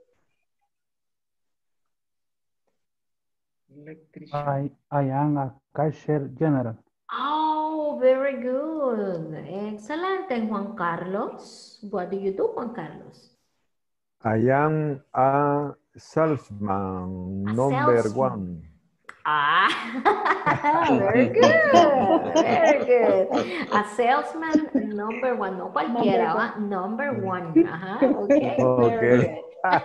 Speaker 7: I am a cashier general.
Speaker 1: Oh, very good. Excellent. And Juan Carlos, what do you do, Juan Carlos?
Speaker 3: I am a salesman number one.
Speaker 1: Ah, very good. Very good. A salesman number one. No cualquiera, ¿va? Number one. Ajá, okay. Very good.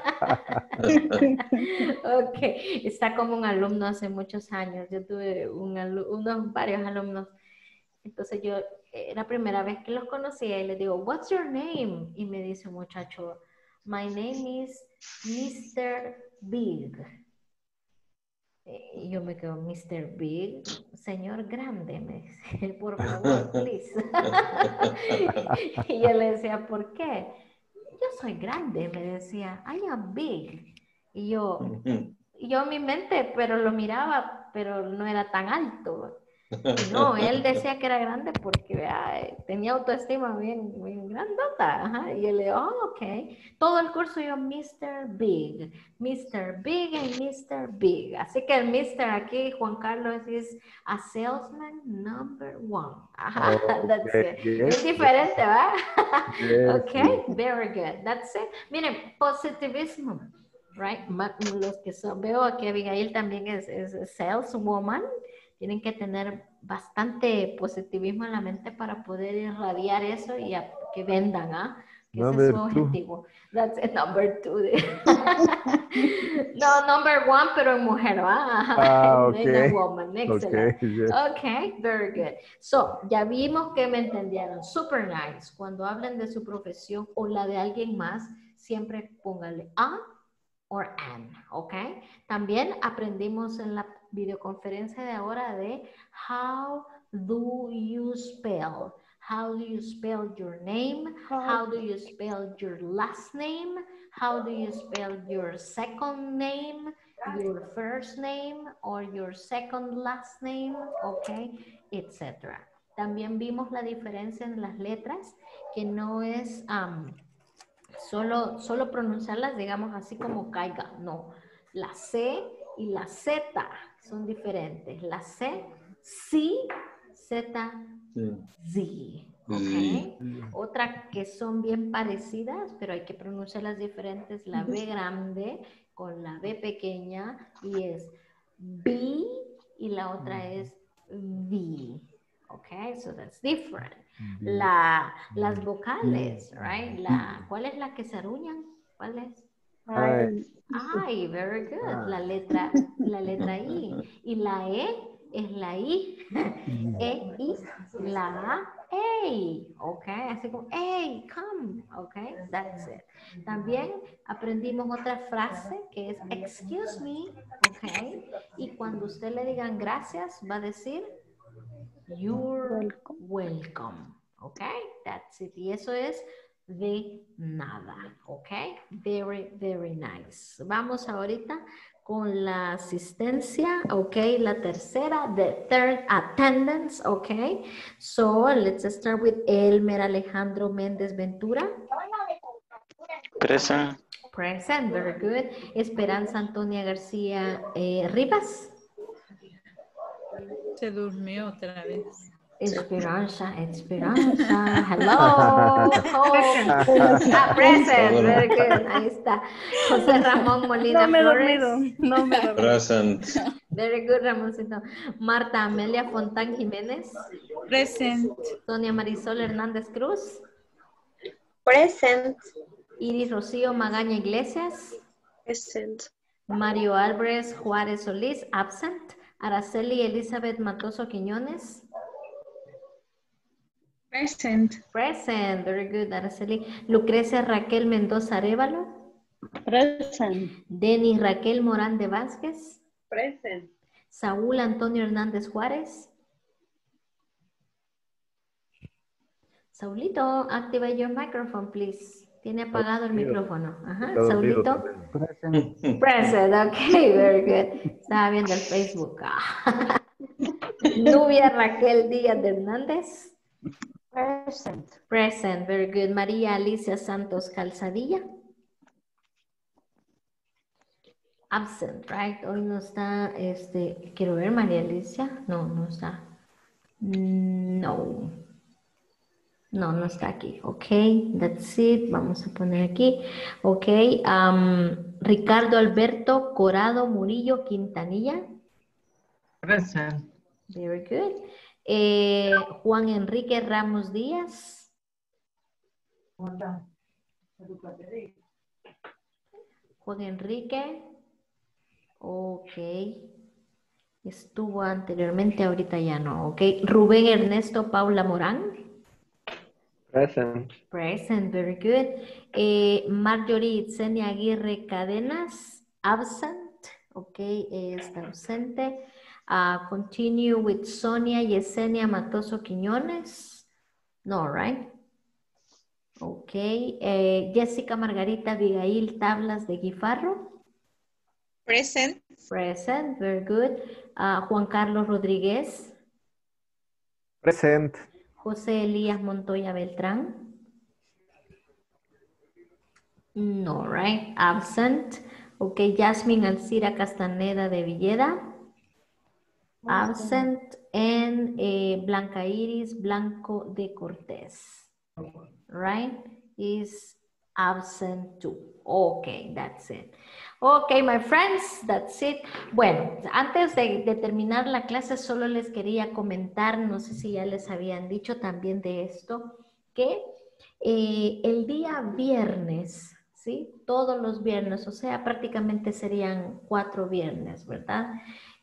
Speaker 1: Ok, está como un alumno hace muchos años. Yo tuve varios alumnos. Entonces yo, la primera vez que los conocía y les digo, what's your name? Y me dice un muchacho, my name is Mr. Big. Y yo me quedo, Mr. Big, señor grande, me dice, por favor, please. Y yo le decía, ¿por qué? Yo soy grande, me decía, I am big. Y yo en mi mente, pero lo miraba, pero no era tan alto. No, él decía que era grande porque tenía autoestima bien grandota. Ajá. Y yo le digo, ok. Todo el curso yo, Mr. Big and Mr. Big. Así que el Mr. aquí, Juan Carlos, es a salesman number one. Ajá, that's it.
Speaker 3: Yes.
Speaker 1: Es diferente, ¿verdad?
Speaker 3: Yes,
Speaker 1: Ok, very good. That's it. Miren, positivismo. Right? Los que veo aquí, Abigail también es saleswoman. Tienen que tener bastante positivismo en la mente para poder irradiar eso y que vendan, ¿ah? Que ese es su objetivo. That's it, number 2. No, number 1, pero en mujer, ¿ah?
Speaker 3: Okay.
Speaker 1: En a woman. Excellent.
Speaker 3: Okay, yes.
Speaker 1: Okay, very good. So, ya vimos que me entendieron. Super nice. Cuando hablen de su profesión o la de alguien más, siempre póngale a or an, ¿ok? También aprendimos en la videoconferencia de ahora de how do you spell? How do you spell your name? How do you spell your last name? How do you spell your second name? Your first name or your second last name, okay, etc. También vimos la diferencia en las letras, que no es solo pronunciarlas, digamos así como caiga, no. La C y la Z son diferentes. La C, sí, Z, Z. Okay. Otra que son bien parecidas, pero hay que pronunciarlas diferentes, la B grande con la B pequeña, y es B, y la otra es V. Okay, so that's different. Las vocales, right? ¿Cuál es la que se aruñan? ¿Cuál es? Ay, very good. La letra I. Y la E es la I. I, la A, ok, así como, hey, come, ok, that's it. También aprendimos otra frase que es excuse me, ok, y cuando usted le digan gracias, va a decir you're welcome, ok, that's it. Y eso es de nada, ok, very, very nice. Vamos ahorita con la asistencia, ok, la tercera, the third attendance, ok. So, let's start with Elmer Alejandro Méndez Ventura.
Speaker 9: Present.
Speaker 1: Present, very good. Esperanza Antonia García Rivas.
Speaker 16: Se durmió otra vez.
Speaker 1: Esperanza, hello. Present, very good. Ahí está. José Ramón Molina Flores.
Speaker 8: No me he dormido.
Speaker 6: Present.
Speaker 1: Very good, Ramoncito. Marta Amelia Fontán Jiménez.
Speaker 16: Present.
Speaker 1: Sonia Marisol Hernández Cruz.
Speaker 5: Present.
Speaker 1: Iris Rocío Magaña Iglesias.
Speaker 5: Present.
Speaker 1: Mario Álvarez Juárez Solís, absent. Araceli Elizabeth Matoso Quiñones.
Speaker 2: Present.
Speaker 1: Present, very good, Araceli. Lucrecia Raquel Mendoza Arévalo.
Speaker 14: Present.
Speaker 1: Denis Raquel Morán de Vázquez.
Speaker 4: Present.
Speaker 1: Saúl Antonio Hernández Juárez. Saulito, activate your microphone, please. Tiene apagado el micrófono. Ajá, Saulito. Present, ok, very good. Estaba viendo el Facebook. Nubia Raquel Díaz de Hernández.
Speaker 10: Present.
Speaker 1: Present, very good. María Alicia Santos Calzadilla. Absent, right? Hoy no está, quiero ver María Alicia. No, no está. No. No, no está aquí. Ok, that's it. Vamos a poner aquí. Ok, Ricardo Alberto Corado Murillo Quintanilla.
Speaker 13: Present.
Speaker 1: Very good. Juan Enrique Ramos Díaz. Juan Enrique. Ok. Estuvo anteriormente, ahorita ya no. Ok. Rubén Ernesto Paula Morán.
Speaker 15: Present.
Speaker 1: Present, very good. Marjorie Itzenia Aguirre Cadenas. Absent. Ok, está ausente. Continue with Sonia Yesenia Matoso Quiñones. No, right? Ok. Jessica Margarita Abigail Tablas de Guifarro.
Speaker 12: Present.
Speaker 1: Present, very good. Juan Carlos Rodríguez.
Speaker 3: Present.
Speaker 1: José Elías Montoya Beltrán. No, right? Absent. Ok, Jasmine Alcira Castaneda de Villeda. Absent. And Blanca Iris Blanco de Cortés. Right? Is absent too. Okay, that's it. Okay, my friends, that's it. Bueno, antes de terminar la clase, solo les quería comentar, no sé si ya les habían dicho también de esto, que el día viernes, ¿sí? Todos los viernes, o sea, prácticamente serían 4 viernes, ¿verdad?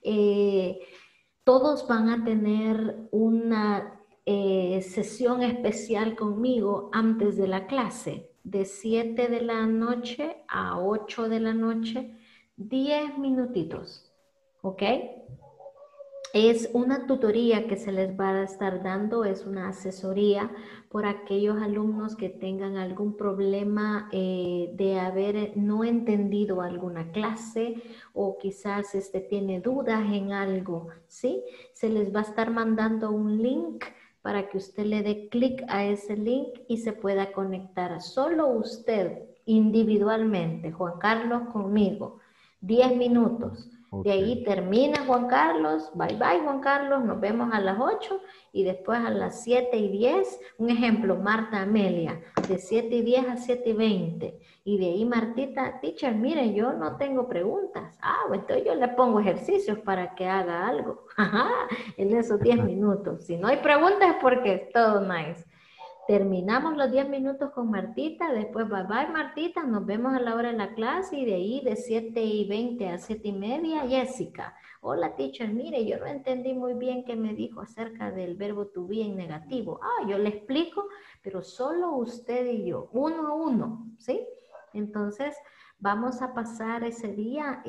Speaker 1: Todos van a tener una sesión especial conmigo antes de la clase, de 7 de la noche a 8 de la noche, 10 minutitos, ¿ok? Es una tutoría que se les va a estar dando, es una asesoría por aquellos alumnos que tengan algún problema de haber no entendido alguna clase o quizás tiene dudas en algo, ¿sí? Se les va a estar mandando un link para que usted le dé clic a ese link y se pueda conectar solo usted individualmente, Juan Carlos conmigo, 10 minutos. De ahí termina Juan Carlos, bye bye Juan Carlos, nos vemos a las 8 y después a las 7:10, un ejemplo, Marta Amelia, de 7:10 a 7:20. Y de ahí Martita, teacher, mire, yo no tengo preguntas. Bueno, entonces yo le pongo ejercicios para que haga algo. En esos 10 minutos. Si no hay preguntas es porque es todo nice. Terminamos los 10 minutos con Martita, después bye bye Martita, nos vemos a la hora de la clase y de ahí de 7:20 a 7:30, Jessica. Hola teacher, mire, yo no entendí muy bien qué me dijo acerca del verbo to be en negativo. Yo le explico, pero solo usted y yo, uno a uno, ¿sí? Entonces, vamos a pasar ese día,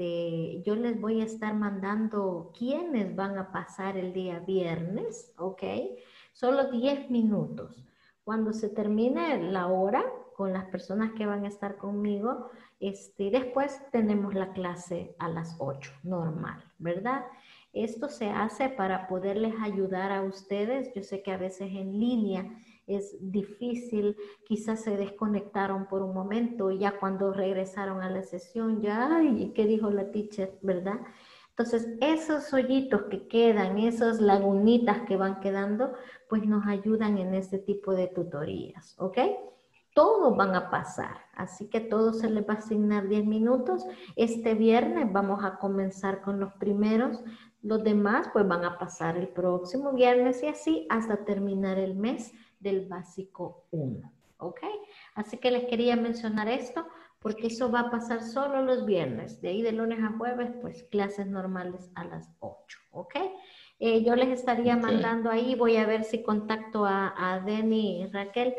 Speaker 1: yo les voy a estar mandando quiénes van a pasar el día viernes, ¿ok? Solo 10 minutos. Cuando se termine la hora con las personas que van a estar conmigo, después tenemos la clase a las 8, normal, ¿verdad? Esto se hace para poderles ayudar a ustedes. Yo sé que a veces en línea es difícil, quizás se desconectaron por un momento y ya cuando regresaron a la sesión, ya, ay, ¿qué dijo la teacher, verdad? Entonces, esos hoyitos que quedan, esas lagunitas que van quedando, pues nos ayudan en este tipo de tutorías, ¿ok? Todos van a pasar, así que todos se les va a asignar 10 minutos. Este viernes vamos a comenzar con los primeros, los demás pues van a pasar el próximo viernes y así hasta terminar el mes del básico 1, ¿ok? Así que les quería mencionar esto, porque eso va a pasar solo los viernes. De ahí de lunes a jueves, pues clases normales a las 8, ¿ok? Yo les estaría mandando ahí, voy a ver si contacto a Denny y Raquel,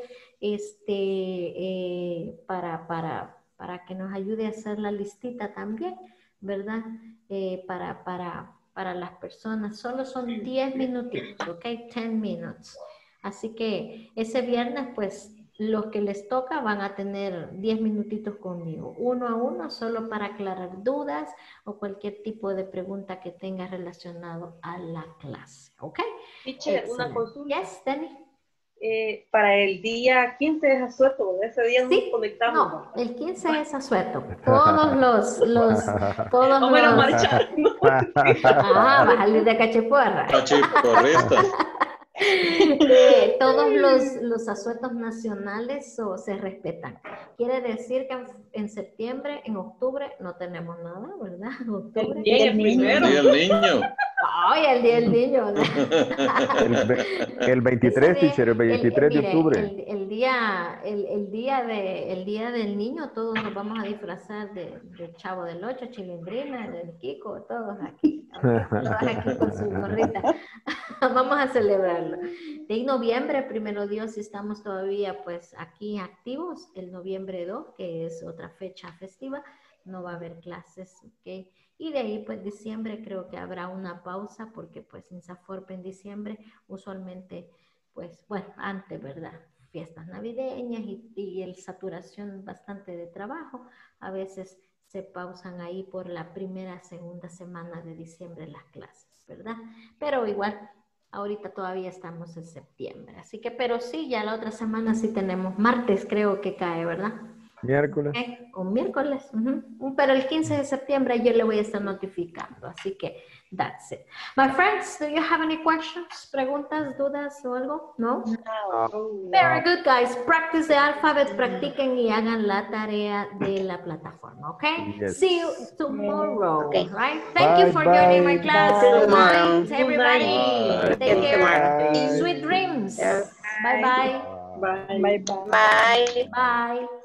Speaker 1: para que nos ayude a hacer la listita también, ¿verdad? Para las personas. Solo son 10 minutitos, ¿ok? 10 minutes. Así que ese viernes, pues, los que les toca van a tener 10 minutitos conmigo, uno a uno, solo para aclarar dudas o cualquier tipo de pregunta que tenga relacionado a la clase, ¿ok?
Speaker 4: Teacher, una consulta.
Speaker 1: Yes, Denny.
Speaker 4: Para el día 15 es asueto, ese día nos conectamos.
Speaker 1: No, el 15 es asueto. Todos los va a salir de cachiporra.
Speaker 6: Cachiporristas.
Speaker 1: Todos los asuetos nacionales se respetan. Quiere decir que en septiembre, en octubre no tenemos nada, ¿verdad? Octubre.
Speaker 6: El día del niño.
Speaker 1: Ay, el día del niño.
Speaker 3: El 23, teacher, el 23 de octubre.
Speaker 1: El día del niño, todos nos vamos a disfrazar del Chavo del 8, Chilindrina, del Kiko, todos aquí. Todos aquí con su gorrita. Vamos a celebrarlo. En noviembre, primero Dios, si estamos todavía pues aquí activos, el noviembre 2, que es otra fecha festiva, no va a haber clases, ¿ok? Y de ahí pues diciembre creo que habrá una pausa porque pues en Saforpe en diciembre usualmente pues bueno, antes, ¿verdad? Fiestas navideñas y el saturación bastante de trabajo, a veces se pausan ahí por la primera, segunda semana de diciembre las clases, ¿verdad? Pero igual, ahorita todavía estamos en septiembre, así que, pero sí, ya la otra semana sí tenemos, martes creo que cae, ¿verdad?
Speaker 3: Miércoles.
Speaker 1: Un miércoles, pero el 15 de septiembre yo le voy a estar notificando, así que that's it. My friends, do you have any questions, preguntas, dudas o algo? No? Very good, guys. Practice the alphabet, practiquen y hagan la tarea de la plataforma, okay?
Speaker 3: Yes.
Speaker 1: See you tomorrow, right? Thank you for joining my class. Good night, everybody. Take care. Sweet dreams. Bye-bye.
Speaker 4: Bye.
Speaker 5: Bye.
Speaker 1: Bye.